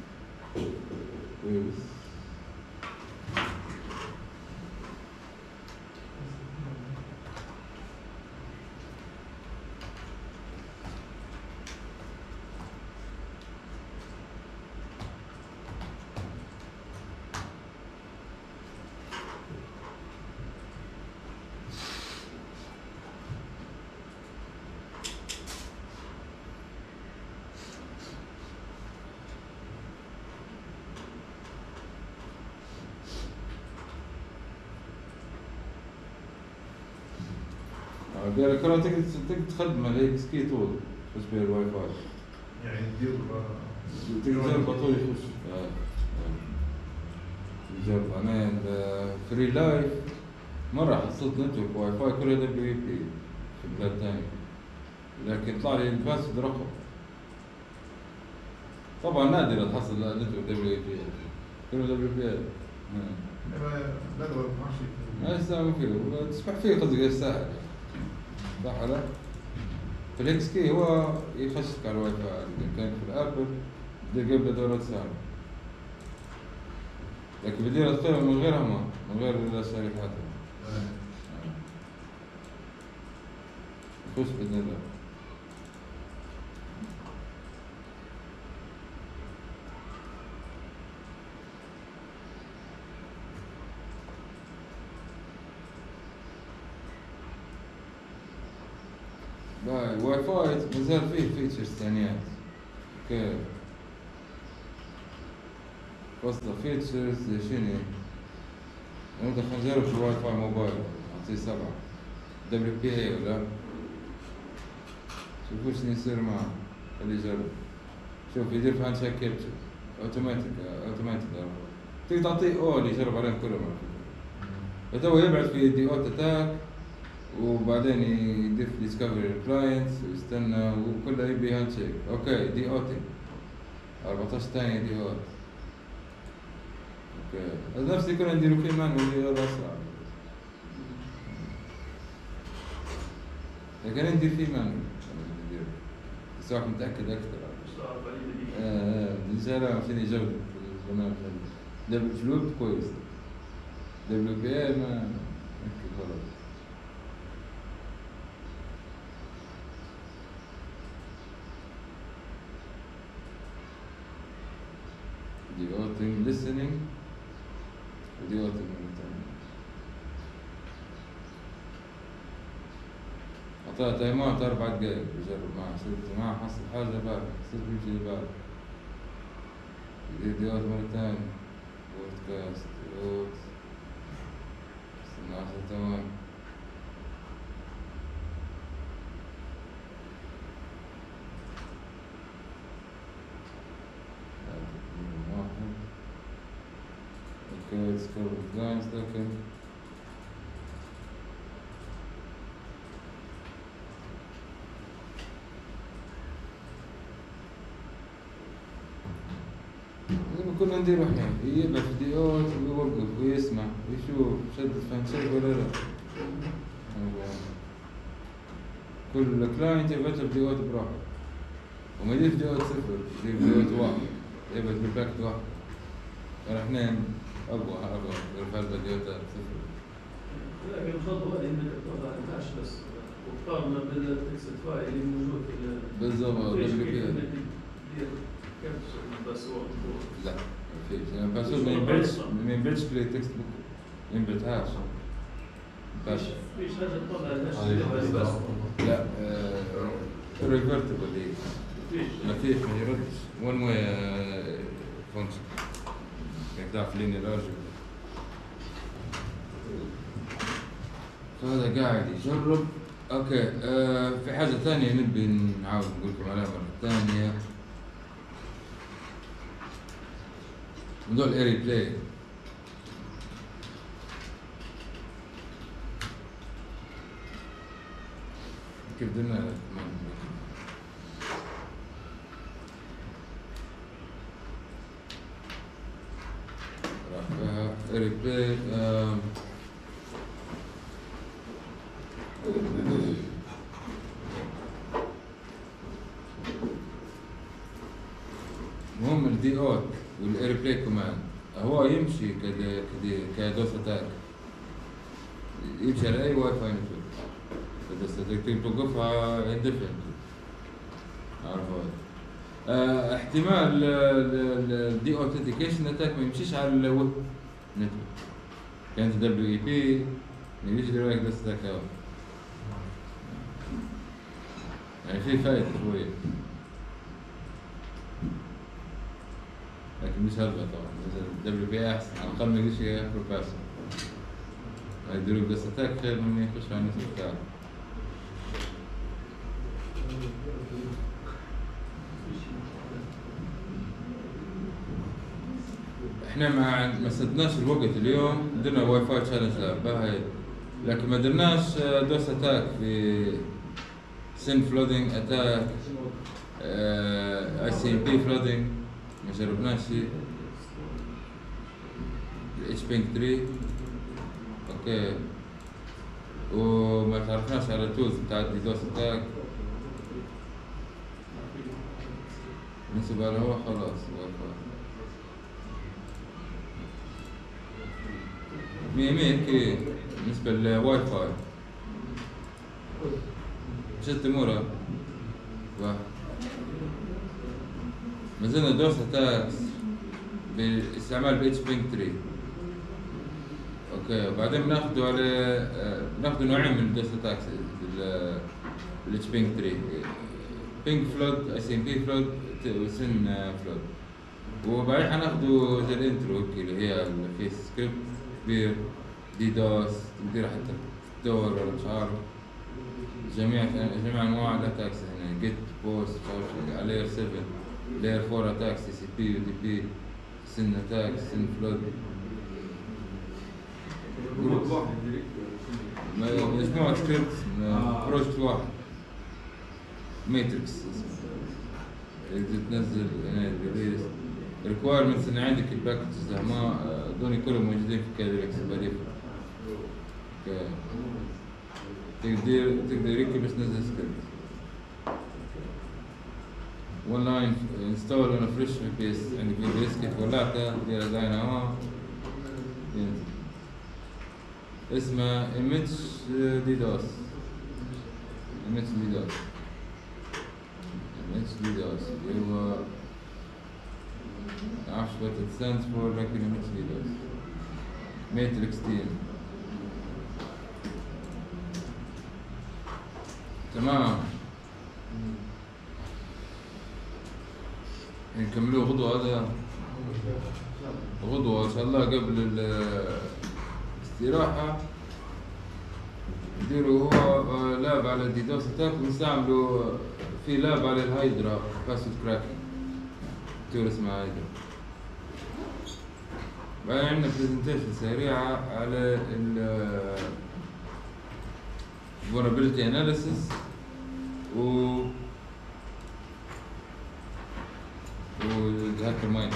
كويس. قال لك تقدر تخدم الهكس كي طول بس بين الواي فاي يعني تدير تقدر بطول يخش. جرب انا فري لايف مرة حصلت نتورك واي فاي كله دبليو بي في بلاد ثاني، لكن طلع لي الباسورد رقم. طبعا نادر تحصل نتورك دبليو بي كله دبليو بي. لا ما ما يستعمل فيه تسمح فيه قصدي يستاهل صح ولا؟ في الاكس كي هو يخشك على الواي فاي، كان في الابل بدي قبل دورات سهلة، لكن بدي ادخلها من غيرها من غير الشركات خش باذن الله. واي فاي مازال فيه فيتشرز ثانيات. اوكي قصده فيتشرز شنو؟ انت خلينا نجرب في الواي فاي موبايل اعطيه 7 دبليو بي اي ولا شوفوا شنو يصير معه. خليه يجرب. شوف يدير في هاند شيك كابتشر اوتوماتيك تقدر تعطيه اول يجرب عليهم كلهم. فتو يبعث في دي اوت اتاك وبعدين يضيف ديسكفري كلاينتس ويستنى وكله يبي هاند شيك. اوكي دي اوتي 14 ثانية دي اوت. اوكي هذا نفس اللي كنا نديرو فيه مانوالي غير اسرع، لكن ندير فيه مانوالي بس واحد متأكد أكثر. مش عارف عليه دقيقة. الرجالة عشان يجودوا في البرنامج هذا. فلوب كويس. WPA ما أكيد غلط. Devoting listening وديوتنج أعطاه تايمات 4 دقايق بجرب معه، صرت معه حصل حاجة بارد، صرت بيمشي بارد. ديوت مرة تانية، بودكاست ديوت، استنى 10 ثواني. اوكي تسكر بلانس لكن لما كنا ندير احنا يبعث فيديوهات ويوقف ويسمع ويشوف شد فهم شيء ولا لا. كل كلاينت يبعث فيديوهات براحته وما يدير فيديوهات صفر، يدير فيديوهات واحد، يبعث بالباكت واحد. احنا ابغى رفع الفيديوهات صفر. لكن الخطوة هذه انك تضع 11 بس وتقارنه بالتكست فايل اللي موجود في بالضبط كيف الباسورد؟ لا ما فيش، الباسورد ما ينبعثش في التكست بوك، ما ينبعثهاش. فيش حاجة تطلع لهاش بس. لا ريفرتبل ما فيش، ما يردش وان واي فانكشن. كيف تعرف لين الراجل فهذا قاعد يجرب. اوكي في حاجة ثانية نبي نعاود نقول لكم عليها مرة ثانية، موضوع الاري بلاي. كيف درنا راح اري بلاي. المهم الدي اوت والاري بلاي كمان هو يمشي كدوس اتاك، يمشي على اي واي فاي نتورك، بس تقدر توقفها اندفنت. عرفوا احتمال الدي اوثنتيكيشن اتاك ما يمشيش على الويب نتورك، كانت WEP ما يجيش دايركت بس اتاك اوت. يعني في فايدة شوية لكن مش هلبة طبعا. مثلا WPA أحسن، على الأقل ما يجيش ياكل باسم، يديروا بس أتاك خير من يخش على النتورك بتاعه. احنا ما سدناش الوقت اليوم، درنا واي فاي تشالنج باهي، لكن ما درناش دوس اتاك في سن فلودينج اتاك، ICMP فلودينج ما جربناش شيء. HPing 3 اوكي، وما تعرفناش على التولز بتاعت دوس اتاك. بالنسبة له هو خلاص واي فاي 100 هيك. بالنسبة للواي فاي شت امورها واحد. ما زلنا دوس اتاكس باستعمال HPing 3 اوكي، وبعدين بناخذوا على بناخذوا نوعين من الدوس اتاكس HPing 3، بينج فلود، ICMP فلود، وسن فلود. وبعدين حناخذوا زي الانترو اللي هي في سكريبت كبير دي دوس، تقدر حتى دور ولا مش عارف جميع انواع الاتاكس هنا، جيت بوست مش عارف على لاير 7 لاير 4 اتاكس TCP UDP سن اتاكس سن فلود. مجموعة سكريبت بروجكت واحد ماتريكس تنزل ريليز ريكوايرمنتس ان عندك الباكجز ما دول كلهم موجودين في كادريكس بريف. تقدر يكتب بس نزل سكريبت. one line install on a fresh base عندك البيس كيف ولعته دير زين هوا ينزل اسمه image DDoS image DDoS اللي هو معرفش what it stands for لكن image DDoS matrix team تمام. نكملوه غدوة هذا غدوة إن شاء الله قبل الاستراحة نديروا هو لاب على الديدوس اتاك ونستعملوا في لاب على الهايدرا باسورد كراكنج تور اسمها هايدرا. بعدين عندنا برزنتيشن سريعة على ال vulnerability analysis والهاكر مايند.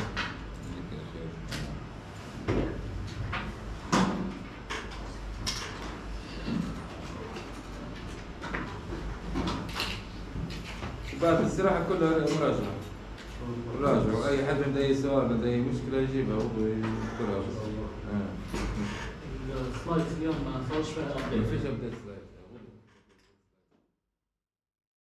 بعد الاستراحة كلها مراجعة وأي حد عنده أي سؤال عنده أي مشكلة يجيبها ويذكرها. السلايدز اليوم ما صارش فيها ما فيش أبديت سلايد.